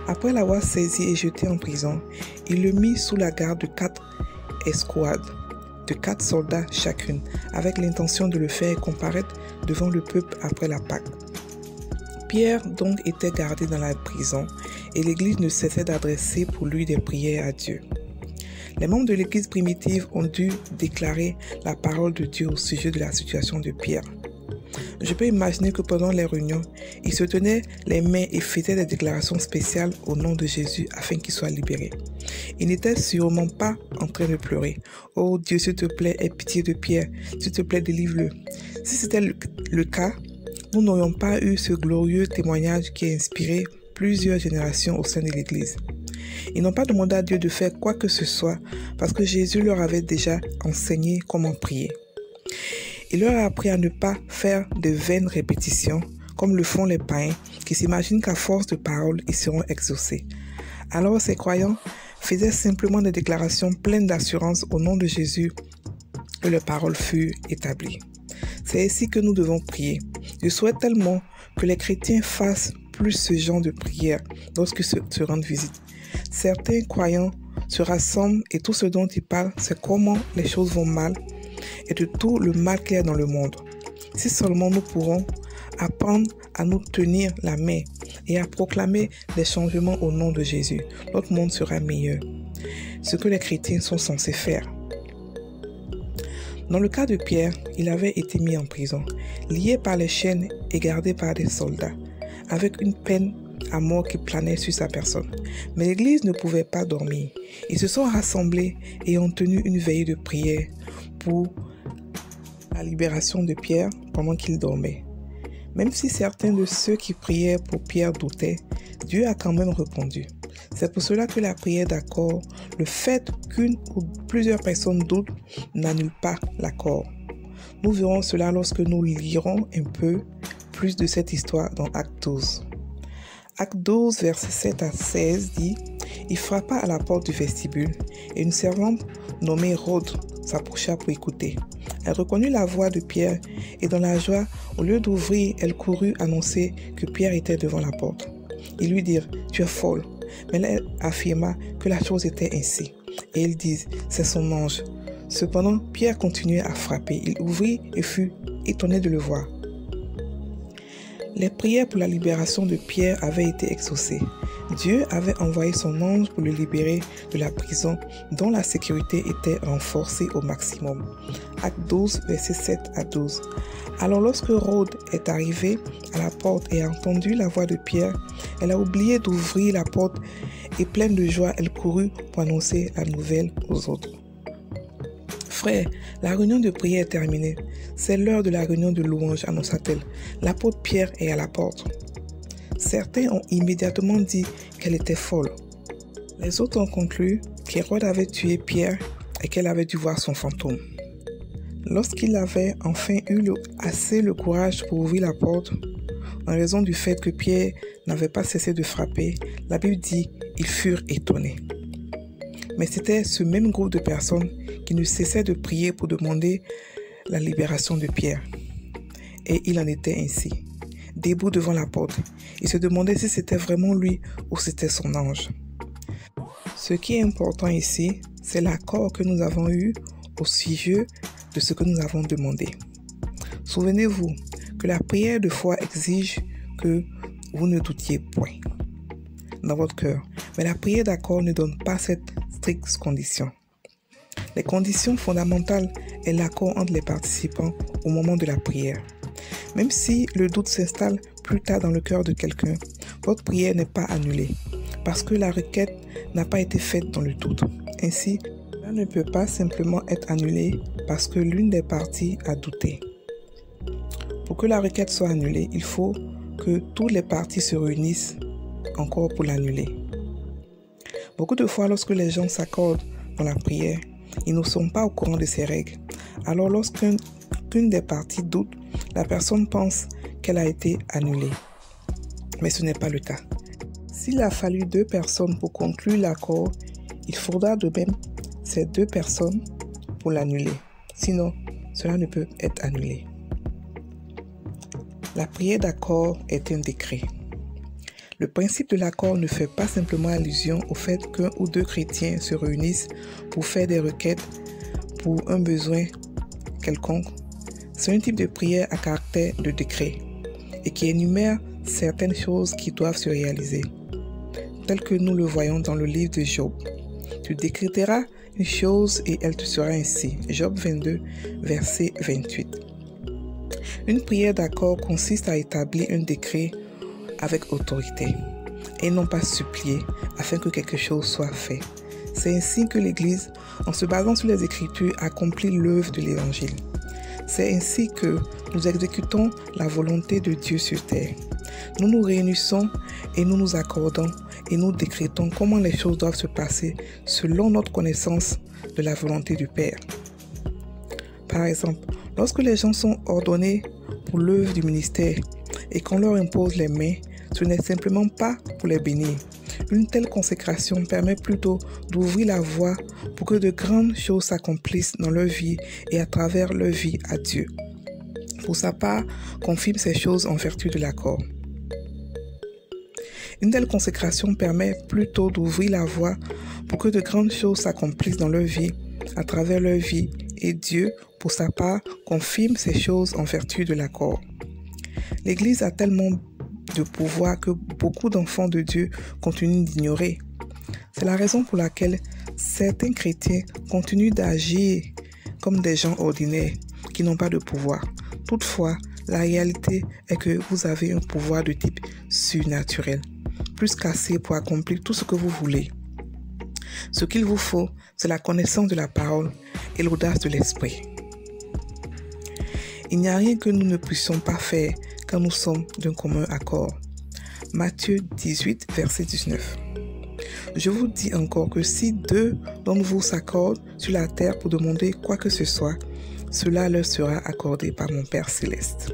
Après l'avoir saisi et jeté en prison, il le mit sous la garde de 4 escouades, de 4 soldats chacune, avec l'intention de le faire comparaître devant le peuple après la Pâque. Pierre donc était gardé dans la prison et l'Église ne cessait d'adresser pour lui des prières à Dieu. Les membres de l'Église primitive ont dû déclarer la parole de Dieu au sujet de la situation de Pierre. Je peux imaginer que pendant les réunions, ils se tenaient les mains et faisaient des déclarations spéciales au nom de Jésus afin qu'il soit libéré. Ils n'étaient sûrement pas en train de pleurer. « Oh Dieu, s'il te plaît, aie pitié de Pierre. S'il te plaît, délivre-le. » Si c'était le cas, nous n'aurions pas eu ce glorieux témoignage qui a inspiré plusieurs générations au sein de l'Église. Ils n'ont pas demandé à Dieu de faire quoi que ce soit parce que Jésus leur avait déjà enseigné comment prier. Il leur a appris à ne pas faire de vaines répétitions, comme le font les païens qui s'imaginent qu'à force de paroles, ils seront exaucés. Alors ces croyants faisaient simplement des déclarations pleines d'assurance au nom de Jésus et leurs paroles furent établies. C'est ici que nous devons prier. Je souhaite tellement que les chrétiens fassent plus ce genre de prière lorsqu'ils se rendent visite. Certains croyants se rassemblent et tout ce dont ils parlent, c'est comment les choses vont mal et de tout le mal qu'il y a dans le monde. Si seulement nous pourrons apprendre à nous tenir la main et à proclamer des changements au nom de Jésus, notre monde sera meilleur. Ce que les chrétiens sont censés faire. Dans le cas de Pierre, il avait été mis en prison, lié par les chaînes et gardé par des soldats, avec une peine à mort qui planait sur sa personne. Mais l'Église ne pouvait pas dormir. Ils se sont rassemblés et ont tenu une veillée de prière pour la libération de Pierre pendant qu'il dormait. Même si certains de ceux qui priaient pour Pierre doutaient, Dieu a quand même répondu. C'est pour cela que la prière d'accord, le fait qu'une ou plusieurs personnes doutent, n'annule pas l'accord. Nous verrons cela lorsque nous lirons un peu plus de cette histoire dans Actes 12. Actes 12, versets 7 à 16 dit « Il frappa à la porte du vestibule et une servante nommée Rhôde s'approcha pour écouter. Elle reconnut la voix de Pierre et dans la joie, au lieu d'ouvrir, elle courut annoncer que Pierre était devant la porte. Ils lui dirent « Tu es folle ». Mais elle affirma que la chose était ainsi. Et ils disent « C'est son ange ». Cependant, Pierre continuait à frapper. Il ouvrit et fut étonné de le voir. Les prières pour la libération de Pierre avaient été exaucées. Dieu avait envoyé son ange pour le libérer de la prison dont la sécurité était renforcée au maximum. Acte 12, versets 7 à 12. Alors lorsque Rhôde est arrivée à la porte et a entendu la voix de Pierre, elle a oublié d'ouvrir la porte et pleine de joie, elle courut pour annoncer la nouvelle aux autres. Frère, la réunion de prière est terminée. C'est l'heure de la réunion de louange, annonça-t-elle. L'apôtre Pierre est à la porte. Certains ont immédiatement dit qu'elle était folle. Les autres ont conclu qu'Hérode avait tué Pierre et qu'elle avait dû voir son fantôme. Lorsqu'il avait enfin eu assez le courage pour ouvrir la porte, en raison du fait que Pierre n'avait pas cessé de frapper, la Bible dit qu'ils furent étonnés. Mais c'était ce même groupe de personnes qui ne cessait de prier pour demander la libération de Pierre. Et il en était ainsi. Debout devant la porte, il se demandait si c'était vraiment lui ou c'était son ange. Ce qui est important ici, c'est l'accord que nous avons eu au sujet de ce que nous avons demandé. Souvenez-vous que la prière de foi exige que vous ne doutiez point dans votre cœur, mais la prière d'accord ne donne pas cette stricte condition. Les conditions fondamentales est l'accord entre les participants au moment de la prière. Même si le doute s'installe plus tard dans le cœur de quelqu'un, votre prière n'est pas annulée parce que la requête n'a pas été faite dans le doute. Ainsi, cela ne peut pas simplement être annulé parce que l'une des parties a douté. Pour que la requête soit annulée, il faut que toutes les parties se réunissent encore pour l'annuler. Beaucoup de fois, lorsque les gens s'accordent dans la prière, ils ne sont pas au courant de ces règles. Alors, lorsqu'une des parties doute, la personne pense qu'elle a été annulée. Mais ce n'est pas le cas. S'il a fallu 2 personnes pour conclure l'accord, il faudra de même ces 2 personnes pour l'annuler. Sinon, cela ne peut être annulé. La prière d'accord est un décret. Le principe de l'accord ne fait pas simplement allusion au fait qu'un ou deux chrétiens se réunissent pour faire des requêtes pour un besoin quelconque. C'est un type de prière à caractère de décret et qui énumère certaines choses qui doivent se réaliser, tel que nous le voyons dans le livre de Job. Tu décréteras une chose et elle te sera ainsi. Job 22, verset 28. Une prière d'accord consiste à établir un décret avec autorité et non pas supplier afin que quelque chose soit fait. C'est ainsi que l'Église, en se basant sur les Écritures, accomplit l'œuvre de l'Évangile. C'est ainsi que nous exécutons la volonté de Dieu sur terre. Nous nous réunissons et nous nous accordons et nous décrétons comment les choses doivent se passer selon notre connaissance de la volonté du Père. Par exemple, lorsque les gens sont ordonnés pour l'œuvre du ministère et qu'on leur impose les mains, ce n'est simplement pas pour les bénir. Une telle consécration permet plutôt d'ouvrir la voie pour que de grandes choses s'accomplissent dans leur vie et à travers leur vie à Dieu. Pour sa part, confirme ces choses en vertu de l'accord. Une telle consécration permet plutôt d'ouvrir la voie pour que de grandes choses s'accomplissent dans leur vie, à travers leur vie, et Dieu, pour sa part, confirme ces choses en vertu de l'accord. L'Église a tellement de pouvoir que beaucoup d'enfants de Dieu continuent d'ignorer. C'est la raison pour laquelle certains chrétiens continuent d'agir comme des gens ordinaires qui n'ont pas de pouvoir. Toutefois, la réalité est que vous avez un pouvoir de type surnaturel, plus qu'assez pour accomplir tout ce que vous voulez. Ce qu'il vous faut, c'est la connaissance de la parole et l'audace de l'esprit. Il n'y a rien que nous ne puissions pas faire quand nous sommes d'un commun accord. Matthieu 18, verset 19. Je vous dis encore que si deux d'entre vous s'accordent sur la terre pour demander quoi que ce soit, cela leur sera accordé par mon Père céleste.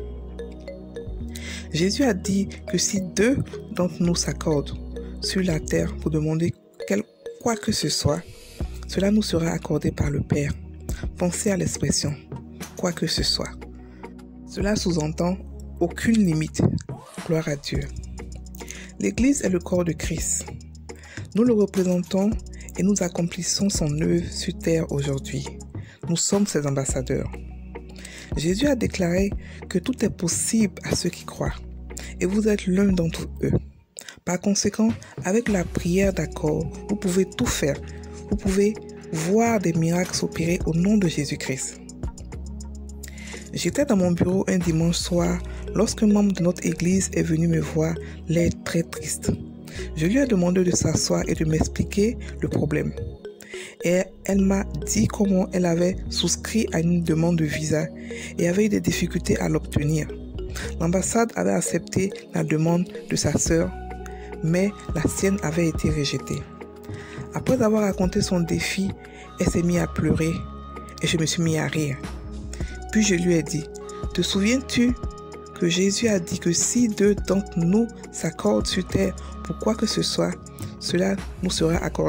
Jésus a dit que si deux d'entre nous s'accordent sur la terre pour demander quoi que ce soit, cela nous sera accordé par le Père. Pensez à l'expression « quoi que ce soit ». Cela sous-entend aucune limite. Gloire à Dieu. L'Église est le corps de Christ. Nous le représentons et nous accomplissons son œuvre sur terre aujourd'hui. Nous sommes ses ambassadeurs. Jésus a déclaré que tout est possible à ceux qui croient, et vous êtes l'un d'entre eux. Par conséquent, avec la prière d'accord, vous pouvez tout faire. Vous pouvez voir des miracles s'opérer au nom de Jésus-Christ. J'étais dans mon bureau un dimanche soir lorsqu'un membre de notre église est venu me voir, l'air très triste. Je lui ai demandé de s'asseoir et de m'expliquer le problème. Et elle m'a dit comment elle avait souscrit à une demande de visa et avait eu des difficultés à l'obtenir. L'ambassade avait accepté la demande de sa sœur, mais la sienne avait été rejetée. Après avoir raconté son défi, elle s'est mise à pleurer et je me suis mis à rire. Puis je lui ai dit, « Te souviens-tu que Jésus a dit que si deux d'entre nous s'accordent sur terre pour quoi que ce soit, cela nous sera accordé ?»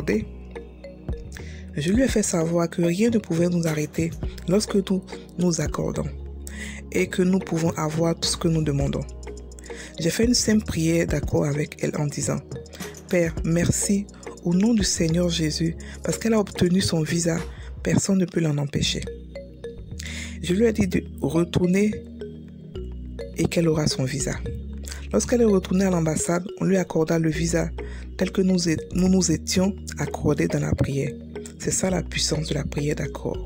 Je lui ai fait savoir que rien ne pouvait nous arrêter lorsque nous nous accordons et que nous pouvons avoir tout ce que nous demandons. J'ai fait une simple prière d'accord avec elle en disant, « Père, merci au nom du Seigneur Jésus parce qu'elle a obtenu son visa, personne ne peut l'en empêcher. » Je lui ai dit de retourner et qu'elle aura son visa. Lorsqu'elle est retournée à l'ambassade, on lui accorda le visa tel que nous nous étions accordés dans la prière. C'est ça la puissance de la prière d'accord.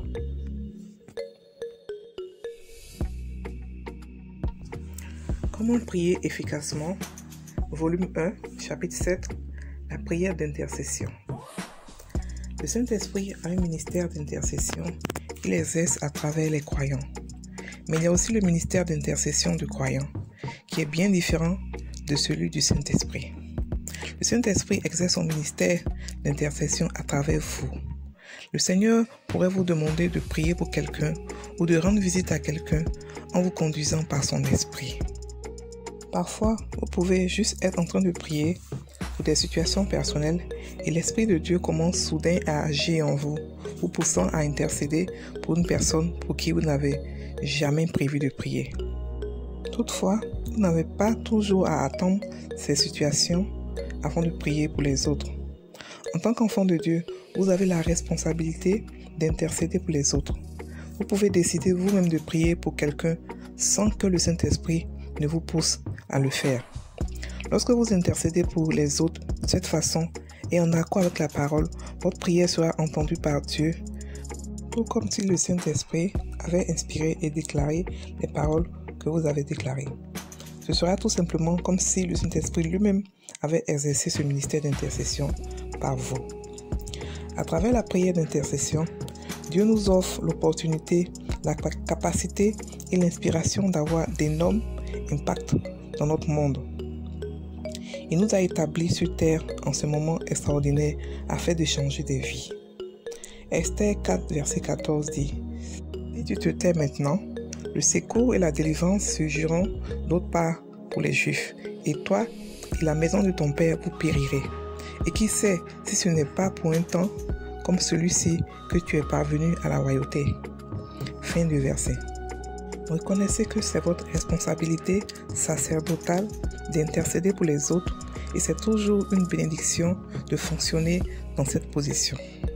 Comment prier efficacement? Volume 1, chapitre 7, la prière d'intercession. Le Saint-Esprit a un ministère d'intercession qu'il exerce à travers les croyants. Mais il y a aussi le ministère d'intercession du croyant, qui est bien différent de celui du Saint-Esprit. Le Saint-Esprit exerce son ministère d'intercession à travers vous. Le Seigneur pourrait vous demander de prier pour quelqu'un ou de rendre visite à quelqu'un en vous conduisant par son esprit. Parfois, vous pouvez juste être en train de prier pour des situations personnelles et l'Esprit de Dieu commence soudain à agir en vous, vous poussant à intercéder pour une personne pour qui vous n'avez jamais prévu de prier. Toutefois, vous n'avez pas toujours à attendre ces situations avant de prier pour les autres. En tant qu'enfant de Dieu, vous avez la responsabilité d'intercéder pour les autres. Vous pouvez décider vous-même de prier pour quelqu'un sans que le Saint-Esprit ne vous pousse à le faire. Lorsque vous intercédez pour les autres de cette façon et en accord avec la parole, votre prière sera entendue par Dieu, tout comme si le Saint-Esprit avait inspiré et déclaré les paroles que vous avez déclarées. Ce sera tout simplement comme si le Saint-Esprit lui-même avait exercé ce ministère d'intercession par vous. À travers la prière d'intercession, Dieu nous offre l'opportunité, la capacité et l'inspiration d'avoir d'énormes impacts dans notre monde. Il nous a établis sur terre en ce moment extraordinaire afin de changer des vies. Esther 4, verset 14 dit « Si tu te tais maintenant, le secours et la délivrance surgiront d'autre part pour les Juifs, et toi et la maison de ton père vous périrez. Et qui sait si ce n'est pas pour un temps comme celui-ci que tu es parvenu à la royauté. » Fin du verset. Reconnaissez que c'est votre responsabilité sacerdotale d'intercéder pour les autres et c'est toujours une bénédiction de fonctionner dans cette position.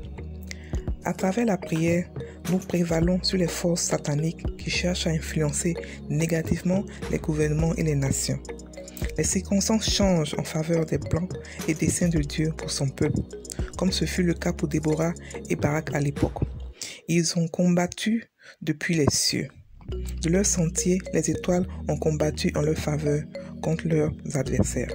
À travers la prière, nous prévalons sur les forces sataniques qui cherchent à influencer négativement les gouvernements et les nations. Les circonstances changent en faveur des plans et des desseins de Dieu pour son peuple, comme ce fut le cas pour Déborah et Barak à l'époque. Ils ont combattu depuis les cieux. De leur sentier, les étoiles ont combattu en leur faveur contre leurs adversaires.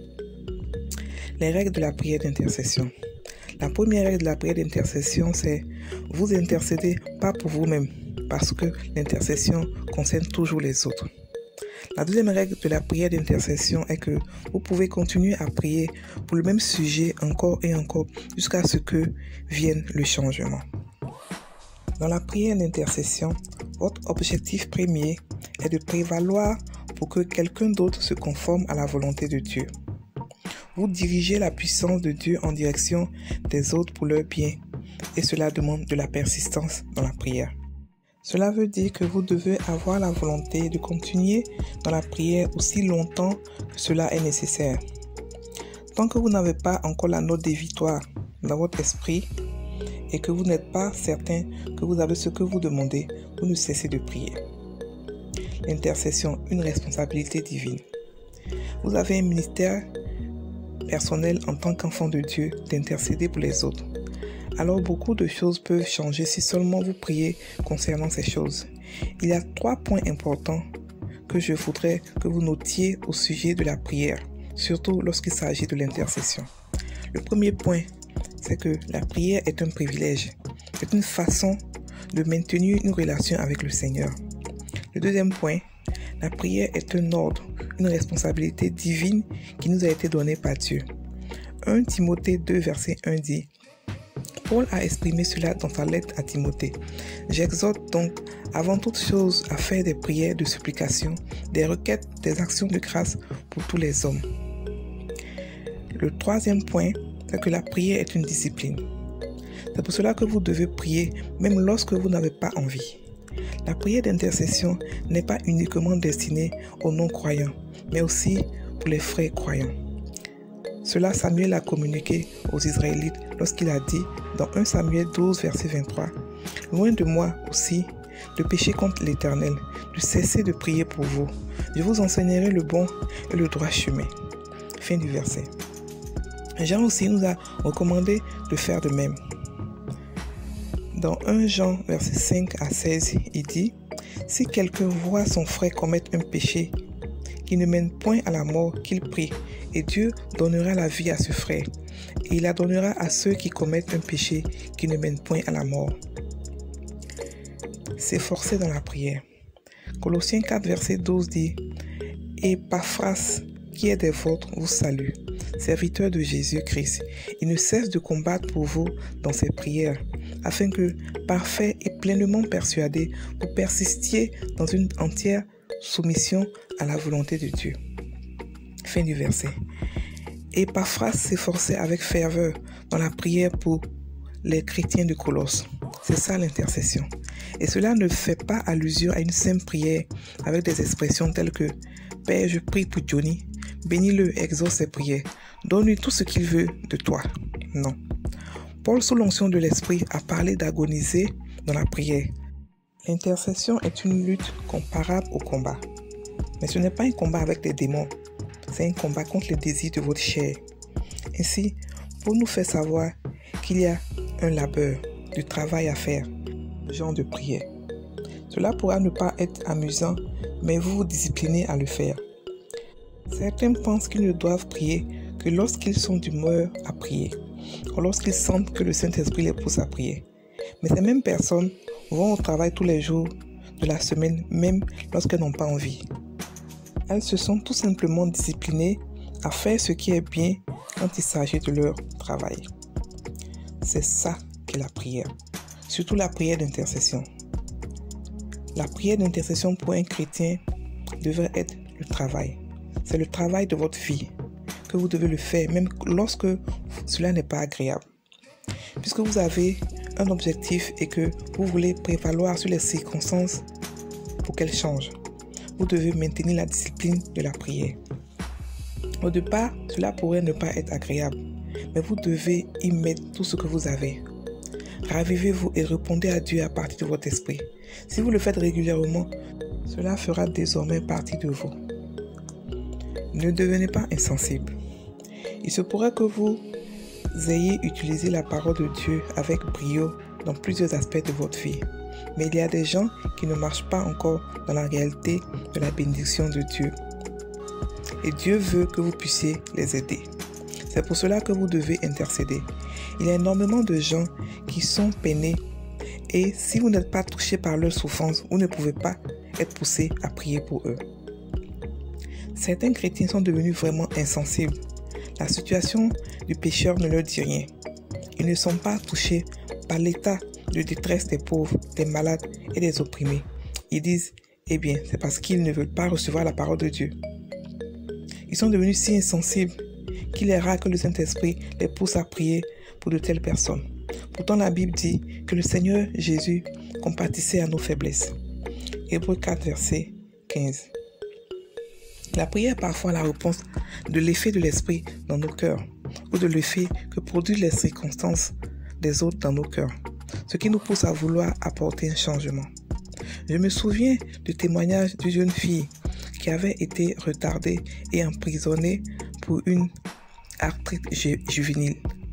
Les règles de la prière d'intercession. La première règle de la prière d'intercession, c'est « Vous intercédez pas pour vous-même » parce que l'intercession concerne toujours les autres. La deuxième règle de la prière d'intercession est que vous pouvez continuer à prier pour le même sujet encore et encore jusqu'à ce que vienne le changement. Dans la prière d'intercession, votre objectif premier est de prévaloir pour que quelqu'un d'autre se conforme à la volonté de Dieu. Vous dirigez la puissance de Dieu en direction des autres pour leur bien et cela demande de la persistance dans la prière. Cela veut dire que vous devez avoir la volonté de continuer dans la prière aussi longtemps que cela est nécessaire. Tant que vous n'avez pas encore la note des victoires dans votre esprit et que vous n'êtes pas certain que vous avez ce que vous demandez, vous ne cessez de prier. L'intercession, une responsabilité divine. Vous avez un ministère personnel en tant qu'enfant de Dieu d'intercéder pour les autres. Alors beaucoup de choses peuvent changer si seulement vous priez concernant ces choses. Il y a 3 points importants que je voudrais que vous notiez au sujet de la prière, surtout lorsqu'il s'agit de l'intercession. Le premier point, c'est que la prière est un privilège. C'est une façon de maintenir une relation avec le Seigneur. Le deuxième point, la prière est un ordre, une responsabilité divine qui nous a été donnée par Dieu. 1 Timothée 2, verset 1 dit Paul a exprimé cela dans sa lettre à Timothée. J'exhorte donc avant toute chose à faire des prières de supplication, des requêtes, des actions de grâce pour tous les hommes. Le troisième point, c'est que la prière est une discipline. C'est pour cela que vous devez prier même lorsque vous n'avez pas envie. La prière d'intercession n'est pas uniquement destinée aux non-croyants, mais aussi pour les frères croyants. Cela Samuel a communiqué aux Israélites lorsqu'il a dit dans 1 Samuel 12, verset 23 « Loin de moi aussi de pécher contre l'Éternel, de cesser de prier pour vous. Je vous enseignerai le bon et le droit chemin. » Fin du verset. Jean aussi nous a recommandé de faire de même. Dans 1 Jean, verset 5 à 16, il dit « Si quelqu'un voit son frère commettre un péché qui ne mène point à la mort, qu'il prie, et Dieu donnera la vie à ce frère, et il la donnera à ceux qui commettent un péché qui ne mène point à la mort. » S'efforcer dans la prière. Colossiens 4, verset 12 dit « Et Epaphras, qui est des vôtres, vous salue, serviteur de Jésus-Christ. Il ne cesse de combattre pour vous dans ses prières, afin que, parfait et pleinement persuadé, vous persistiez dans une entière soumission à la volonté de Dieu. » Fin du verset. Et Epaphras s'efforçait avec ferveur dans la prière pour les chrétiens de Colosse. C'est ça l'intercession. Et cela ne fait pas allusion à une simple prière avec des expressions telles que « Père, je prie pour Johnny », bénis-le, exauce ses prières, donne-lui tout ce qu'il veut de toi. Non. Paul, sous l'onction de l'Esprit, a parlé d'agoniser dans la prière. L'intercession est une lutte comparable au combat. Mais ce n'est pas un combat avec des démons, c'est un combat contre les désirs de votre chair. Ainsi, Paul nous fait savoir qu'il y a un labeur, du travail à faire, genre de prière. Cela pourra ne pas être amusant, mais vous vous disciplinez à le faire. Certains pensent qu'ils ne doivent prier que lorsqu'ils sont d'humeur à prier, ou lorsqu'ils sentent que le Saint-Esprit les pousse à prier. Mais ces mêmes personnes vont au travail tous les jours de la semaine, même lorsqu'elles n'ont pas envie. Elles se sont tout simplement disciplinées à faire ce qui est bien quand il s'agit de leur travail. C'est ça qu'est la prière, surtout la prière d'intercession. La prière d'intercession pour un chrétien devrait être le travail. C'est le travail de votre vie que vous devez le faire, même lorsque cela n'est pas agréable. Puisque vous avez un objectif et que vous voulez prévaloir sur les circonstances pour qu'elles changent, vous devez maintenir la discipline de la prière. Au départ, cela pourrait ne pas être agréable, mais vous devez y mettre tout ce que vous avez. Ravivez-vous et répondez à Dieu à partir de votre esprit. Si vous le faites régulièrement, cela fera désormais partie de vous. Ne devenez pas insensible. Il se pourrait que vous ayez utilisé la parole de Dieu avec brio dans plusieurs aspects de votre vie. Mais il y a des gens qui ne marchent pas encore dans la réalité de la bénédiction de Dieu. Et Dieu veut que vous puissiez les aider. C'est pour cela que vous devez intercéder. Il y a énormément de gens qui sont peinés et si vous n'êtes pas touché par leur souffrance, vous ne pouvez pas être poussé à prier pour eux. Certains chrétiens sont devenus vraiment insensibles. La situation du pécheur ne leur dit rien. Ils ne sont pas touchés par l'état de détresse des pauvres, des malades et des opprimés. Ils disent, eh bien, c'est parce qu'ils ne veulent pas recevoir la parole de Dieu. Ils sont devenus si insensibles qu'il est rare que le Saint-Esprit les pousse à prier pour de telles personnes. Pourtant, la Bible dit que le Seigneur Jésus compatissait à nos faiblesses. Hébreux 4, verset 15. La prière est parfois la réponse de l'effet de l'Esprit dans nos cœurs ou de l'effet que produisent les circonstances des autres dans nos cœurs, ce qui nous pousse à vouloir apporter un changement. Je me souviens du témoignage d'une jeune fille qui avait été retardée et emprisonnée pour une arthrite juvénile.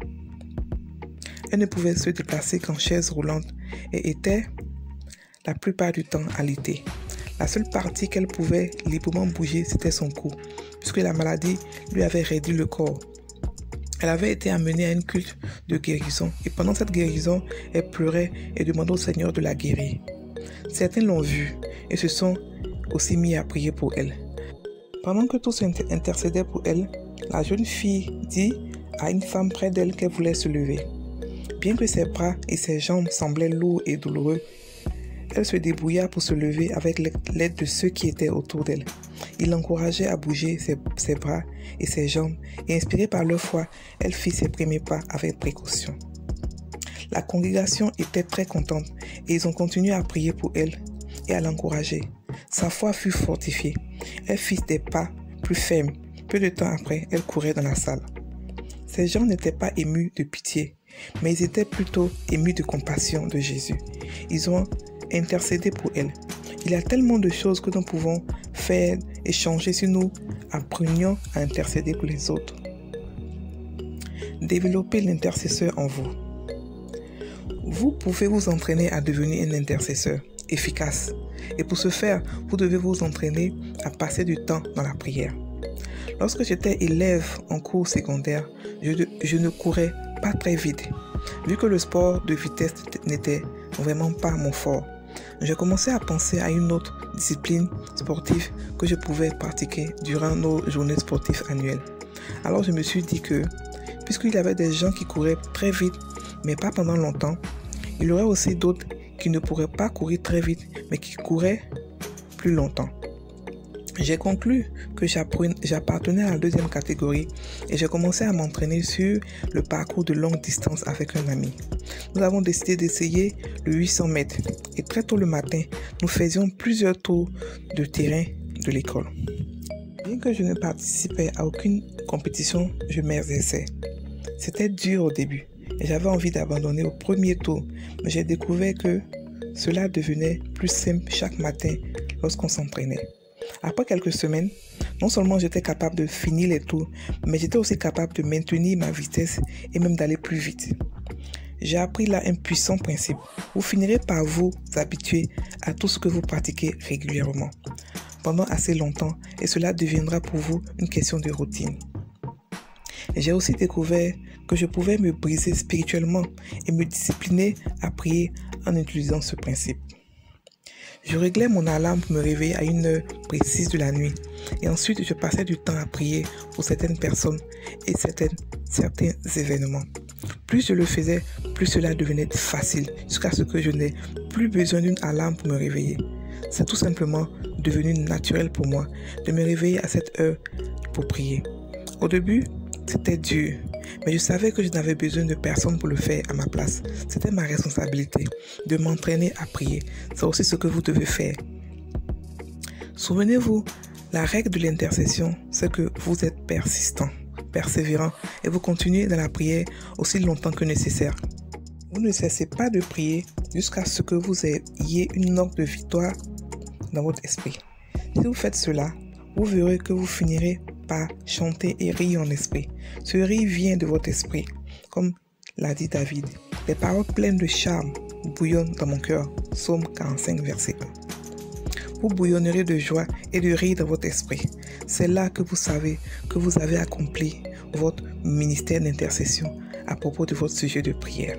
Elle ne pouvait se déplacer qu'en chaise roulante et était la plupart du temps alitée. La seule partie qu'elle pouvait librement bouger, c'était son cou, puisque la maladie lui avait réduit le corps. Elle avait été amenée à une culte de guérison et pendant cette guérison, elle pleurait et demandait au Seigneur de la guérir. Certains l'ont vue et se sont aussi mis à prier pour elle. Pendant que tous intercédaient pour elle, la jeune fille dit à une femme près d'elle qu'elle voulait se lever. Bien que ses bras et ses jambes semblaient lourds et douloureux, elle se débrouilla pour se lever avec l'aide de ceux qui étaient autour d'elle. Ils l'encourageaient à bouger ses bras et ses jambes et inspirée par leur foi, elle fit ses premiers pas avec précaution. La congrégation était très contente et ils ont continué à prier pour elle et à l'encourager. Sa foi fut fortifiée. Elle fit des pas plus fermes. Peu de temps après, elle courait dans la salle. Ces gens n'étaient pas émus de pitié, mais ils étaient plutôt émus de compassion de Jésus. Ils ont intercédé pour elle. Il y a tellement de choses que nous pouvons faire et changer si nous apprenions à intercéder pour les autres. Développez l'intercesseur en vous. Vous pouvez vous entraîner à devenir un intercesseur efficace. Et pour ce faire, vous devez vous entraîner à passer du temps dans la prière. Lorsque j'étais élève en cours secondaire, je ne courais pas très vite. Vu que le sport de vitesse n'était vraiment pas mon fort, je commençais à penser à une autre discipline sportive que je pouvais pratiquer durant nos journées sportives annuelles. Alors je me suis dit que, puisqu'il y avait des gens qui couraient très vite, mais pas pendant longtemps, il y aurait aussi d'autres qui ne pourraient pas courir très vite, mais qui couraient plus longtemps. J'ai conclu que j'appartenais à la deuxième catégorie et j'ai commencé à m'entraîner sur le parcours de longue distance avec un ami. Nous avons décidé d'essayer le 800 mètres et très tôt le matin, nous faisions plusieurs tours de terrain de l'école. Bien Bien que je ne participais à aucune compétition, je m'exerçais. C'était dur au début et j'avais envie d'abandonner au premier tour, mais j'ai découvert que cela devenait plus simple chaque matin lorsqu'on s'entraînait. Après quelques semaines, non seulement j'étais capable de finir les tours, mais j'étais aussi capable de maintenir ma vitesse et même d'aller plus vite. J'ai appris là un puissant principe. Vous finirez par vous habituer à tout ce que vous pratiquez régulièrement, pendant assez longtemps, et cela deviendra pour vous une question de routine. J'ai aussi découvert que je pouvais me briser spirituellement et me discipliner à prier en utilisant ce principe. Je réglais mon alarme pour me réveiller à une heure précise de la nuit et ensuite je passais du temps à prier pour certaines personnes et certains événements. Plus je le faisais, plus cela devenait facile jusqu'à ce que je n'ai plus besoin d'une alarme pour me réveiller. C'est tout simplement devenu naturel pour moi de me réveiller à cette heure pour prier. Au début, c'était dur, mais je savais que je n'avais besoin de personne pour le faire à ma place. C'était ma responsabilité de m'entraîner à prier. C'est aussi ce que vous devez faire. Souvenez-vous, la règle de l'intercession, c'est que vous êtes persistant, persévérant et vous continuez dans la prière aussi longtemps que nécessaire. Vous ne cessez pas de prier jusqu'à ce que vous ayez une note de victoire dans votre esprit. Si vous faites cela, vous verrez que vous finirez par chanter et rire en esprit. Ce rire vient de votre esprit, comme l'a dit David. Des paroles pleines de charme bouillonnent dans mon cœur. Psaume 45, verset 1. Vous bouillonnerez de joie et de rire dans votre esprit. C'est là que vous savez que vous avez accompli votre ministère d'intercession à propos de votre sujet de prière.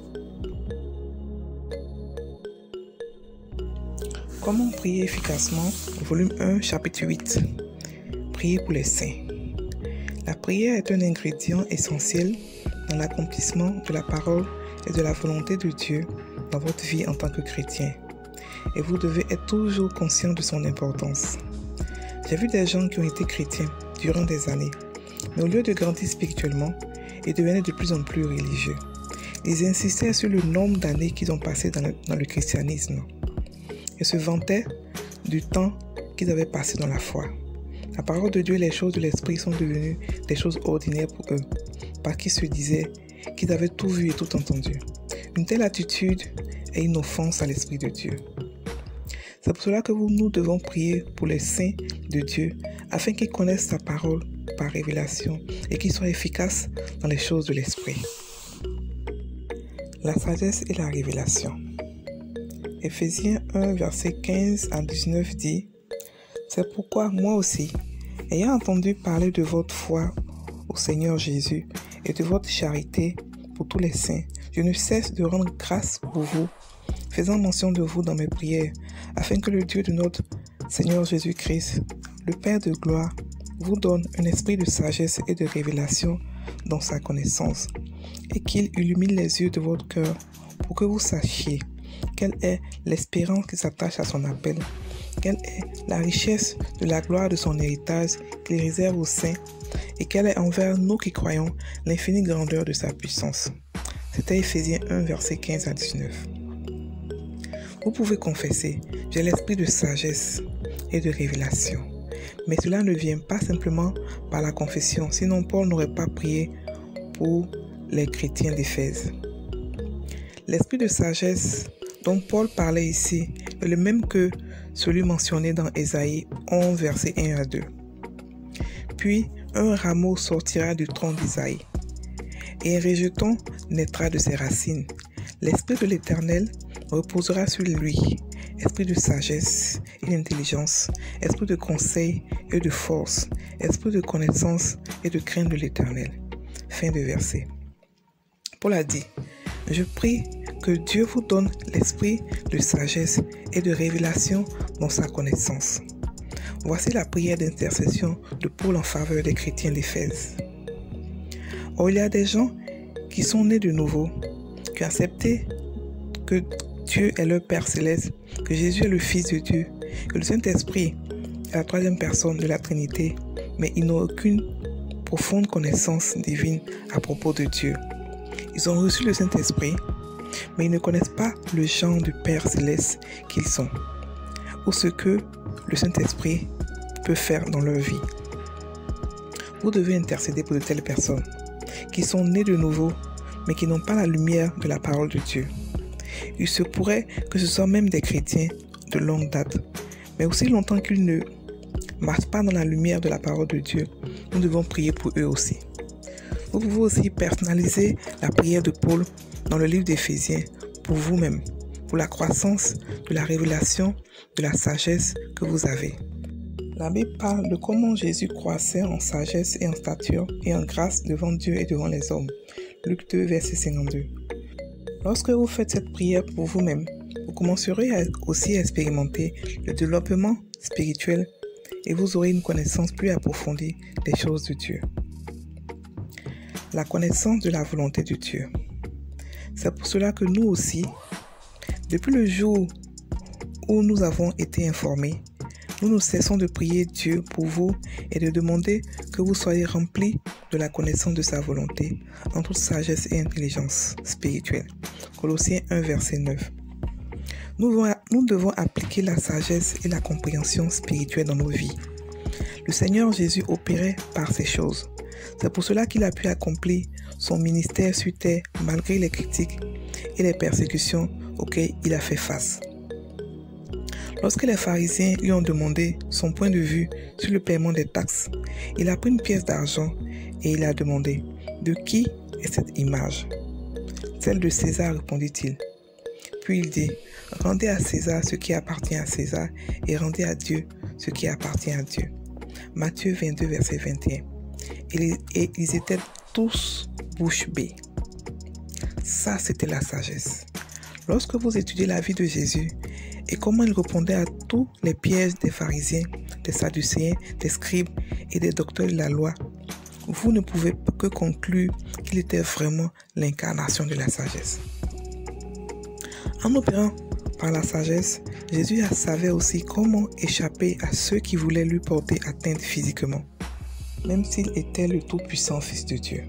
Comment prier efficacement? Volume 1, chapitre 8. Prier pour les saints. La prière est un ingrédient essentiel dans l'accomplissement de la parole et de la volonté de Dieu dans votre vie en tant que chrétien. Et vous devez être toujours conscient de son importance. J'ai vu des gens qui ont été chrétiens durant des années, mais au lieu de grandir spirituellement, ils devenaient de plus en plus religieux. Ils insistaient sur le nombre d'années qu'ils ont passé dans le christianisme et se vantaient du temps qu'ils avaient passé dans la foi. La parole de Dieu et les choses de l'esprit sont devenues des choses ordinaires pour eux, parce qu'ils se disaient qu'ils avaient tout vu et tout entendu. Une telle attitude est une offense à l'Esprit de Dieu. C'est pour cela que nous devons prier pour les saints de Dieu, afin qu'ils connaissent sa parole par révélation et qu'ils soient efficaces dans les choses de l'Esprit. La sagesse et la révélation. Éphésiens 1, verset 15 à 19 dit: C'est pourquoi moi aussi, ayant entendu parler de votre foi au Seigneur Jésus et de votre charité pour tous les saints, je ne cesse de rendre grâce pour vous, faisant mention de vous dans mes prières, afin que le Dieu de notre Seigneur Jésus-Christ, le Père de gloire, vous donne un esprit de sagesse et de révélation dans sa connaissance, et qu'il illumine les yeux de votre cœur pour que vous sachiez quelle est l'espérance qui s'attache à son appel, quelle est la richesse de la gloire de son héritage qu'il réserve aux saints, et quelle est envers nous qui croyons l'infinie grandeur de sa puissance. C'était Éphésiens 1, verset 15 à 19. Vous pouvez confesser: j'ai l'esprit de sagesse et de révélation. Mais cela ne vient pas simplement par la confession, sinon Paul n'aurait pas prié pour les chrétiens d'Éphèse. L'esprit de sagesse dont Paul parlait ici est le même que celui mentionné dans Ésaïe 11, versets 1 à 2. Puis un rameau sortira du tronc d'Isaïe, et un rejeton naîtra de ses racines. L'Esprit de l'Éternel reposera sur lui, esprit de sagesse et d'intelligence, esprit de conseil et de force, esprit de connaissance et de crainte de l'Éternel. Fin de verset. Paul a dit: je prie que Dieu vous donne l'esprit de sagesse et de révélation dans sa connaissance. Voici la prière d'intercession de Paul en faveur des chrétiens d'Éphèse. Or, il y a des gens qui sont nés de nouveau, qui ont accepté que Dieu est leur Père céleste, que Jésus est le Fils de Dieu, que le Saint-Esprit est la troisième personne de la Trinité, mais ils n'ont aucune profonde connaissance divine à propos de Dieu. Ils ont reçu le Saint-Esprit, mais ils ne connaissent pas le genre de Père céleste qu'ils sont, ou ce que le Saint-Esprit peut faire dans leur vie. vous devez intercéder pour de telles personnes qui sont nées de nouveau, mais qui n'ont pas la lumière de la parole de Dieu. Il se pourrait que ce soit même des chrétiens de longue date, mais aussi longtemps qu'ils ne marchent pas dans la lumière de la parole de Dieu, nous devons prier pour eux aussi. Vous pouvez aussi personnaliser la prière de Paul dans le livre d'Éphésiens pour vous-même, pour la croissance de la révélation de la sagesse que vous avez. La Bible parle de comment Jésus croissait en sagesse et en stature et en grâce devant Dieu et devant les hommes. Luc 2, verset 52. Lorsque vous faites cette prière pour vous-même, vous commencerez aussi à expérimenter le développement spirituel et vous aurez une connaissance plus approfondie des choses de Dieu. La connaissance de la volonté de Dieu. C'est pour cela que nous aussi, depuis le jour où nous avons été informés, nous ne cessons de prier Dieu pour vous et de demander que vous soyez remplis de la connaissance de sa volonté en toute sagesse et intelligence spirituelle. Colossiens 1, verset 9. Nous devons appliquer la sagesse et la compréhension spirituelle dans nos vies. Le Seigneur Jésus opérait par ces choses. C'est pour cela qu'il a pu accomplir son ministère sur terre malgré les critiques et les persécutions auxquelles il a fait face. Lorsque les pharisiens lui ont demandé son point de vue sur le paiement des taxes, il a pris une pièce d'argent et il a demandé « De qui est cette image ?» « Celle de César, répondit-il. Puis il dit « Rendez à César ce qui appartient à César et rendez à Dieu ce qui appartient à Dieu. » Matthieu 22, verset 21. Et ils étaient tous bouche bée. Ça, c'était la sagesse. Lorsque vous étudiez la vie de Jésus et comment il répondait à tous les pièges des pharisiens, des sadducéens, des scribes et des docteurs de la loi, vous ne pouvez que conclure qu'il était vraiment l'incarnation de la sagesse. En opérant par la sagesse, Jésus savait aussi comment échapper à ceux qui voulaient lui porter atteinte physiquement, même s'il était le tout-puissant Fils de Dieu.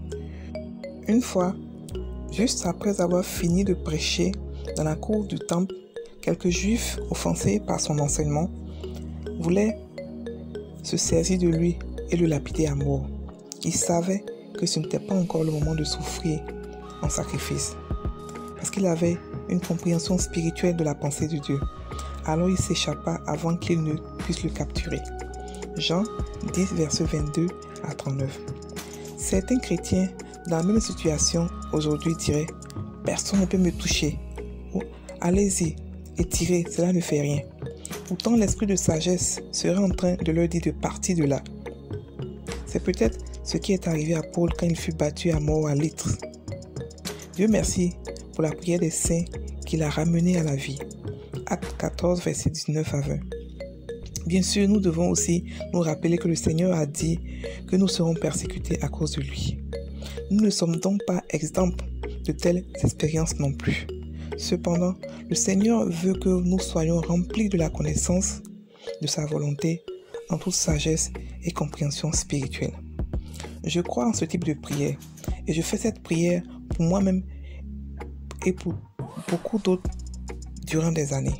Une fois, juste après avoir fini de prêcher dans la cour du temple, quelques Juifs, offensés par son enseignement, voulaient se saisir de lui et le lapider à mort. Ils savaient que ce n'était pas encore le moment de souffrir en sacrifice, parce qu'il avait une compréhension spirituelle de la pensée de Dieu. Alors il s'échappa avant qu'il ne puisse le capturer. Jean 10, verset 22 à 39. Certains chrétiens dans la même situation aujourd'hui diraient « Personne ne peut me toucher » ou « Allez-y et tirez, cela ne fait rien ». Pourtant l'esprit de sagesse serait en train de leur dire de partir de là. C'est peut-être ce qui est arrivé à Paul quand il fut battu à mort à Lystre. Dieu merci pour la prière des saints qui l'a ramené à la vie. Acte 14, versets 19 à 20. Bien sûr, nous devons aussi nous rappeler que le Seigneur a dit que nous serons persécutés à cause de lui. Nous ne sommes donc pas exempts de telles expériences non plus. Cependant, le Seigneur veut que nous soyons remplis de la connaissance de sa volonté en toute sagesse et compréhension spirituelle. Je crois en ce type de prière et je fais cette prière pour moi-même et pour beaucoup d'autres durant des années.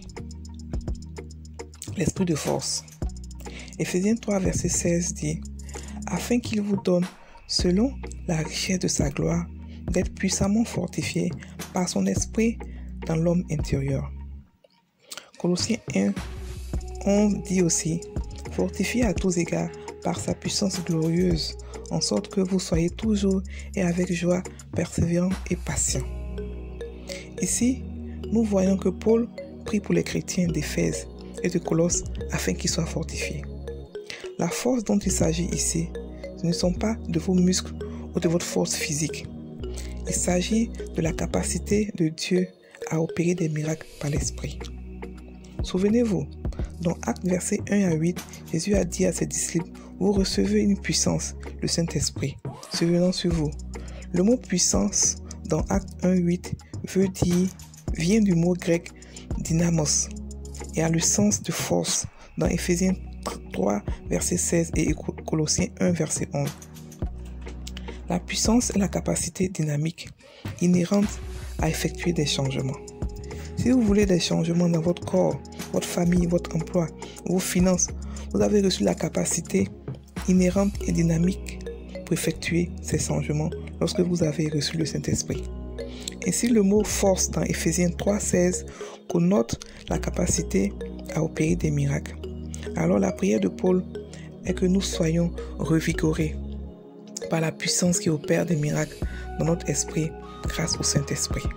L'esprit de force. Éphésiens 3, verset 16 dit « Afin qu'il vous donne, selon la richesse de sa gloire, d'être puissamment fortifié par son esprit dans l'homme intérieur. » Colossiens 1, 11 dit aussi « Fortifié à tous égards par sa puissance glorieuse, en sorte que vous soyez toujours et avec joie persévérants et patients. » Ici, nous voyons que Paul prie pour les chrétiens d'Éphèse et de Colosse afin qu'ils soient fortifiés. La force dont il s'agit ici, ce ne sont pas de vos muscles ou de votre force physique. Il s'agit de la capacité de Dieu à opérer des miracles par l'Esprit. Souvenez-vous, dans Actes verset 1 à 8, Jésus a dit à ses disciples « Vous recevez une puissance, le Saint-Esprit, se venant sur vous. » Le mot « puissance » dans Actes 1, 8 vient du mot grec « dynamos » et a le sens de force dans Éphésiens 3, verset 16 et Colossiens 1, verset 11. La puissance est la capacité dynamique inhérente à effectuer des changements. Si vous voulez des changements dans votre corps, votre famille, votre emploi, vos finances, vous avez reçu la capacité inhérente et dynamique pour effectuer ces changements lorsque vous avez reçu le Saint-Esprit. Ainsi, le mot force dans Éphésiens 3,16 connote la capacité à opérer des miracles. Alors la prière de Paul est que nous soyons revigorés par la puissance qui opère des miracles dans notre esprit grâce au Saint-Esprit.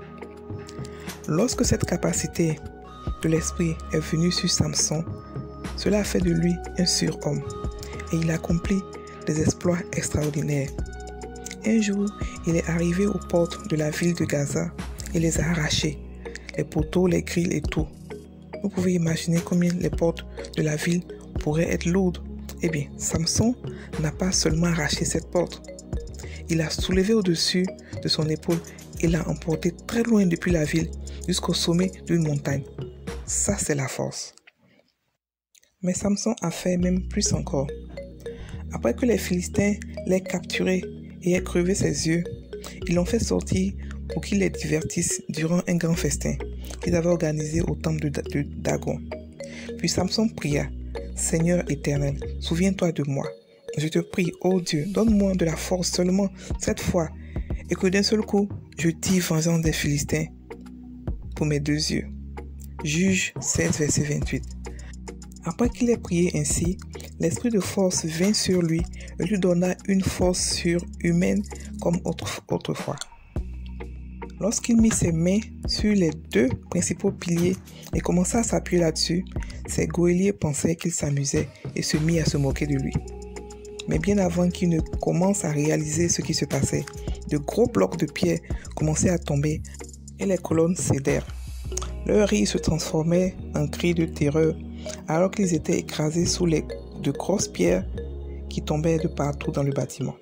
Lorsque cette capacité de l'esprit est venue sur Samson, cela a fait de lui un surhomme et il accomplit des exploits extraordinaires. Un jour, il est arrivé aux portes de la ville de Gaza et les a arrachées, les poteaux, les grilles et tout. Vous pouvez imaginer combien les portes de la ville pourraient être lourdes. Eh bien, Samson n'a pas seulement arraché cette porte. Il l'a soulevée au-dessus de son épaule et l'a emportée très loin depuis la ville jusqu'au sommet d'une montagne. Ça, c'est la force. Mais Samson a fait même plus encore. Après que les Philistins l'aient capturé et aient crevé ses yeux, ils l'ont fait sortir pour qu'il les divertisse durant un grand festin qu'ils avaient organisé au temple de Dagon. Puis Samson pria, « Seigneur éternel, souviens-toi de moi. Je te prie, ô Dieu, donne-moi de la force seulement cette fois, et que d'un seul coup, je tire vengeance des Philistins pour mes 2 yeux. » Juge 16, verset 28. Après qu'il ait prié ainsi, l'esprit de force vint sur lui et lui donna une force surhumaine comme autrefois. Lorsqu'il mit ses mains sur les 2 principaux piliers et commença à s'appuyer là-dessus, ses goéliers pensaient qu'il s'amusait et se mit à se moquer de lui. Mais bien avant qu'il ne commence à réaliser ce qui se passait, de gros blocs de pierre commençaient à tomber et les colonnes cédèrent. Leur rire se transformait en cris de terreur alors qu'ils étaient écrasés sous de grosses pierres qui tombaient de partout dans le bâtiment.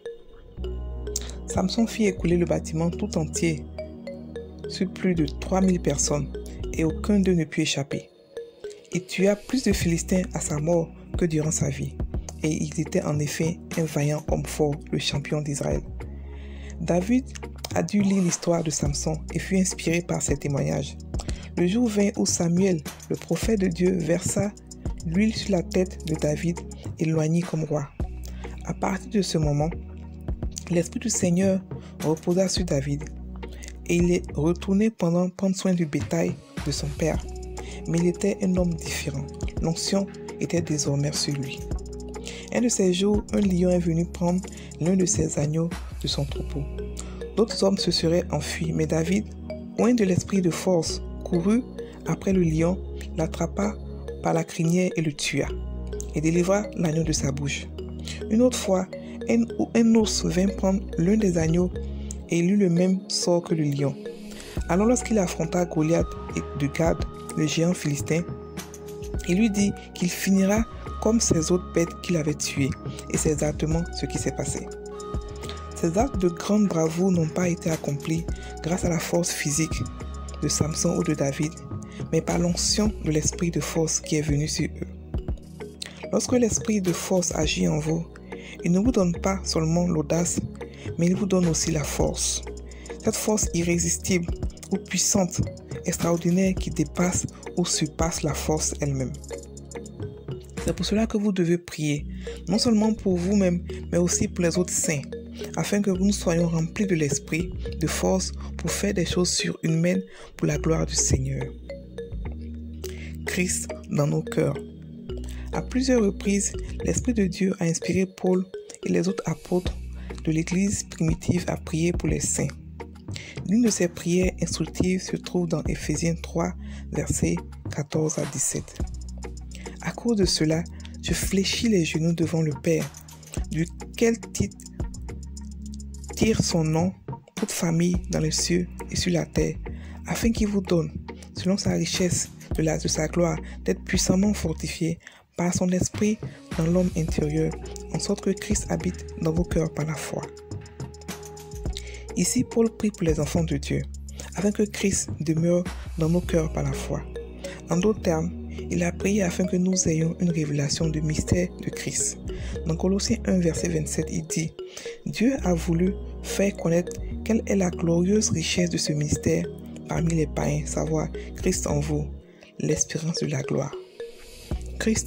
Samson fit écouler le bâtiment tout entier sur plus de 3000 personnes et aucun d'eux ne put échapper. Il tua plus de Philistins à sa mort que durant sa vie et il était en effet un vaillant homme fort, le champion d'Israël. David a dû lire l'histoire de Samson et fut inspiré par ses témoignages. Le jour vint où Samuel, le prophète de Dieu, versa l'huile sur la tête de David et l'oignit comme roi. À partir de ce moment, l'Esprit du Seigneur reposa sur David et il est retourné prendre soin du bétail de son père. Mais il était un homme différent. L'onction était désormais sur lui. Un de ces jours, un lion est venu prendre l'un de ses agneaux de son troupeau. D'autres hommes se seraient enfuis, mais David, oint de l'esprit de force, courut après le lion, l'attrapa par la crinière et le tua, et délivra l'agneau de sa bouche. Une autre fois, un ours vint prendre l'un des agneaux et il eut le même sort que le lion. Alors lorsqu'il affronta Goliath de Gad, le géant philistin, il lui dit qu'il finira comme ces autres bêtes qu'il avait tuées, et c'est exactement ce qui s'est passé. Ces actes de grande bravoure n'ont pas été accomplis grâce à la force physique de Samson ou de David, mais par l'onction de l'esprit de force qui est venu sur eux. Lorsque l'esprit de force agit en vous, il ne vous donne pas seulement l'audace, mais il vous donne aussi la force. Cette force irrésistible ou puissante, extraordinaire qui dépasse ou surpasse la force elle-même. C'est pour cela que vous devez prier, non seulement pour vous-même, mais aussi pour les autres saints, afin que nous soyons remplis de l'esprit, de force pour faire des choses surhumaines pour la gloire du Seigneur. Christ dans nos cœurs. À plusieurs reprises, l'Esprit de Dieu a inspiré Paul et les autres apôtres de l'Église primitive à prier pour les saints. L'une de ces prières instructives se trouve dans Éphésiens 3, versets 14 à 17. À cause de cela, je fléchis les genoux devant le Père, duquel tire son nom, toute famille dans les cieux et sur la terre, afin qu'il vous donne, selon sa richesse de sa gloire, d'être puissamment fortifié par son esprit dans l'homme intérieur, en sorte que Christ habite dans vos cœurs par la foi. Ici, Paul prie pour les enfants de Dieu, afin que Christ demeure dans nos cœurs par la foi. En d'autres termes, il a prié afin que nous ayons une révélation du mystère de Christ. Dans Colossiens 1, verset 27, il dit « Dieu a voulu faire connaître quelle est la glorieuse richesse de ce mystère parmi les païens, savoir Christ en vous, l'espérance de la gloire. »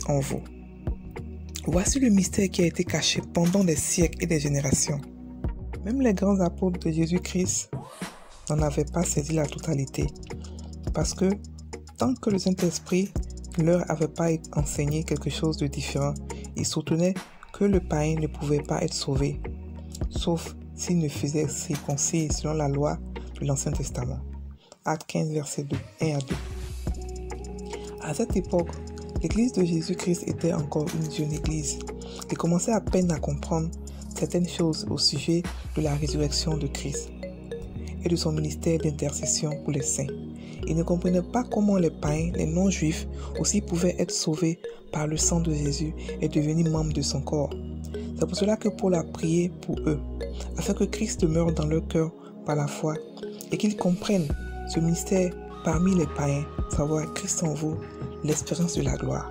Christ en vous. Voici le mystère qui a été caché pendant des siècles et des générations. Même les grands apôtres de Jésus-Christ n'en avaient pas saisi la totalité. Parce que tant que le Saint-Esprit ne leur avait pas enseigné quelque chose de différent, ils soutenaient que le païen ne pouvait pas être sauvé, sauf s'il ne faisait circoncis selon la loi de l'Ancien Testament. Actes 15, versets 1 à 2. À cette époque, l'église de Jésus-Christ était encore une jeune église et commençait à peine à comprendre certaines choses au sujet de la résurrection de Christ et de son ministère d'intercession pour les saints. Ils ne comprenaient pas comment les païens, les non-juifs aussi pouvaient être sauvés par le sang de Jésus et devenir membres de son corps. C'est pour cela que Paul a prié pour eux, afin que Christ demeure dans leur cœur par la foi et qu'ils comprennent ce mystère parmi les païens, savoir Christ en vous, l'espérance de la gloire.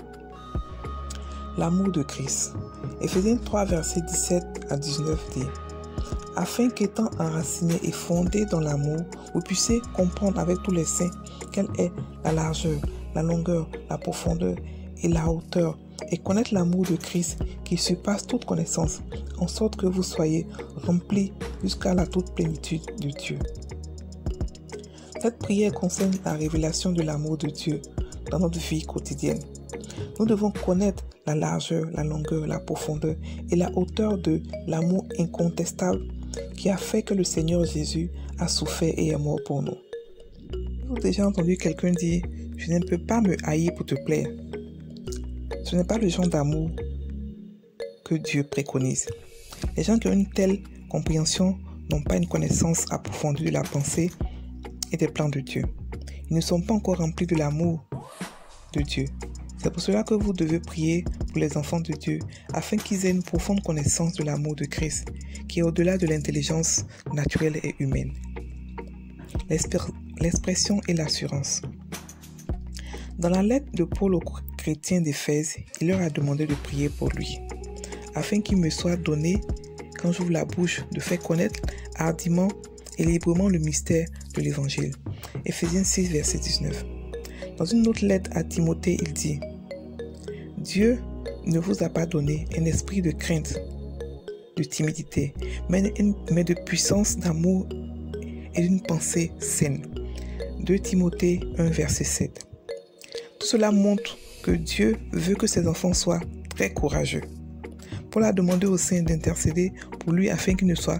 L'amour de Christ. Éphésiens 3, versets 17 à 19 dit: afin qu'étant enracinés et fondés dans l'amour, vous puissiez comprendre avec tous les saints quelle est la largeur, la longueur, la profondeur et la hauteur, et connaître l'amour de Christ qui surpasse toute connaissance, en sorte que vous soyez remplis jusqu'à la toute plénitude de Dieu. Cette prière concerne la révélation de l'amour de Dieu dans notre vie quotidienne. Nous devons connaître la largeur, la longueur, la profondeur et la hauteur de l'amour incontestable qui a fait que le Seigneur Jésus a souffert et est mort pour nous. Vous avez déjà entendu quelqu'un dire « Je ne peux pas me haïr pour te plaire ». Ce n'est pas le genre d'amour que Dieu préconise. Les gens qui ont une telle compréhension n'ont pas une connaissance approfondie de la pensée et des plans de Dieu. Ils ne sont pas encore remplis de l'amour de Dieu. C'est pour cela que vous devez prier pour les enfants de Dieu, afin qu'ils aient une profonde connaissance de l'amour de Christ, qui est au-delà de l'intelligence naturelle et humaine. L'expression et l'assurance. Dans la lettre de Paul aux chrétiens d'Éphèse, il leur a demandé de prier pour lui, afin qu'il me soit donné, quand j'ouvre la bouche, de faire connaître hardiment et librement le mystère de l'Évangile. Éphésiens 6, verset 19. Dans une autre lettre à Timothée, il dit: Dieu ne vous a pas donné un esprit de crainte, de timidité, mais de puissance, d'amour et d'une pensée saine. 2 Timothée 1, verset 7. Tout cela montre que Dieu veut que ses enfants soient très courageux. Paul a demandé aux saints d'intercéder pour lui afin qu'il soit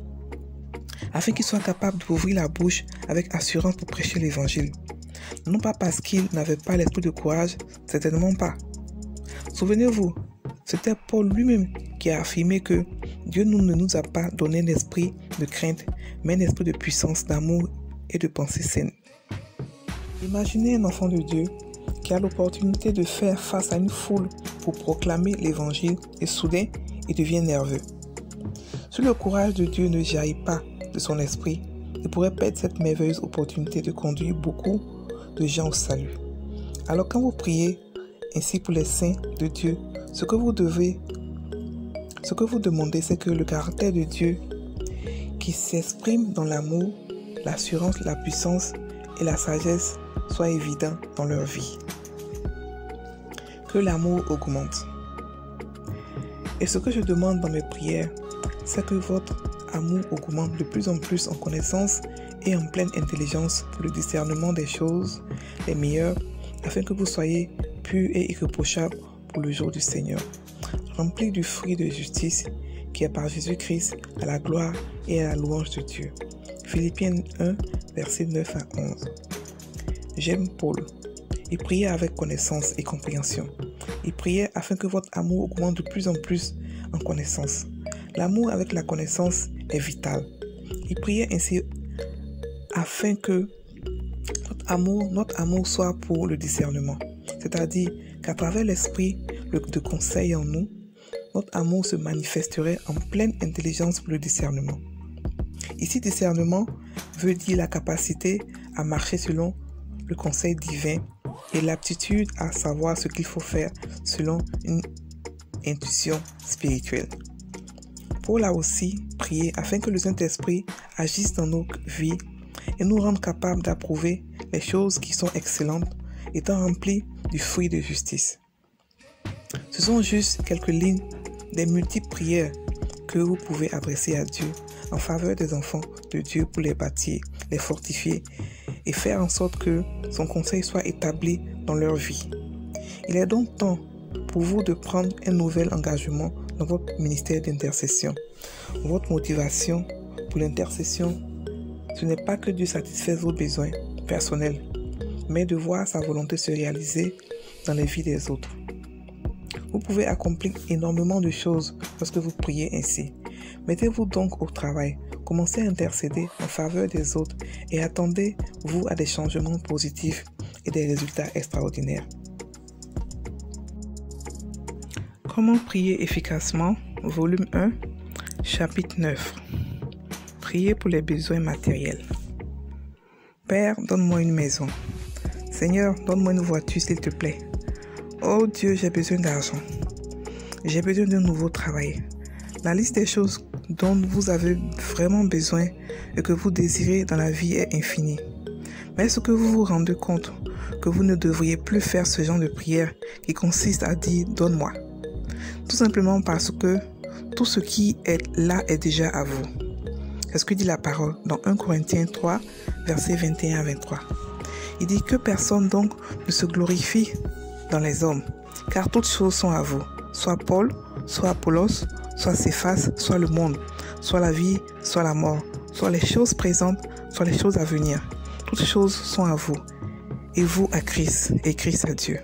capable d'ouvrir la bouche avec assurance pour prêcher l'évangile. Non pas parce qu'il n'avait pas l'esprit de courage, certainement pas. Souvenez-vous, c'était Paul lui-même qui a affirmé que Dieu ne nous a pas donné un esprit de crainte, mais un esprit de puissance, d'amour et de pensée saine. Imaginez un enfant de Dieu qui a l'opportunité de faire face à une foule pour proclamer l'évangile et soudain il devient nerveux. Si le courage de Dieu ne jaillit pas de son esprit, il pourrait perdre cette merveilleuse opportunité de conduire beaucoup de gens au salut. Alors quand vous priez ainsi pour les saints de Dieu, ce que vous demandez, c'est que le caractère de Dieu qui s'exprime dans l'amour, l'assurance, la puissance et la sagesse soit évident dans leur vie. Que l'amour augmente. Et ce que je demande dans mes prières, c'est que votre amour augmente de plus en plus en connaissance et en pleine intelligence pour le discernement des choses les meilleures, afin que vous soyez purs et irréprochables pour le jour du Seigneur, remplis du fruit de justice qui est par Jésus-Christ à la gloire et à la louange de Dieu. Philippiens 1, versets 9 à 11. J'aime Paul. Il priait avec connaissance et compréhension. Il priait afin que votre amour augmente de plus en plus en connaissance. L'amour avec la connaissance est vital. Il priait ainsi afin que notre amour soit pour le discernement. C'est-à-dire qu'à travers l'esprit de conseil en nous, notre amour se manifesterait en pleine intelligence pour le discernement. Ici, discernement veut dire la capacité à marcher selon le conseil divin et l'aptitude à savoir ce qu'il faut faire selon une intuition spirituelle. Paul a aussi prié afin que le Saint-Esprit agisse dans nos vies et nous rende capables d'approuver les choses qui sont excellentes, étant remplis du fruit de justice. Ce sont juste quelques lignes des multiples prières que vous pouvez adresser à Dieu en faveur des enfants de Dieu pour les bâtir, les fortifier et faire en sorte que son conseil soit établi dans leur vie. Il est donc temps pour vous de prendre un nouvel engagement dans votre ministère d'intercession. Votre motivation pour l'intercession, ce n'est pas que Dieu satisfasse vos besoins personnels, mais de voir sa volonté se réaliser dans les vies des autres. Vous pouvez accomplir énormément de choses lorsque vous priez ainsi. Mettez-vous donc au travail, commencez à intercéder en faveur des autres et attendez-vous à des changements positifs et des résultats extraordinaires. Comment prier efficacement? Volume 1, chapitre 9. Priez pour les besoins matériels. Père, donne-moi une maison. Seigneur, donne-moi une voiture s'il te plaît. Oh Dieu, j'ai besoin d'argent. J'ai besoin d'un nouveau travail. La liste des choses dont vous avez vraiment besoin et que vous désirez dans la vie est infinie. Mais est-ce que vous vous rendez compte que vous ne devriez plus faire ce genre de prière qui consiste à dire « donne-moi ». Tout simplement parce que tout ce qui est là est déjà à vous. C'est ce que dit la parole dans 1 Corinthiens 3, versets 21 à 23. Il dit que personne donc ne se glorifie dans les hommes, car toutes choses sont à vous, soit Paul, soit Apollos, soit Céphas, soit le monde, soit la vie, soit la mort, soit les choses présentes, soit les choses à venir. Toutes choses sont à vous, et vous à Christ, et Christ à Dieu.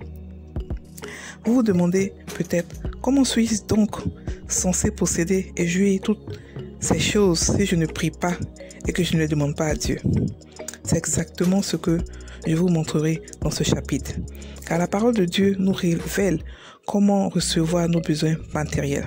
Vous vous demandez peut-être, comment suis-je donc censé posséder et jouir toutes ces choses si je ne prie pas et que je ne les demande pas à Dieu? C'est exactement ce que je vous montrerai dans ce chapitre, car la parole de Dieu nous révèle comment recevoir nos besoins matériels.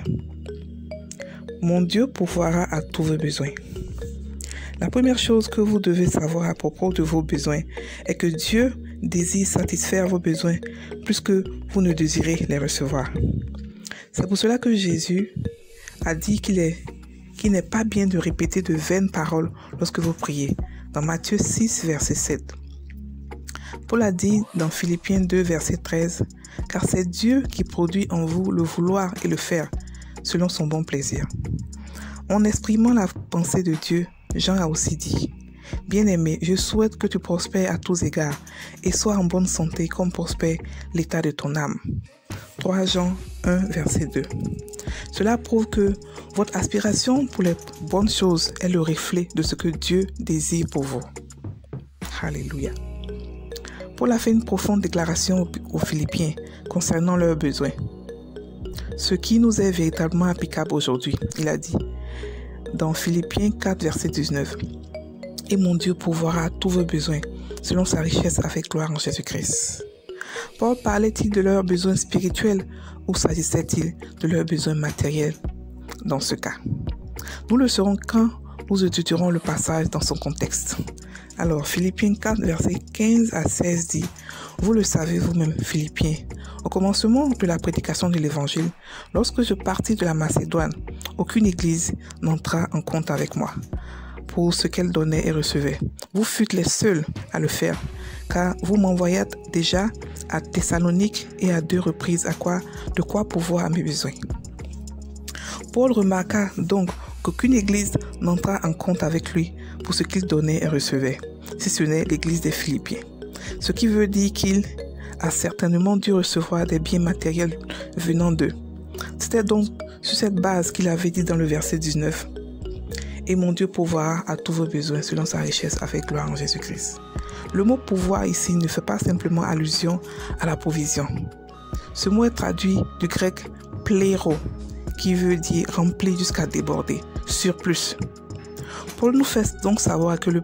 Mon Dieu pourvoira à tous vos besoins. La première chose que vous devez savoir à propos de vos besoins est que Dieu désire satisfaire vos besoins plus que vous ne désirez les recevoir. C'est pour cela que Jésus a dit qu'il n'est pas bien de répéter de vaines paroles lorsque vous priez, dans Matthieu 6, verset 7. Paul a dit dans Philippiens 2, verset 13, « Car c'est Dieu qui produit en vous le vouloir et le faire, selon son bon plaisir. » En exprimant la pensée de Dieu, Jean a aussi dit, « Bien-aimé, je souhaite que tu prospères à tous égards et sois en bonne santé comme prospère l'état de ton âme. » 3 Jean 1, verset 2. Cela prouve que votre aspiration pour les bonnes choses est le reflet de ce que Dieu désire pour vous. Alléluia. Paul a fait une profonde déclaration aux Philippiens concernant leurs besoins. Ce qui nous est véritablement applicable aujourd'hui, il a dit dans Philippiens 4, verset 19. « Et mon Dieu pourvoira à tous vos besoins, selon sa richesse avec gloire en Jésus-Christ. » Paul parlait-il de leurs besoins spirituels ou s'agissait-il de leurs besoins matériels dans ce cas? Nous le saurons quand nous étudierons le passage dans son contexte. Alors, Philippiens 4, versets 15 à 16 dit, « Vous le savez vous-même, Philippiens, au commencement de la prédication de l'Évangile, lorsque je partis de la Macédoine, aucune église n'entra en compte avec moi pour ce qu'elle donnait et recevait. Vous fûtes les seuls à le faire, car vous m'envoyâtes déjà à Thessalonique et à 2 reprises de quoi pourvoir à mes besoins. » Paul remarqua donc qu'aucune église n'entra en compte avec lui pour ce qu'il donnait et recevait, si ce n'est l'église des Philippiens. Ce qui veut dire qu'il a certainement dû recevoir des biens matériels venant d'eux. C'était donc sur cette base qu'il avait dit dans le verset 19, « Et mon Dieu pourvoira à tous vos besoins selon sa richesse avec gloire en Jésus-Christ. » Le mot « pouvoir » ici ne fait pas simplement allusion à la provision. Ce mot est traduit du grec « pléro », qui veut dire « rempli jusqu'à déborder », « surplus ». Paul nous fait donc savoir que le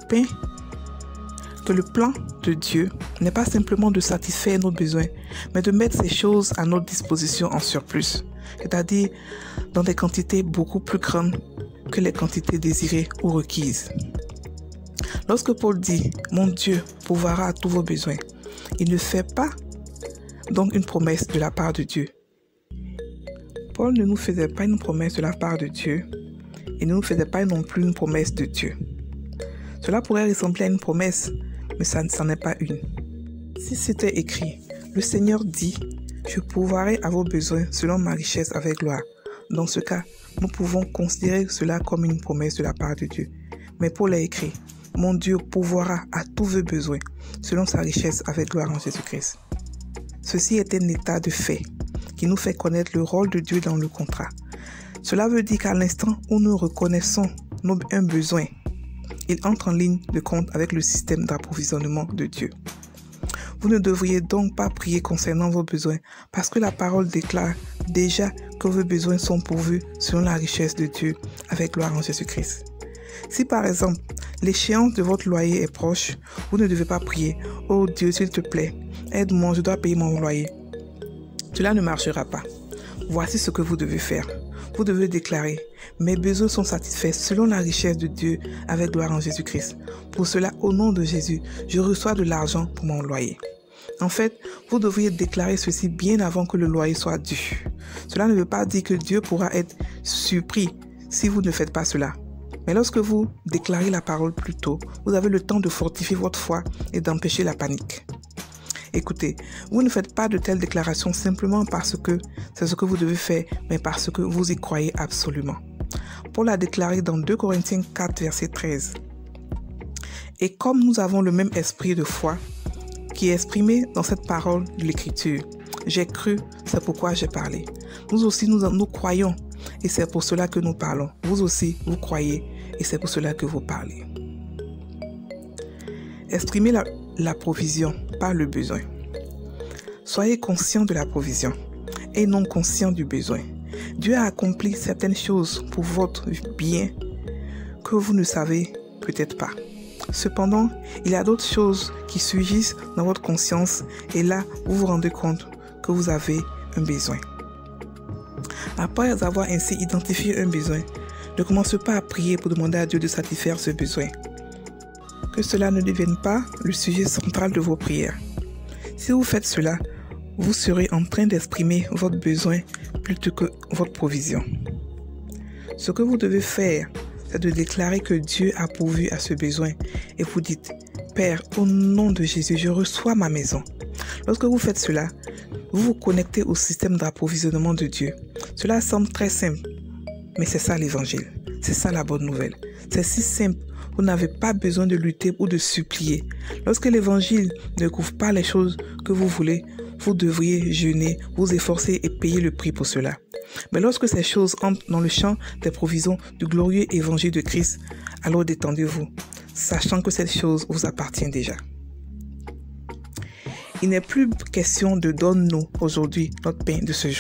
plan de Dieu n'est pas simplement de satisfaire nos besoins, mais de mettre ces choses à notre disposition en surplus, c'est-à-dire dans des quantités beaucoup plus grandes que les quantités désirées ou requises. Lorsque Paul dit « Mon Dieu pourvoira à tous vos besoins », il ne fait pas donc une promesse de la part de Dieu. Paul ne nous faisait pas une promesse de la part de Dieu, et ne nous faisait pas non plus une promesse de Dieu. Cela pourrait ressembler à une promesse, mais ça n'en est pas une. Si c'était écrit, le Seigneur dit, je pourvoirai à vos besoins selon ma richesse avec gloire. Dans ce cas, nous pouvons considérer cela comme une promesse de la part de Dieu. Mais Paul a écrit, mon Dieu pourvoira à tous vos besoins selon sa richesse avec gloire en Jésus-Christ. Ceci est un état de fait qui nous fait connaître le rôle de Dieu dans le contrat. Cela veut dire qu'à l'instant où nous reconnaissons un besoin, il entre en ligne de compte avec le système d'approvisionnement de Dieu. Vous ne devriez donc pas prier concernant vos besoins parce que la parole déclare déjà que vos besoins sont pourvus selon la richesse de Dieu avec gloire en Jésus-Christ. Si par exemple, l'échéance de votre loyer est proche, vous ne devez pas prier « Oh Dieu, s'il te plaît, aide-moi, je dois payer mon loyer ». Cela ne marchera pas. Voici ce que vous devez faire. Vous devez déclarer « Mes besoins sont satisfaits selon la richesse de Dieu avec gloire en Jésus-Christ. Pour cela, au nom de Jésus, je reçois de l'argent pour mon loyer. » En fait, vous devriez déclarer ceci bien avant que le loyer soit dû. Cela ne veut pas dire que Dieu pourra être surpris si vous ne faites pas cela. Mais lorsque vous déclarez la parole plus tôt, vous avez le temps de fortifier votre foi et d'empêcher la panique. Écoutez, vous ne faites pas de telles déclarations simplement parce que c'est ce que vous devez faire, mais parce que vous y croyez absolument. Paul a déclaré dans 2 Corinthiens 4, verset 13. Et comme nous avons le même esprit de foi qui est exprimé dans cette parole de l'Écriture, j'ai cru, c'est pourquoi j'ai parlé. Nous aussi, nous croyons et c'est pour cela que nous parlons. Vous aussi, vous croyez et c'est pour cela que vous parlez. Exprimez la provision, pas le besoin. Soyez conscient de la provision et non conscient du besoin. Dieu a accompli certaines choses pour votre bien que vous ne savez peut-être pas. Cependant, il y a d'autres choses qui surgissent dans votre conscience et là, vous vous rendez compte que vous avez un besoin. Après avoir ainsi identifié un besoin, ne commencez pas à prier pour demander à Dieu de satisfaire ce besoin. Que cela ne devienne pas le sujet central de vos prières. Si vous faites cela, vous serez en train d'exprimer votre besoin plutôt que votre provision. Ce que vous devez faire, c'est de déclarer que Dieu a pourvu à ce besoin et vous dites « Père, au nom de Jésus, je reçois ma maison ». Lorsque vous faites cela, vous vous connectez au système d'approvisionnement de Dieu. Cela semble très simple, mais c'est ça l'évangile. C'est ça la bonne nouvelle. C'est si simple, vous n'avez pas besoin de lutter ou de supplier. Lorsque l'évangile ne couvre pas les choses que vous voulez, vous devriez jeûner, vous efforcer et payer le prix pour cela. Mais lorsque ces choses entrent dans le champ des provisions du glorieux évangile de Christ, alors détendez-vous, sachant que cette chose vous appartient déjà. Il n'est plus question de « donne-nous aujourd'hui notre pain de ce jour ».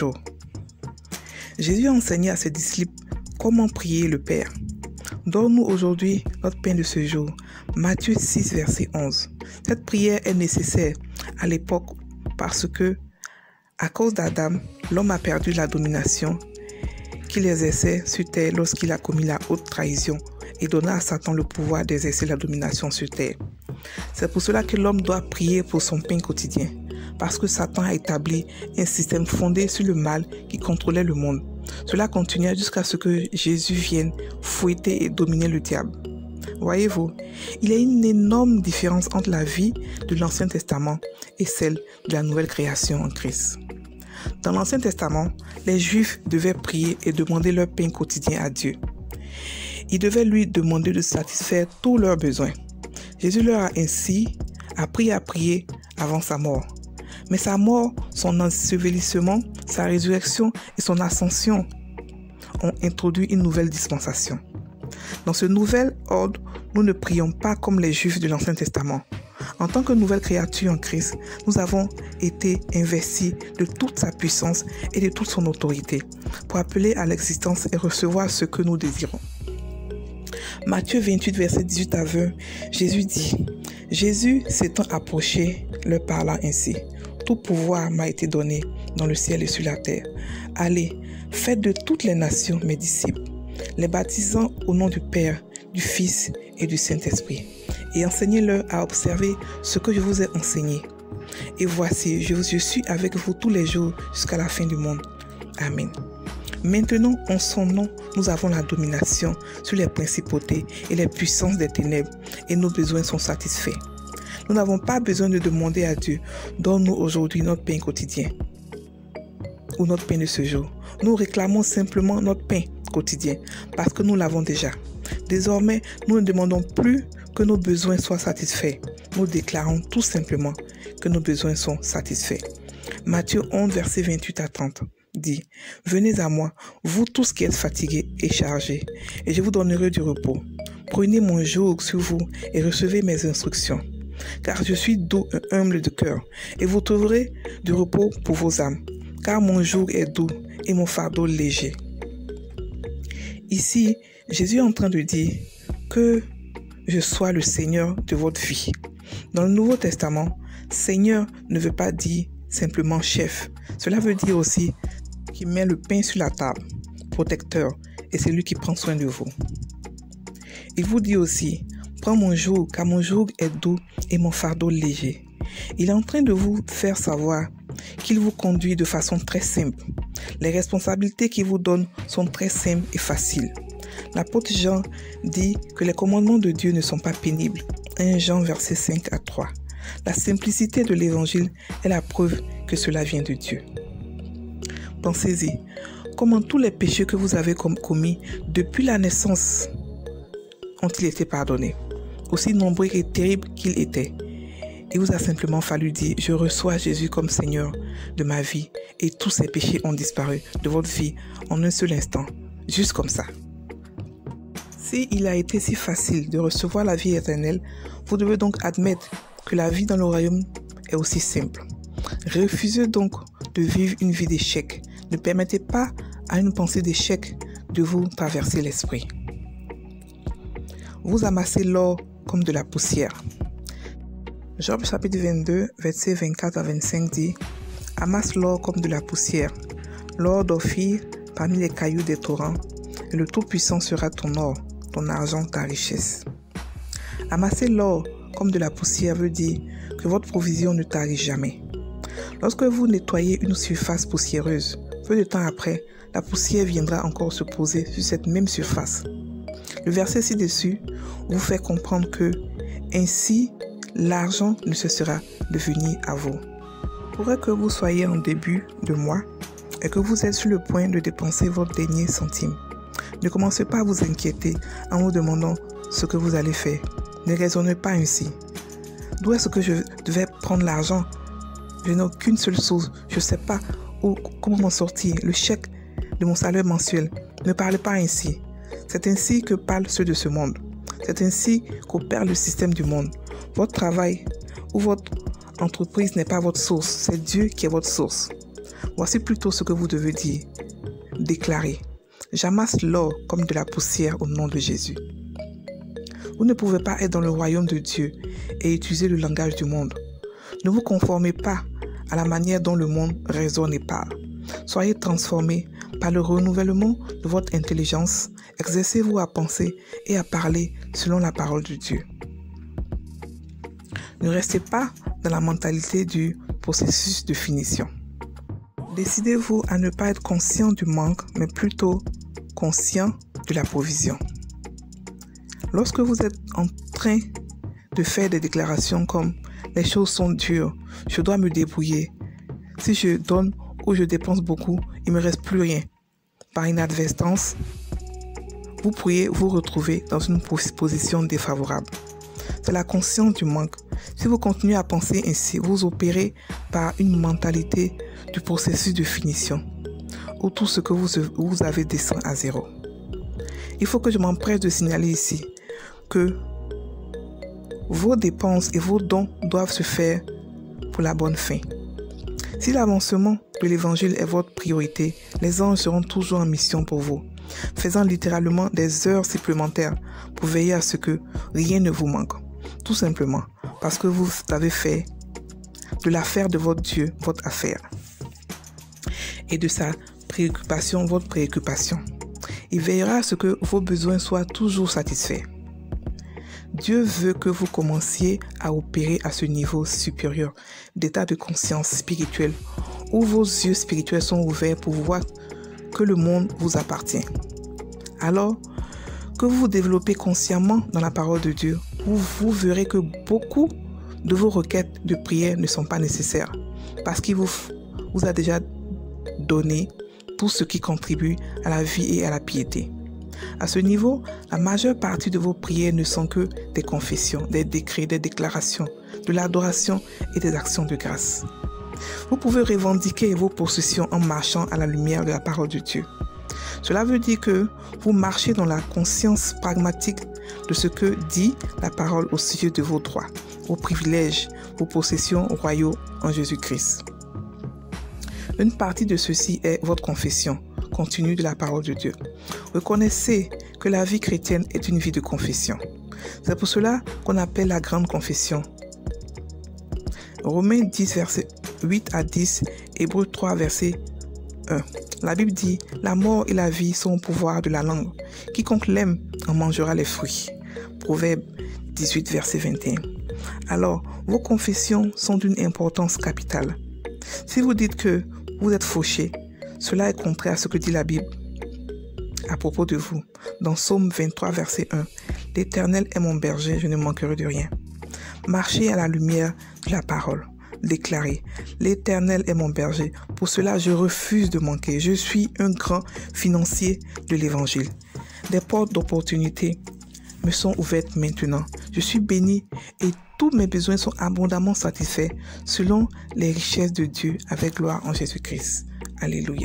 Jésus a enseigné à ses disciples comment prier le Père. Donne-nous aujourd'hui notre pain de ce jour. Matthieu 6, verset 11. Cette prière est nécessaire à l'époque parce que, à cause d'Adam, l'homme a perdu la domination qu'il exerçait sur terre lorsqu'il a commis la haute trahison et donna à Satan le pouvoir d'exercer la domination sur terre. C'est pour cela que l'homme doit prier pour son pain quotidien, parce que Satan a établi un système fondé sur le mal qui contrôlait le monde. Cela continua jusqu'à ce que Jésus vienne fouetter et dominer le diable. Voyez-vous, il y a une énorme différence entre la vie de l'Ancien Testament et celle de la nouvelle création en Christ. Dans l'Ancien Testament, les Juifs devaient prier et demander leur pain quotidien à Dieu. Ils devaient lui demander de satisfaire tous leurs besoins. Jésus leur a ainsi appris à prier avant sa mort. Mais sa mort, son ensevelissement, sa résurrection et son ascension ont introduit une nouvelle dispensation. Dans ce nouvel ordre, nous ne prions pas comme les Juifs de l'Ancien Testament. En tant que nouvelle créature en Christ, nous avons été investis de toute sa puissance et de toute son autorité pour appeler à l'existence et recevoir ce que nous désirons. Matthieu 28, verset 18 à 20, Jésus dit « Jésus s'étant approché, leur parla ainsi. Tout pouvoir m'a été donné dans le ciel et sur la terre. Allez, faites de toutes les nations mes disciples, les baptisant au nom du Père, du Fils et du Saint-Esprit, et enseignez-leur à observer ce que je vous ai enseigné. Et voici, je suis avec vous tous les jours jusqu'à la fin du monde. Amen. Maintenant, en son nom, nous avons la domination sur les principautés et les puissances des ténèbres, et nos besoins sont satisfaits. Nous n'avons pas besoin de demander à Dieu, donne-nous aujourd'hui notre pain quotidien. ou notre pain de ce jour. Nous réclamons simplement notre pain quotidien parce que nous l'avons déjà. Désormais, nous ne demandons plus que nos besoins soient satisfaits. Nous déclarons tout simplement que nos besoins sont satisfaits. Matthieu 11, versets 28 à 30 dit « Venez à moi, vous tous qui êtes fatigués et chargés, et je vous donnerai du repos. Prenez mon joug sur vous et recevez mes instructions. Car je suis doux et humble de cœur, et vous trouverez du repos pour vos âmes. Car mon joug est doux et mon fardeau léger. » Ici, Jésus est en train de dire que je sois le Seigneur de votre vie. Dans le Nouveau Testament, Seigneur ne veut pas dire simplement chef. Cela veut dire aussi qui met le pain sur la table, protecteur, et c'est lui qui prend soin de vous. Il vous dit aussi, prends mon joug, car mon joug est doux et mon fardeau léger. Il est en train de vous faire savoir qu'il vous conduit de façon très simple. Les responsabilités qu'il vous donne sont très simples et faciles. L'apôtre Jean dit que les commandements de Dieu ne sont pas pénibles. 1 Jean verset 5 à 3. La simplicité de l'évangile est la preuve que cela vient de Dieu. Pensez-y, comment tous les péchés que vous avez commis depuis la naissance ont-ils été pardonnés, aussi nombreux et terribles qu'ils étaient. Il vous a simplement fallu dire « Je reçois Jésus comme Seigneur de ma vie » et tous ces péchés ont disparu de votre vie en un seul instant, juste comme ça. Si il a été si facile de recevoir la vie éternelle, vous devez donc admettre que la vie dans le royaume est aussi simple. Refusez donc de vivre une vie d'échec. Ne permettez pas à une pensée d'échec de vous traverser l'esprit. Vous amassez l'or comme de la poussière. Job chapitre 22, versets 24 à 25 dit « Amasse l'or comme de la poussière, l'or d'Ophir parmi les cailloux des torrents, et le Tout-Puissant sera ton or, ton argent, ta richesse. » Amasser l'or comme de la poussière veut dire que votre provision ne tarde jamais. Lorsque vous nettoyez une surface poussiéreuse, peu de temps après, la poussière viendra encore se poser sur cette même surface. Le verset ci-dessus vous fait comprendre que ainsi l'argent ne cessera de venir à vous. Pourrait que vous soyez en début de mois et que vous êtes sur le point de dépenser votre dernier centime. Ne commencez pas à vous inquiéter en vous demandant ce que vous allez faire. Ne raisonnez pas ainsi. D'où est-ce que je devais prendre l'argent? Je n'ai aucune seule source. Je ne sais pas comment m'en sortir. Le chèque de mon salaire mensuel. Ne parlez pas ainsi. C'est ainsi que parlent ceux de ce monde. C'est ainsi qu'opère le système du monde. Votre travail ou votre entreprise n'est pas votre source. C'est Dieu qui est votre source. Voici plutôt ce que vous devez dire. Déclarez. J'amasse l'or comme de la poussière au nom de Jésus. Vous ne pouvez pas être dans le royaume de Dieu et utiliser le langage du monde. Ne vous conformez pas à la manière dont le monde raisonne et parle. Soyez transformés par le renouvellement de votre intelligence. Exercez-vous à penser et à parler selon la parole de Dieu. Ne restez pas dans la mentalité du processus de finition. Décidez-vous à ne pas être conscient du manque, mais plutôt conscient de la provision. Lorsque vous êtes en train de faire des déclarations comme « les choses sont dures, je dois me débrouiller. Si je donne ou je dépense beaucoup, il ne me reste plus rien. » Par inadvertance, vous pourriez vous retrouver dans une position défavorable. C'est la conscience du manque. Si vous continuez à penser ainsi, vous opérez par une mentalité du processus de finition, où tout ce que vous avez descend à zéro. Il faut que je m'empresse de signaler ici que vos dépenses et vos dons doivent se faire pour la bonne fin. Si l'avancement de l'évangile est votre priorité, les anges seront toujours en mission pour vous, faisant littéralement des heures supplémentaires pour veiller à ce que rien ne vous manque. Tout simplement parce que vous avez fait de l'affaire de votre Dieu votre affaire et de sa préoccupation votre préoccupation. Il veillera à ce que vos besoins soient toujours satisfaits. Dieu veut que vous commenciez à opérer à ce niveau supérieur d'état de conscience spirituelle où vos yeux spirituels sont ouverts pour voir que le monde vous appartient. Alors que vous vous développez consciemment dans la parole de Dieu, vous verrez que beaucoup de vos requêtes de prière ne sont pas nécessaires parce qu'il vous a déjà donner tout ce qui contribue à la vie et à la piété. À ce niveau, la majeure partie de vos prières ne sont que des confessions, des décrets, des déclarations, de l'adoration et des actions de grâce. Vous pouvez revendiquer vos possessions en marchant à la lumière de la parole de Dieu. Cela veut dire que vous marchez dans la conscience pragmatique de ce que dit la parole au sujet de vos droits, vos privilèges, vos possessions royaux en Jésus-Christ. Une partie de ceci est votre confession continue de la parole de Dieu. Reconnaissez que la vie chrétienne est une vie de confession. C'est pour cela qu'on appelle la grande confession. Romains 10, versets 8 à 10, Hébreux 3, verset 1. La Bible dit « La mort et la vie sont au pouvoir de la langue. Quiconque l'aime en mangera les fruits. » Proverbe 18, verset 21. Alors, vos confessions sont d'une importance capitale. Si vous dites que vous êtes fauché, cela est contraire à ce que dit la Bible à propos de vous. Dans Psaume 23, verset 1, « L'Éternel est mon berger, je ne manquerai de rien. » Marchez à la lumière de la parole. Déclarez, « L'Éternel est mon berger, pour cela je refuse de manquer. Je suis un grand financier de l'Évangile. Des portes d'opportunité me sont ouvertes maintenant. Je suis béni et tous mes besoins sont abondamment satisfaits selon les richesses de Dieu avec gloire en Jésus-Christ. » Alléluia.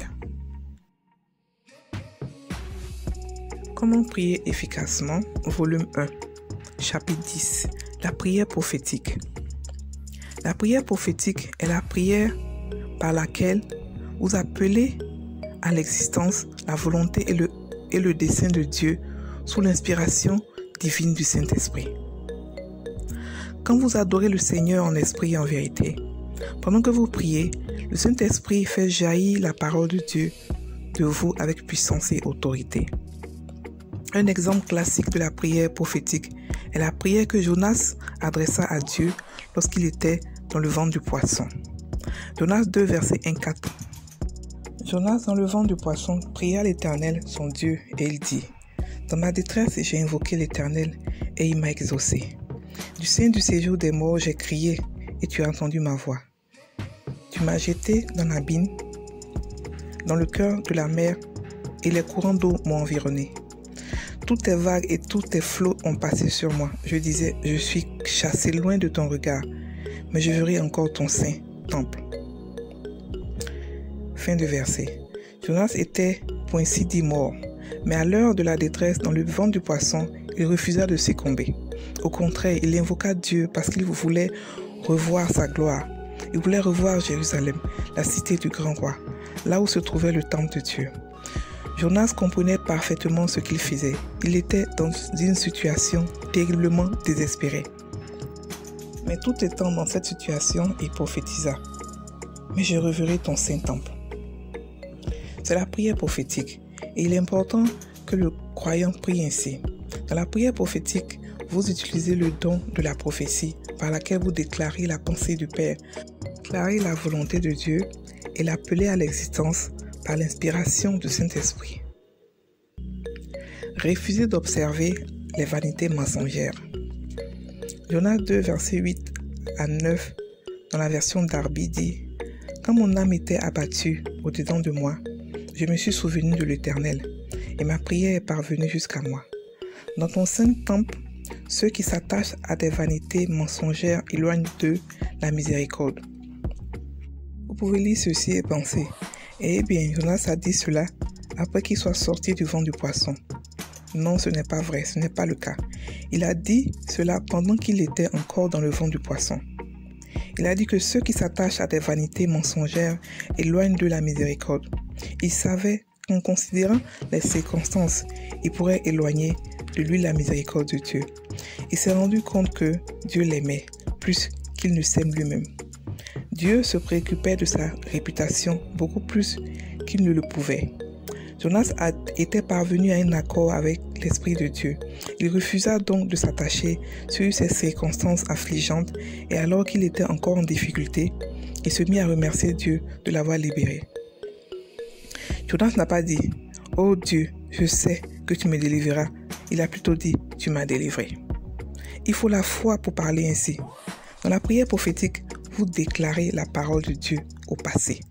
Comment prier efficacement? Volume 1, chapitre 10. La prière prophétique. La prière prophétique est la prière par laquelle vous appelez à l'existence la volonté et le dessein de Dieu sous l'inspiration divine du Saint-Esprit. Quand vous adorez le Seigneur en esprit et en vérité, pendant que vous priez, le Saint-Esprit fait jaillir la parole de Dieu de vous avec puissance et autorité. Un exemple classique de la prière prophétique est la prière que Jonas adressa à Dieu lorsqu'il était dans le ventre du poisson. Jonas 2, verset 1-4. Jonas, dans le ventre du poisson, pria l'Éternel, son Dieu, et il dit, « Dans ma détresse, j'ai invoqué l'Éternel, et il m'a exaucé. Du sein du séjour des morts, j'ai crié, et tu as entendu ma voix. Tu m'as jeté dans l'abîme, dans le cœur de la mer, et les courants d'eau m'ont environné. Toutes tes vagues et tous tes flots ont passé sur moi. Je disais, je suis chassé loin de ton regard, mais je verrai encore ton saint temple. » Fin de verset. Jonas était pour ainsi dire mort, mais à l'heure de la détresse dans le ventre du poisson, il refusa de succomber. Au contraire, il invoqua Dieu parce qu'il voulait revoir sa gloire. Il voulait revoir Jérusalem, la cité du grand roi, là où se trouvait le temple de Dieu. Jonas comprenait parfaitement ce qu'il faisait. Il était dans une situation terriblement désespérée. Mais tout étant dans cette situation, il prophétisa. « Mais je reverrai ton saint temple. » C'est la prière prophétique et il est important que le croyant prie ainsi. Dans la prière prophétique, vous utilisez le don de la prophétie par laquelle vous déclarez la pensée du Père, déclarez la volonté de Dieu et l'appelez à l'existence par l'inspiration du Saint-Esprit. Refusez d'observer les vanités mensongères. Jonas 2, verset 8 à 9, dans la version Darby dit « Quand mon âme était abattue au-dedans de moi, je me suis souvenu de l'Éternel, et ma prière est parvenue jusqu'à moi. Dans ton saint temple, ceux qui s'attachent à des vanités mensongères éloignent d'eux la miséricorde. » Vous pouvez lire ceci et penser « Eh bien, Jonas a dit cela après qu'il soit sorti du ventre du poisson. » Non, ce n'est pas vrai, ce n'est pas le cas. Il a dit cela pendant qu'il était encore dans le ventre du poisson. Il a dit que ceux qui s'attachent à des vanités mensongères éloignent de la miséricorde. Il savait qu'en considérant les circonstances, il pourrait éloigner de lui la miséricorde de Dieu. Il s'est rendu compte que Dieu l'aimait plus qu'il ne s'aime lui-même. Dieu se préoccupait de sa réputation beaucoup plus qu'il ne le pouvait. Jonas était parvenu à un accord avec l'Esprit de Dieu. Il refusa donc de s'attacher sur ces circonstances affligeantes et alors qu'il était encore en difficulté, il se mit à remercier Dieu de l'avoir libéré. Jonas n'a pas dit « Oh Dieu, je sais que tu me délivreras ». Il a plutôt dit « Tu m'as délivré ». Il faut la foi pour parler ainsi. Dans la prière prophétique, vous déclarez la parole de Dieu au passé.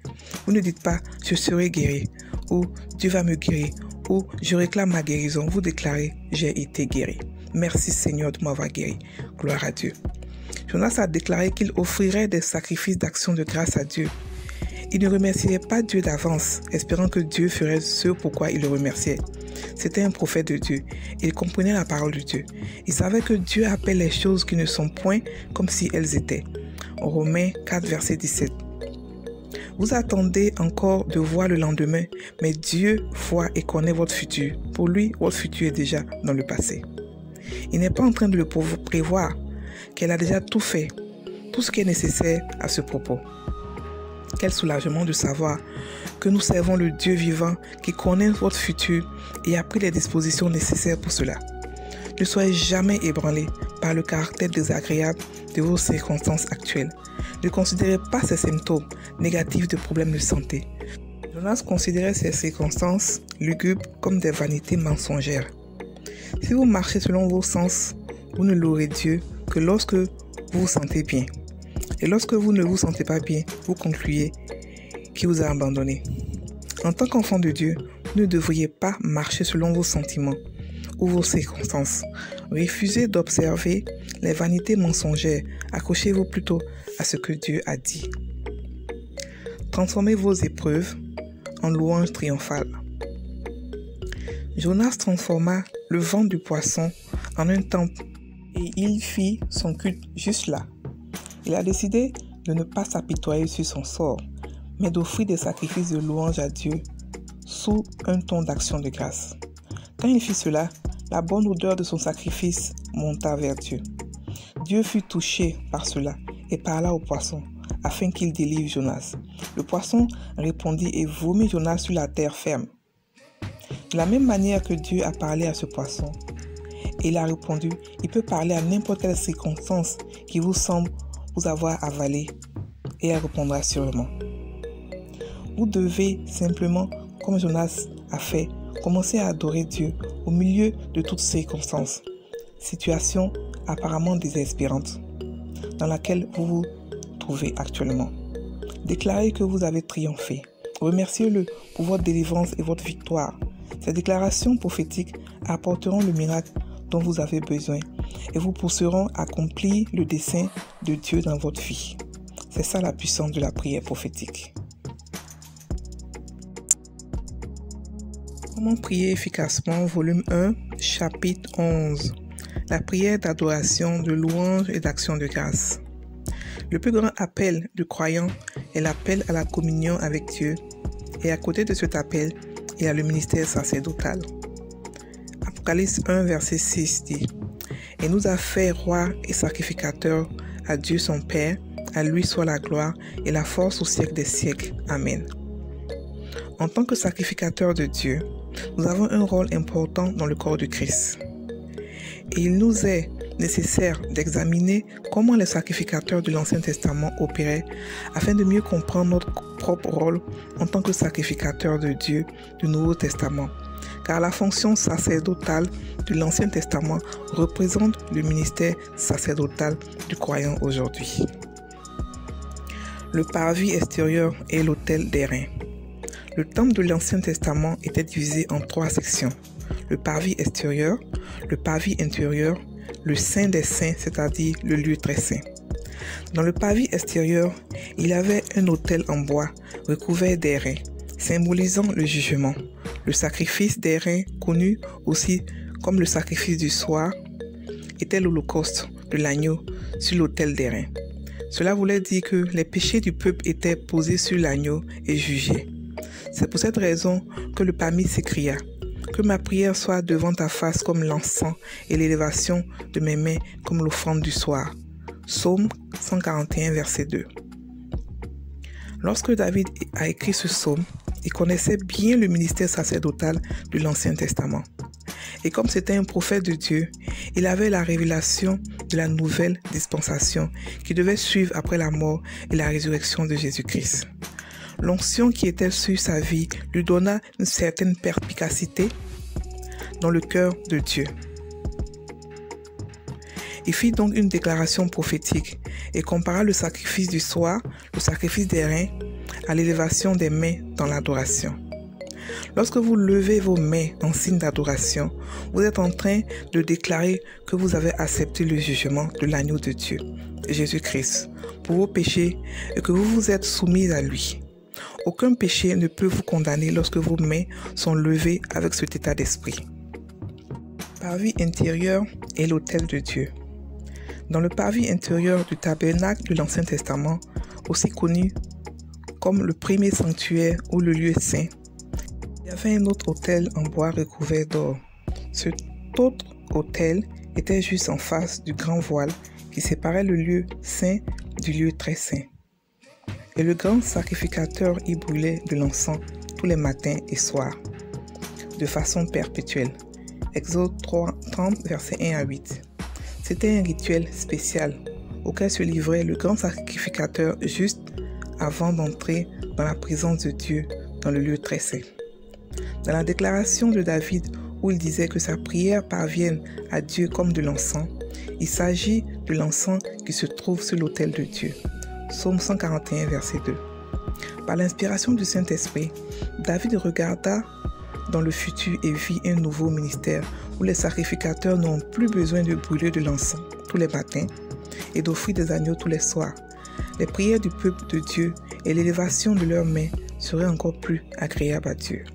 Vous ne dites pas « je serai guéri » ou « Dieu va me guérir » ou « je réclame ma guérison ». Vous déclarez « j'ai été guéri ». Merci Seigneur de m'avoir guéri. Gloire à Dieu. Jonas a déclaré qu'il offrirait des sacrifices d'action de grâce à Dieu. Il ne remercierait pas Dieu d'avance, espérant que Dieu ferait ce pourquoi il le remerciait. C'était un prophète de Dieu. Il comprenait la parole de Dieu. Il savait que Dieu appelle les choses qui ne sont point comme si elles étaient. Romains 4, verset 17. Vous attendez encore de voir le lendemain, mais Dieu voit et connaît votre futur. Pour lui, votre futur est déjà dans le passé. Il n'est pas en train de le prévoir, qu'elle a déjà tout fait, tout ce qui est nécessaire à ce propos. Quel soulagement de savoir que nous servons le Dieu vivant qui connaît votre futur et a pris les dispositions nécessaires pour cela. Ne soyez jamais ébranlés par le caractère désagréable de vos circonstances actuelles. Ne considérez pas ces symptômes négatifs de problèmes de santé. Jonas considérait ces circonstances lugubres comme des vanités mensongères. Si vous marchez selon vos sens, vous ne louerez Dieu que lorsque vous vous sentez bien. Et lorsque vous ne vous sentez pas bien, vous concluez qu'il vous a abandonné. En tant qu'enfant de Dieu, vous ne devriez pas marcher selon vos sentiments ou vos circonstances. Refusez d'observer les vanités mensongères. Accrochez-vous plutôt à ce que Dieu a dit. Transformez vos épreuves en louanges triomphales. Jonas transforma le ventre du poisson en un temple et il fit son culte juste là. Il a décidé de ne pas s'apitoyer sur son sort, mais d'offrir des sacrifices de louange à Dieu sous un ton d'action de grâce. Quand il fit cela, la bonne odeur de son sacrifice monta vers Dieu. Dieu fut touché par cela et parla au poisson afin qu'il délivre Jonas. Le poisson répondit et vomit Jonas sur la terre ferme. De la même manière que Dieu a parlé à ce poisson, et il a répondu, il peut parler à n'importe quelle circonstance qui vous semble vous avoir avalé, et elle répondra sûrement. Vous devez simplement, comme Jonas a fait, commencer à adorer Dieu au milieu de toutes circonstances, situation apparemment désespérante dans laquelle vous vous trouvez actuellement. Déclarez que vous avez triomphé. Remerciez-le pour votre délivrance et votre victoire. Ces déclarations prophétiques apporteront le miracle dont vous avez besoin et vous pousseront à accomplir le dessein de Dieu dans votre vie. C'est ça la puissance de la prière prophétique. Comment prier efficacement, volume 1, chapitre 11. La prière d'adoration, de louange et d'action de grâce. Le plus grand appel du croyant est l'appel à la communion avec Dieu. Et à côté de cet appel, il y a le ministère sacerdotal. Apocalypse 1, verset 6 dit « Et nous a fait rois et sacrificateurs à Dieu son Père, à lui soit la gloire et la force au siècle des siècles. Amen. » En tant que sacrificateurs de Dieu, nous avons un rôle important dans le corps de Christ. Et il nous est nécessaire d'examiner comment les sacrificateurs de l'Ancien Testament opéraient afin de mieux comprendre notre propre rôle en tant que sacrificateurs de Dieu du Nouveau Testament. Car la fonction sacerdotale de l'Ancien Testament représente le ministère sacerdotal du croyant aujourd'hui. Le parvis extérieur est l'autel d'airain. Le temple de l'Ancien Testament était divisé en 3 sections. Le parvis extérieur, le parvis intérieur, le Saint des Saints, c'est-à-dire le lieu très saint. Dans le parvis extérieur, il y avait un autel en bois recouvert d'airain, symbolisant le jugement. Le sacrifice d'airain, connu aussi comme le sacrifice du soir, était l'holocauste de l'agneau sur l'autel d'airain. Cela voulait dire que les péchés du peuple étaient posés sur l'agneau et jugés. C'est pour cette raison que le parvis s'écria « Que ma prière soit devant ta face comme l'encens et l'élévation de mes mains comme l'offrande du soir. » Psaume 141, verset 2. Lorsque David a écrit ce psaume, il connaissait bien le ministère sacerdotal de l'Ancien Testament. Et comme c'était un prophète de Dieu, il avait la révélation de la nouvelle dispensation qui devait suivre après la mort et la résurrection de Jésus-Christ. L'onction qui était sur sa vie lui donna une certaine perspicacité dans le cœur de Dieu. Il fit donc une déclaration prophétique et compara le sacrifice du soir, le sacrifice d'airain, à l'élévation des mains dans l'adoration. Lorsque vous levez vos mains en signe d'adoration, vous êtes en train de déclarer que vous avez accepté le jugement de l'agneau de Dieu, Jésus-Christ, pour vos péchés et que vous vous êtes soumis à lui. Aucun péché ne peut vous condamner lorsque vos mains sont levées avec cet état d'esprit. Parvis intérieur est l'autel de Dieu. Dans le parvis intérieur du tabernacle de l'Ancien Testament, aussi connu comme le premier sanctuaire ou le lieu saint, il y avait un autre autel en bois recouvert d'or. Cet autre autel était juste en face du grand voile qui séparait le lieu saint du lieu très saint. Et le grand sacrificateur y brûlait de l'encens tous les matins et soirs, de façon perpétuelle. Exode 30, versets 1 à 8. C'était un rituel spécial auquel se livrait le grand sacrificateur juste avant d'entrer dans la présence de Dieu dans le lieu très saint. Dans la déclaration de David où il disait que sa prière parvienne à Dieu comme de l'encens, il s'agit de l'encens qui se trouve sur l'autel de Dieu. Psaume 141, verset 2. Par l'inspiration du Saint-Esprit, David regarda dans le futur et vit un nouveau ministère où les sacrificateurs n'ont plus besoin de brûler de l'encens tous les matins et d'offrir des agneaux tous les soirs. Les prières du peuple de Dieu et l'élévation de leurs mains seraient encore plus agréables à Dieu.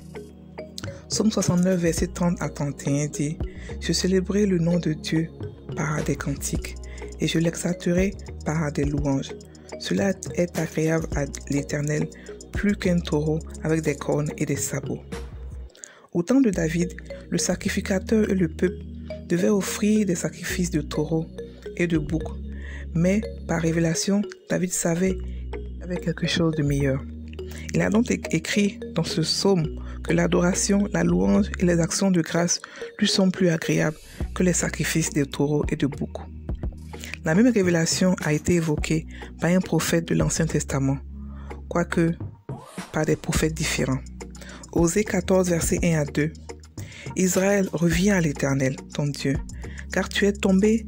Psaume 69, verset 30 à 31 dit « Je célébrerai le nom de Dieu par des cantiques et je l'exalterai par des louanges. Cela est agréable à l'Éternel plus qu'un taureau avec des cornes et des sabots. » Au temps de David, le sacrificateur et le peuple devaient offrir des sacrifices de taureaux et de boucs. Mais par révélation, David savait qu'il y avait quelque chose de meilleur. Il a donc écrit dans ce psaume que l'adoration, la louange et les actions de grâce lui sont plus agréables que les sacrifices de taureaux et de boucs. La même révélation a été évoquée par un prophète de l'Ancien Testament, quoique par des prophètes différents. Osée 14, versets 1 à 2. Israël, reviens à l'Éternel, ton Dieu, car tu es tombé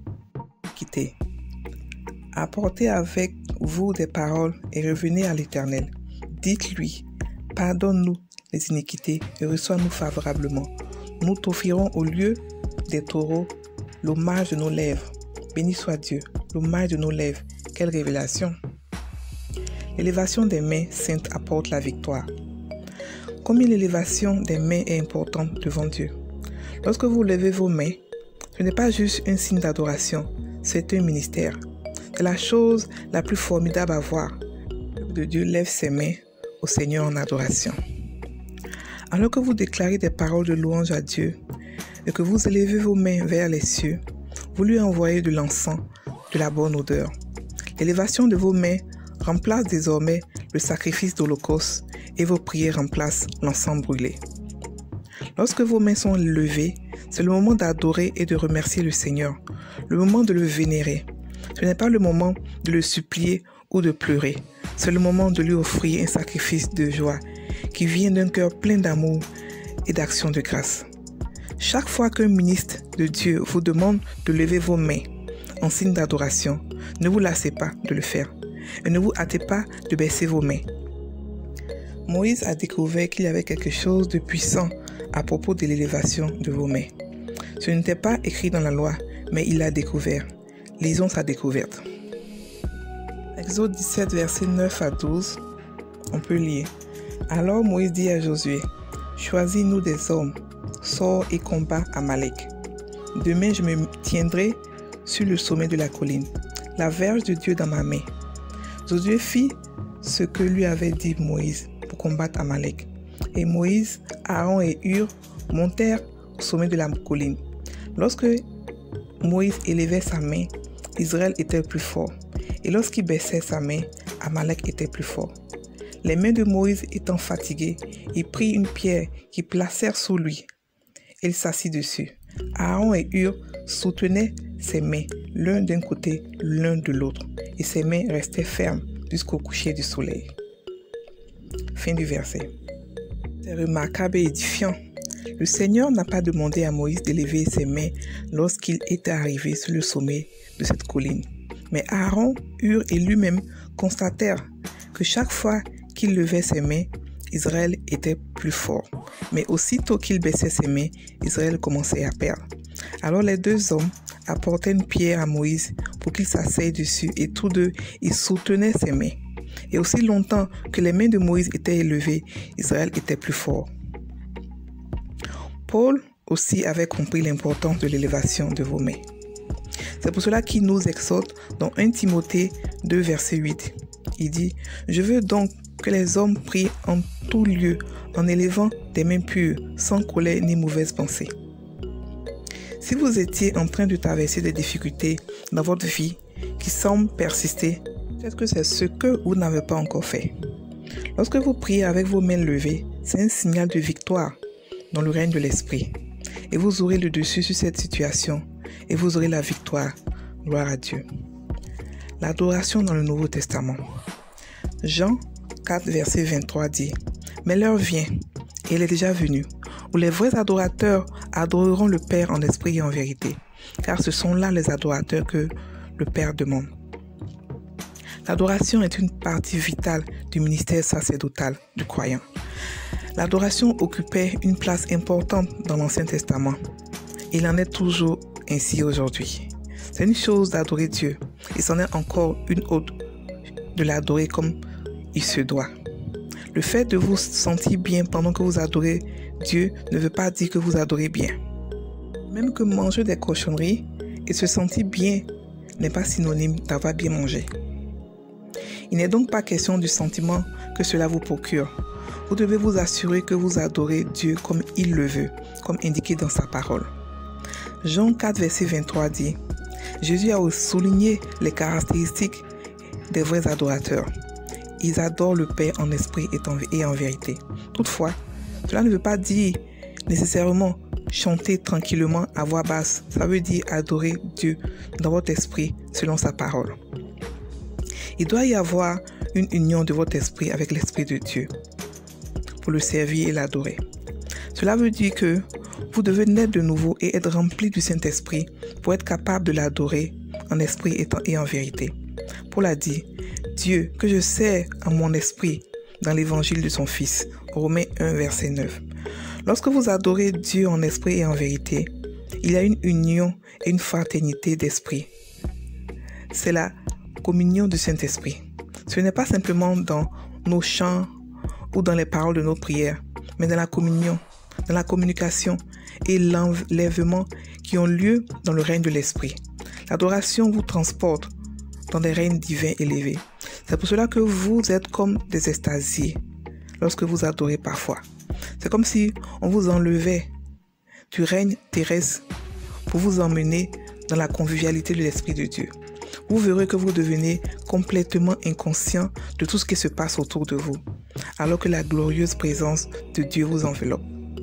quitté. Apportez avec vous des paroles et revenez à l'Éternel. Dites-lui, pardonne-nous les iniquités et reçois-nous favorablement. Nous t'offrirons au lieu des taureaux l'hommage de nos lèvres. Béni soit Dieu, l'hommage de nos lèvres. Quelle révélation! L'élévation des mains saintes apporte la victoire. Combien l'élévation des mains est importante devant Dieu. Lorsque vous levez vos mains, ce n'est pas juste un signe d'adoration, c'est un ministère. C'est la chose la plus formidable à voir. Le peuple de Dieu lève ses mains au Seigneur en adoration. Alors que vous déclarez des paroles de louange à Dieu et que vous élevez vos mains vers les cieux, vous lui envoyez de l'encens, de la bonne odeur. L'élévation de vos mains remplace désormais le sacrifice d'holocauste et vos prières remplacent l'encens brûlé. Lorsque vos mains sont levées, c'est le moment d'adorer et de remercier le Seigneur, le moment de le vénérer. Ce n'est pas le moment de le supplier ou de pleurer, c'est le moment de lui offrir un sacrifice de joie qui vient d'un cœur plein d'amour et d'action de grâce. Chaque fois qu'un ministre de Dieu vous demande de lever vos mains en signe d'adoration, ne vous lassez pas de le faire et ne vous hâtez pas de baisser vos mains. Moïse a découvert qu'il y avait quelque chose de puissant à propos de l'élévation de vos mains. Ce n'était pas écrit dans la loi, mais il l'a découvert. Lisons sa découverte. Exode 17, versets 9 à 12, on peut lire. Alors Moïse dit à Josué, « Choisis-nous des hommes, sors et combat Amalek. Demain je me tiendrai sur le sommet de la colline, la verge de Dieu dans ma main. » Josué fit ce que lui avait dit Moïse pour combattre Amalek. Et Moïse, Aaron et Hur montèrent au sommet de la colline. Lorsque Moïse élevait sa main, Israël était plus fort. Et lorsqu'il baissait sa main, Amalek était plus fort. Les mains de Moïse étant fatiguées, il prit une pierre qu'ils placèrent sous lui. Il s'assit dessus. Aaron et Hur soutenaient ses mains, l'un d'un côté, l'un de l'autre, et ses mains restaient fermes jusqu'au coucher du soleil. Fin du verset. C'est remarquable et édifiant. Le Seigneur n'a pas demandé à Moïse d'élever ses mains lorsqu'il était arrivé sur le sommet de cette colline. Mais Aaron, Hur et lui-même constatèrent que chaque fois qu'il levait ses mains, Israël était plus fort. Mais aussitôt qu'il baissait ses mains, Israël commençait à perdre. Alors les deux hommes apportaient une pierre à Moïse pour qu'il s'asseye dessus et tous deux, ils soutenaient ses mains. Et aussi longtemps que les mains de Moïse étaient élevées, Israël était plus fort. Paul aussi avait compris l'importance de l'élévation de vos mains. C'est pour cela qu'il nous exhorte dans 1 Timothée 2, verset 8. Il dit « Je veux donc que les hommes prient en tout lieu, en élevant des mains pures, sans colère ni mauvaise pensée. » Si vous étiez en train de traverser des difficultés dans votre vie qui semblent persister, peut-être que c'est ce que vous n'avez pas encore fait. Lorsque vous priez avec vos mains levées, c'est un signal de victoire dans le règne de l'Esprit. Et vous aurez le dessus sur cette situation et vous aurez la victoire. Gloire à Dieu. L'adoration dans le Nouveau Testament. Jean 4, verset 23 dit « Mais l'heure vient, et elle est déjà venue, où les vrais adorateurs adoreront le Père en esprit et en vérité, car ce sont là les adorateurs que le Père demande. » L'adoration est une partie vitale du ministère sacerdotal du croyant. L'adoration occupait une place importante dans l'Ancien Testament. Il en est toujours ainsi aujourd'hui. C'est une chose d'adorer Dieu, et c'en est encore une autre de l'adorer comme il se doit. Le fait de vous sentir bien pendant que vous adorez Dieu ne veut pas dire que vous adorez bien. Même que manger des cochonneries et se sentir bien n'est pas synonyme d'avoir bien mangé. Il n'est donc pas question du sentiment que cela vous procure. Vous devez vous assurer que vous adorez Dieu comme il le veut, comme indiqué dans sa parole. Jean 4, verset 23 dit « Jésus a souligné les caractéristiques des vrais adorateurs. Ils adorent le Père en esprit et en vérité. Toutefois, cela ne veut pas dire nécessairement chanter tranquillement à voix basse. Ça veut dire adorer Dieu dans votre esprit selon sa parole. Il doit y avoir une union de votre esprit avec l'Esprit de Dieu pour le servir et l'adorer. Cela veut dire que vous devez naître de nouveau et être rempli du Saint-Esprit pour être capable de l'adorer en esprit et en vérité. Paul a dit « Dieu, que je sers en mon esprit dans l'évangile de son Fils » Romains 1, verset 9. Lorsque vous adorez Dieu en esprit et en vérité, il y a une union et une fraternité d'esprit. C'est la communion du Saint-Esprit. Ce n'est pas simplement dans nos chants ou dans les paroles de nos prières, mais dans la communion, dans la communication et l'enlèvement qui ont lieu dans le règne de l'Esprit. L'adoration vous transporte dans des règnes divins élevés. C'est pour cela que vous êtes comme des extasiés lorsque vous adorez parfois. C'est comme si on vous enlevait du règne terrestre pour vous emmener dans la convivialité de l'Esprit de Dieu. Vous verrez que vous devenez complètement inconscient de tout ce qui se passe autour de vous, alors que la glorieuse présence de Dieu vous enveloppe.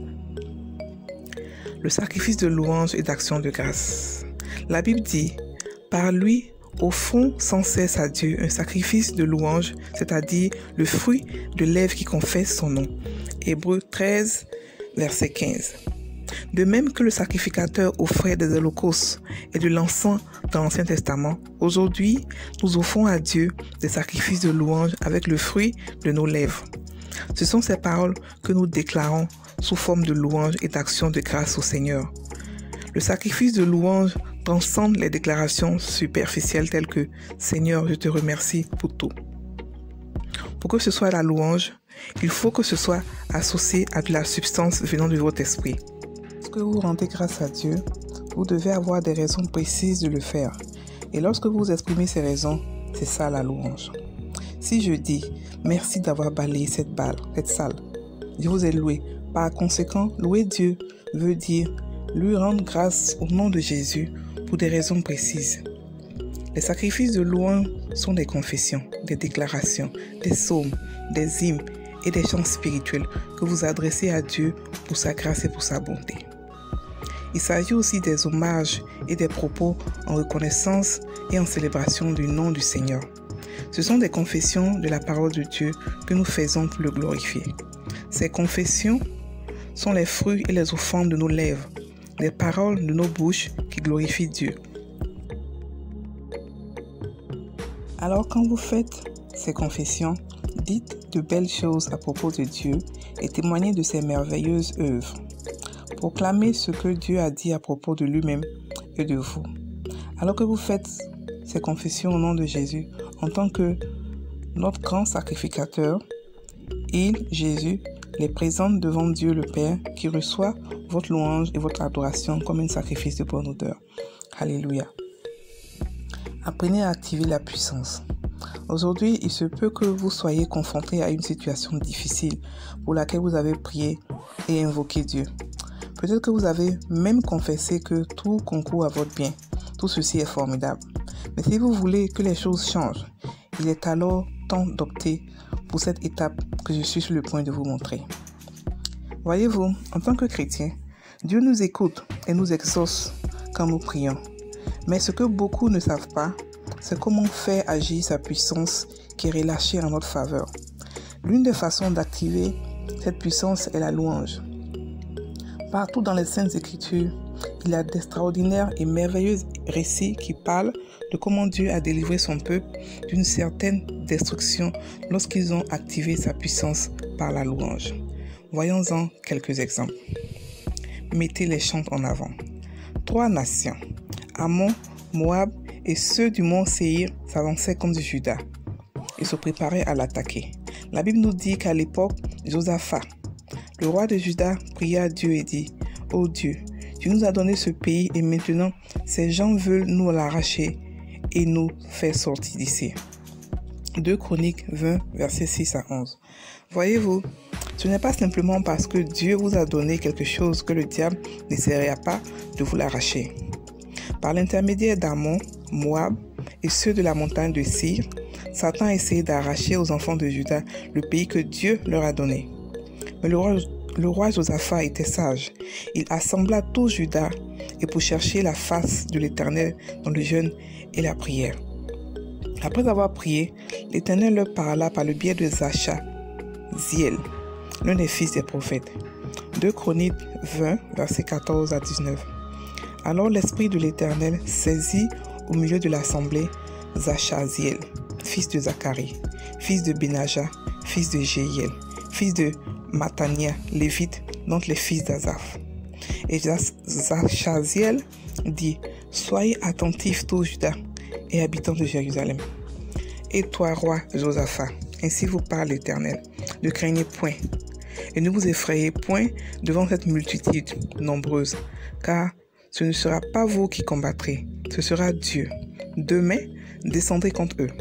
Le sacrifice de louange et d'action de grâce. La Bible dit « Par lui, offrons sans cesse à Dieu un sacrifice de louange, c'est-à-dire le fruit de lèvres qui confesse son nom. » Hébreux 13, verset 15. De même que le sacrificateur offrait des holocaustes et de l'encens dans l'Ancien Testament, aujourd'hui, nous offrons à Dieu des sacrifices de louange avec le fruit de nos lèvres. Ce sont ces paroles que nous déclarons sous forme de louange et d'action de grâce au Seigneur. Le sacrifice de louange transcende les déclarations superficielles telles que « Seigneur, je te remercie pour tout ». Pour que ce soit la louange, il faut que ce soit associé à de la substance venant de votre esprit. Lorsque vous rendez grâce à Dieu, vous devez avoir des raisons précises de le faire. Et lorsque vous exprimez ces raisons, c'est ça la louange. Si je dis « Merci d'avoir balayé cette salle, Dieu vous est loué ». Par conséquent, louer Dieu veut dire lui rendre grâce au nom de Jésus pour des raisons précises. Les sacrifices de louange sont des confessions, des déclarations, des psaumes, des hymnes et des chants spirituels que vous adressez à Dieu pour sa grâce et pour sa bonté. Il s'agit aussi des hommages et des propos en reconnaissance et en célébration du nom du Seigneur. Ce sont des confessions de la parole de Dieu que nous faisons pour le glorifier. Ces confessions sont les fruits et les offrandes de nos lèvres, les paroles de nos bouches qui glorifient Dieu. Alors quand vous faites ces confessions, Dites de belles choses à propos de Dieu et témoignez de ses merveilleuses œuvres. Proclamez ce que Dieu a dit à propos de lui-même et de vous. Alors que vous faites ces confessions au nom de Jésus, en tant que notre grand sacrificateur, il, Jésus, les présente devant Dieu le Père, qui reçoit votre louange et votre adoration comme un sacrifice de bonne odeur. Alléluia. Apprenez à activer la puissance. Aujourd'hui, il se peut que vous soyez confronté à une situation difficile pour laquelle vous avez prié et invoqué Dieu. Peut-être que vous avez même confessé que tout concourt à votre bien. Tout ceci est formidable. Mais si vous voulez que les choses changent, il est alors temps d'opter pour cette étape que je suis sur le point de vous montrer. Voyez-vous, en tant que chrétien, Dieu nous écoute et nous exauce quand nous prions. Mais ce que beaucoup ne savent pas, c'est comment faire agir sa puissance qui est relâchée en notre faveur. L'une des façons d'activer cette puissance est la louange. Partout dans les Saintes Écritures, il y a d'extraordinaires et merveilleux récits qui parlent de comment Dieu a délivré son peuple d'une certaine destruction lorsqu'ils ont activé sa puissance par la louange. Voyons-en quelques exemples. Mettez les chants en avant. 3 nations, Ammon, Moab et ceux du mont Séir s'avançaient contre Juda et se préparaient à l'attaquer. La Bible nous dit qu'à l'époque, Josaphat, le roi de Juda, pria à Dieu et dit « Ô Dieu, tu nous as donné ce pays et maintenant ces gens veulent nous l'arracher et nous faire sortir d'ici. » 2 Chroniques 20, versets 6 à 11. Voyez-vous, ce n'est pas simplement parce que Dieu vous a donné quelque chose que le diable n'essaiera pas de vous l'arracher. Par l'intermédiaire d'Ammon, Moab et ceux de la montagne de Séir, Satan a essayé d'arracher aux enfants de Juda le pays que Dieu leur a donné. Mais le roi Josaphat était sage. Il assembla tout Juda et pour chercher la face de l'Éternel dans le jeûne et la prière. Après avoir prié, l'Éternel leur parla par le biais de Zachaziel, l'un des fils des prophètes. 2 Chroniques 20, versets 14 à 19. Alors l'Esprit de l'Éternel saisit au milieu de l'assemblée Zachaziel, fils de Zacharie, fils de Benaja, fils de Jéhiel, fils de Matania, lévite, d'entre les fils d'Azaph. Et Zachaziel dit, « Soyez attentifs tous Juda et habitants de Jérusalem. Et toi, roi Josaphat, ainsi vous parle l'Éternel, ne craignez point, et ne vous effrayez point devant cette multitude nombreuse, car ce ne sera pas vous qui combattrez, ce sera Dieu. Demain, descendrez contre eux.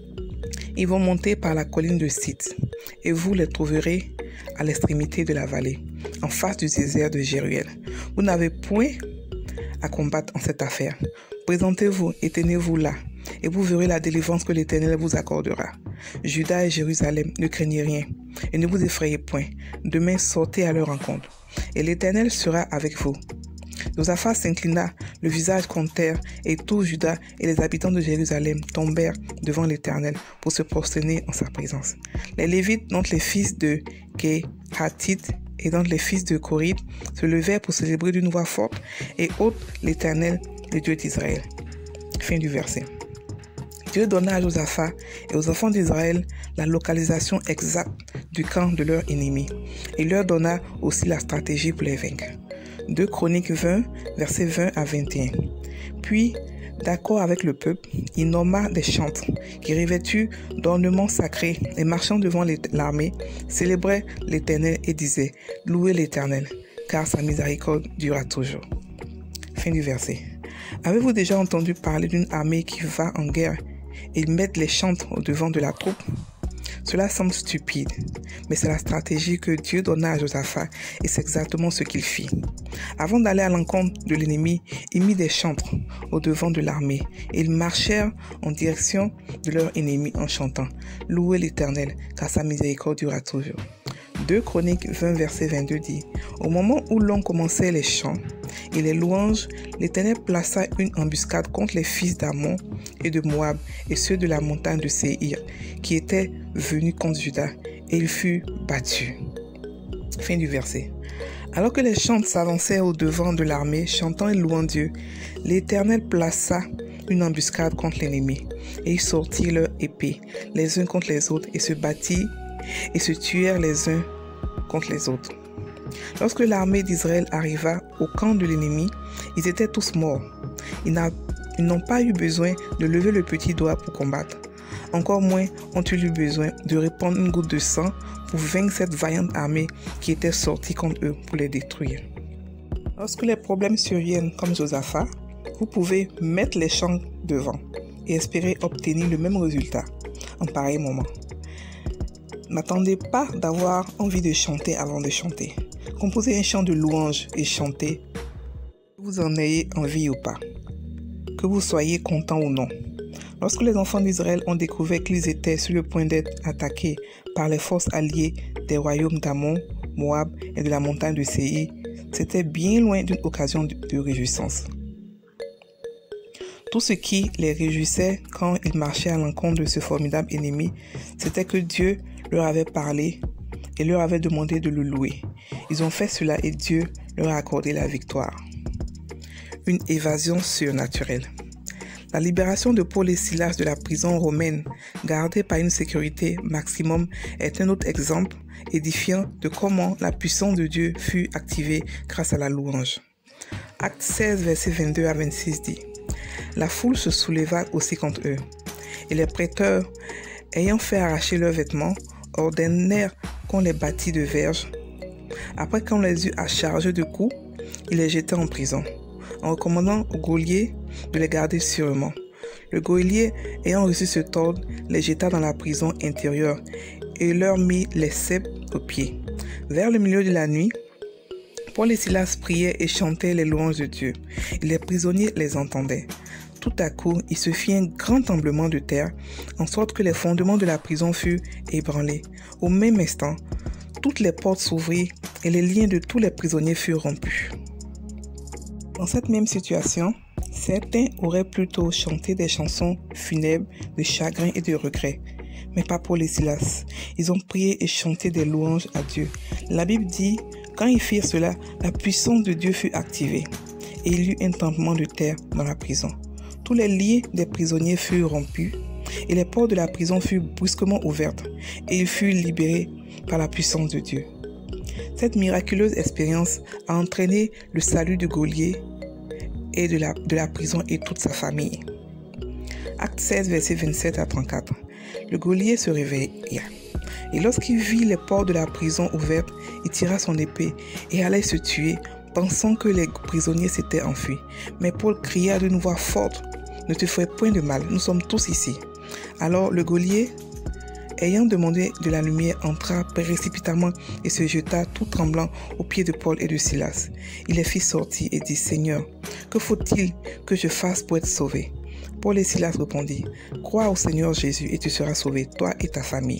Ils vont monter par la colline de Sith, et vous les trouverez à l'extrémité de la vallée, en face du désert de Jéruel. Vous n'avez point à combattre en cette affaire. Présentez-vous et tenez-vous là, et vous verrez la délivrance que l'Éternel vous accordera. Juda et Jérusalem, ne craignez rien, et ne vous effrayez point. Demain, sortez à leur rencontre, et l'Éternel sera avec vous. Josaphat s'inclina, le visage contre terre, et tout Juda et les habitants de Jérusalem tombèrent devant l'Éternel pour se prosterner en sa présence. Les Lévites, dont les fils de Kehatite et dont les fils de Korite, se levèrent pour célébrer d'une voix forte et haute l'Éternel, le Dieu d'Israël. Fin du verset. Dieu donna à Josaphat et aux enfants d'Israël la localisation exacte du camp de leur ennemi et leur donna aussi la stratégie pour les vaincre. 2 Chroniques 20, versets 20 à 21. Puis, d'accord avec le peuple, il nomma des chantres qui, revêtus d'ornements sacrés et marchant devant l'armée, célébraient l'Éternel et disaient « Louez l'Éternel, car sa miséricorde durera toujours. » Fin du verset. Avez-vous déjà entendu parler d'une armée qui va en guerre et mettre les chantres au devant de la troupe? Cela semble stupide, mais c'est la stratégie que Dieu donna à Josaphat et c'est exactement ce qu'il fit. Avant d'aller à l'encontre de l'ennemi, il mit des chantres au devant de l'armée et ils marchèrent en direction de leur ennemi en chantant « Louez l'Éternel, car sa miséricorde durera toujours ». 2 Chroniques 20, verset 22 dit « Au moment où l'on commençait les chants et les louanges, l'Éternel plaça une embuscade contre les fils d'Ammon et de Moab et ceux de la montagne de Séir qui étaient venus contre Juda, et il fut battu. » Fin du verset. Alors que les chantres s'avançaient au devant de l'armée, chantant et louant Dieu, l'Éternel plaça une embuscade contre l'ennemi. Et ils sortirent leurs épées les uns contre les autres et se battirent et se tuèrent les uns contre les autres. Lorsque l'armée d'Israël arriva au camp de l'ennemi, ils étaient tous morts. Ils n'ont pas eu besoin de lever le petit doigt pour combattre. Encore moins ont-ils eu besoin de répandre une goutte de sang pour vaincre cette vaillante armée qui était sortie contre eux pour les détruire. Lorsque les problèmes surviennent comme Josaphat, vous pouvez mettre les chants devant et espérer obtenir le même résultat en pareil moment. N'attendez pas d'avoir envie de chanter avant de chanter. Composez un chant de louange et chantez, que vous en ayez envie ou pas, que vous soyez content ou non. Lorsque les enfants d'Israël ont découvert qu'ils étaient sur le point d'être attaqués par les forces alliées des royaumes d'Ammon, Moab et de la montagne de Séir, c'était bien loin d'une occasion de réjouissance. Tout ce qui les réjouissait quand ils marchaient à l'encontre de ce formidable ennemi, c'était que Dieu leur avait parlé et leur avait demandé de le louer. Ils ont fait cela et Dieu leur a accordé la victoire. Une évasion surnaturelle. La libération de Paul et Silas de la prison romaine, gardée par une sécurité maximum, est un autre exemple édifiant de comment la puissance de Dieu fut activée grâce à la louange. Acte 16, versets 22 à 26 dit: La foule se souleva aussi contre eux, et les prêteurs, ayant fait arracher leurs vêtements, ordonnèrent qu'on les bâtît de verges. Après qu'on les eut à charge de coups, ils les jetaient en prison, en recommandant au geôlier de les garder sûrement. Le geôlier, ayant reçu cet ordre, les jeta dans la prison intérieure et leur mit les ceps aux pieds. Vers le milieu de la nuit, Paul et Silas priaient et chantaient les louanges de Dieu, et les prisonniers les entendaient. Tout à coup, il se fit un grand tremblement de terre, en sorte que les fondements de la prison furent ébranlés. Au même instant, toutes les portes s'ouvrirent et les liens de tous les prisonniers furent rompus. Dans cette même situation, certains auraient plutôt chanté des chansons funèbres de chagrin et de regret, mais pas Paul et Silas. Ils ont prié et chanté des louanges à Dieu. La Bible dit, quand ils firent cela, la puissance de Dieu fut activée, et il y eut un tremblement de terre dans la prison. Tous les liens des prisonniers furent rompus, et les portes de la prison furent brusquement ouvertes, et ils furent libérés par la puissance de Dieu. Cette miraculeuse expérience a entraîné le salut du geôlier et de la prison et toute sa famille. Acte 16, versets 27 à 34. Le geôlier se réveilla, et lorsqu'il vit les portes de la prison ouvertes, il tira son épée et allait se tuer, pensant que les prisonniers s'étaient enfuis. Mais Paul cria d'une voix forte: « Ne te fais point de mal, nous sommes tous ici. » Alors le geôlier, ayant demandé de la lumière, entra précipitamment et se jeta tout tremblant aux pieds de Paul et de Silas. Il les fit sortir et dit: « Seigneur, que faut-il que je fasse pour être sauvé ?» Paul et Silas répondirent: « Crois au Seigneur Jésus et tu seras sauvé, toi et ta famille. »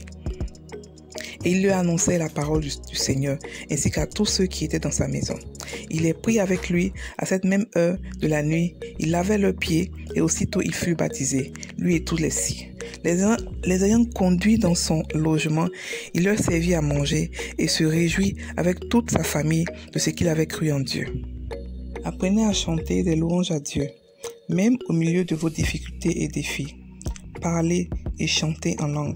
Et il lui annonçait la parole du Seigneur, ainsi qu'à tous ceux qui étaient dans sa maison. Il les prit avec lui à cette même heure de la nuit, il lavait leurs pieds, et aussitôt il fut baptisé, lui et tous les siens. Les ayant conduits dans son logement, il leur servit à manger et se réjouit avec toute sa famille de ce qu'il avait cru en Dieu. Apprenez à chanter des louanges à Dieu, même au milieu de vos difficultés et défis. Parlez et chantez en langue.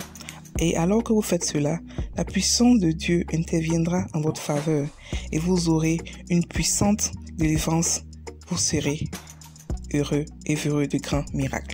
Et alors que vous faites cela, la puissance de Dieu interviendra en votre faveur et vous aurez une puissante délivrance. Vous serez heureux et heureux de grands miracles.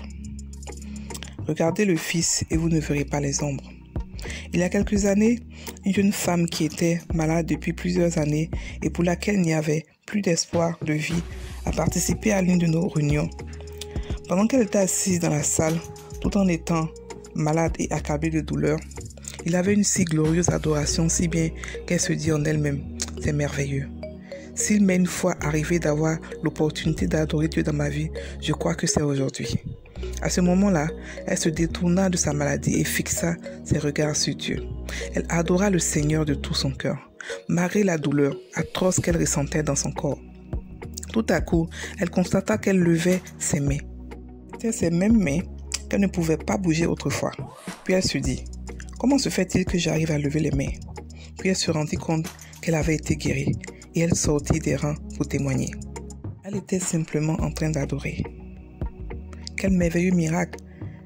Regardez le Fils et vous ne verrez pas les ombres. Il y a quelques années, une jeune femme qui était malade depuis plusieurs années et pour laquelle il n'y avait plus d'espoir de vie a participé à l'une de nos réunions. Pendant qu'elle était assise dans la salle, tout en étant malade et accablée de douleur, il avait une si glorieuse adoration, si bien qu'elle se dit en elle-même: « C'est merveilleux. S'il m'est une fois arrivé d'avoir l'opportunité d'adorer Dieu dans ma vie, je crois que c'est aujourd'hui. » À ce moment-là, elle se détourna de sa maladie et fixa ses regards sur Dieu. Elle adora le Seigneur de tout son cœur, malgré la douleur atroce qu'elle ressentait dans son corps. Tout à coup, elle constata qu'elle levait ses mains. C'était ces mêmes mains qu'elle ne pouvait pas bouger autrefois. Puis elle se dit: « Comment se fait-il que j'arrive à lever les mains ?» Puis elle se rendit compte qu'elle avait été guérie et elle sortit des rangs pour témoigner. Elle était simplement en train d'adorer. quels merveilleux miracles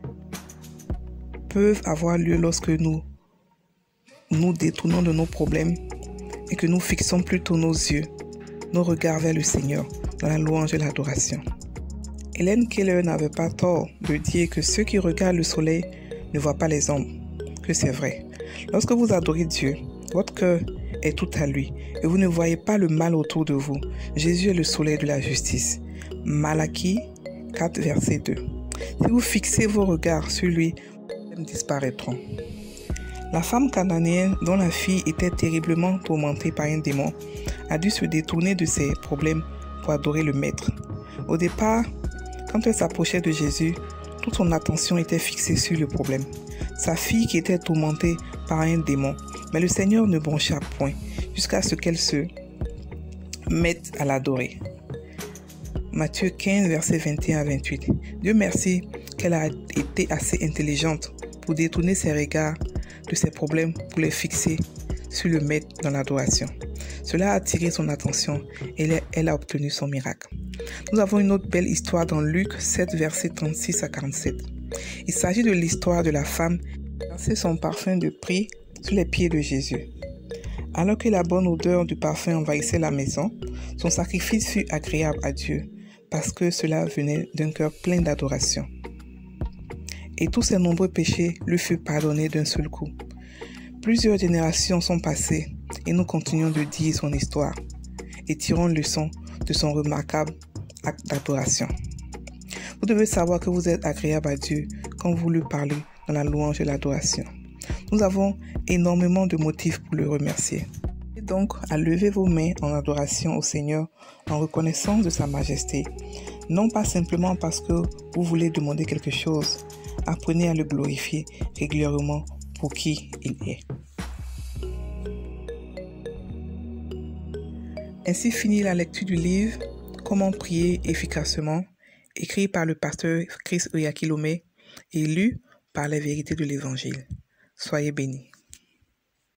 peuvent avoir lieu lorsque nous nous détournons de nos problèmes et que nous fixons plutôt nos yeux, nos regards vers le Seigneur dans la louange et l'adoration. Hélène Keller n'avait pas tort de dire que ceux qui regardent le soleil ne voient pas les ombres, que c'est vrai. Lorsque vous adorez Dieu, votre cœur est tout à lui et vous ne voyez pas le mal autour de vous. Jésus est le soleil de la justice. Malachie 4, verset 2. Si vous fixez vos regards sur lui, vos problèmes disparaîtront. La femme cananéenne, dont la fille était terriblement tourmentée par un démon, a dû se détourner de ses problèmes pour adorer le Maître. Au départ, quand elle s'approchait de Jésus, toute son attention était fixée sur le problème. Sa fille qui était tourmentée par un démon. Mais le Seigneur ne broncha point jusqu'à ce qu'elle se mette à l'adorer. Matthieu 15, versets 21 à 28. Dieu merci qu'elle a été assez intelligente pour détourner ses regards de ses problèmes pour les fixer sur le Maître dans l'adoration. Cela a attiré son attention et elle a obtenu son miracle. Nous avons une autre belle histoire dans Luc 7, versets 36 à 47. Il s'agit de l'histoire de la femme qui a versé son parfum de prix sur les pieds de Jésus. Alors que la bonne odeur du parfum envahissait la maison, son sacrifice fut agréable à Dieu parce que cela venait d'un cœur plein d'adoration. Et tous ses nombreux péchés lui furent pardonnés d'un seul coup. Plusieurs générations sont passées et nous continuons de dire son histoire et tirons leçon de son remarquable acte d'adoration. Vous devez savoir que vous êtes agréable à Dieu quand vous lui parlez dans la louange et l'adoration. Nous avons énormément de motifs pour le remercier. Et donc à lever vos mains en adoration au Seigneur en reconnaissance de sa majesté, non pas simplement parce que vous voulez demander quelque chose. Apprenez à le glorifier régulièrement pour qui il est. Ainsi finit la lecture du livre « Comment prier efficacement » écrit par le pasteur Chris Oyakhilome et lu par les vérités de l'Évangile. Soyez bénis.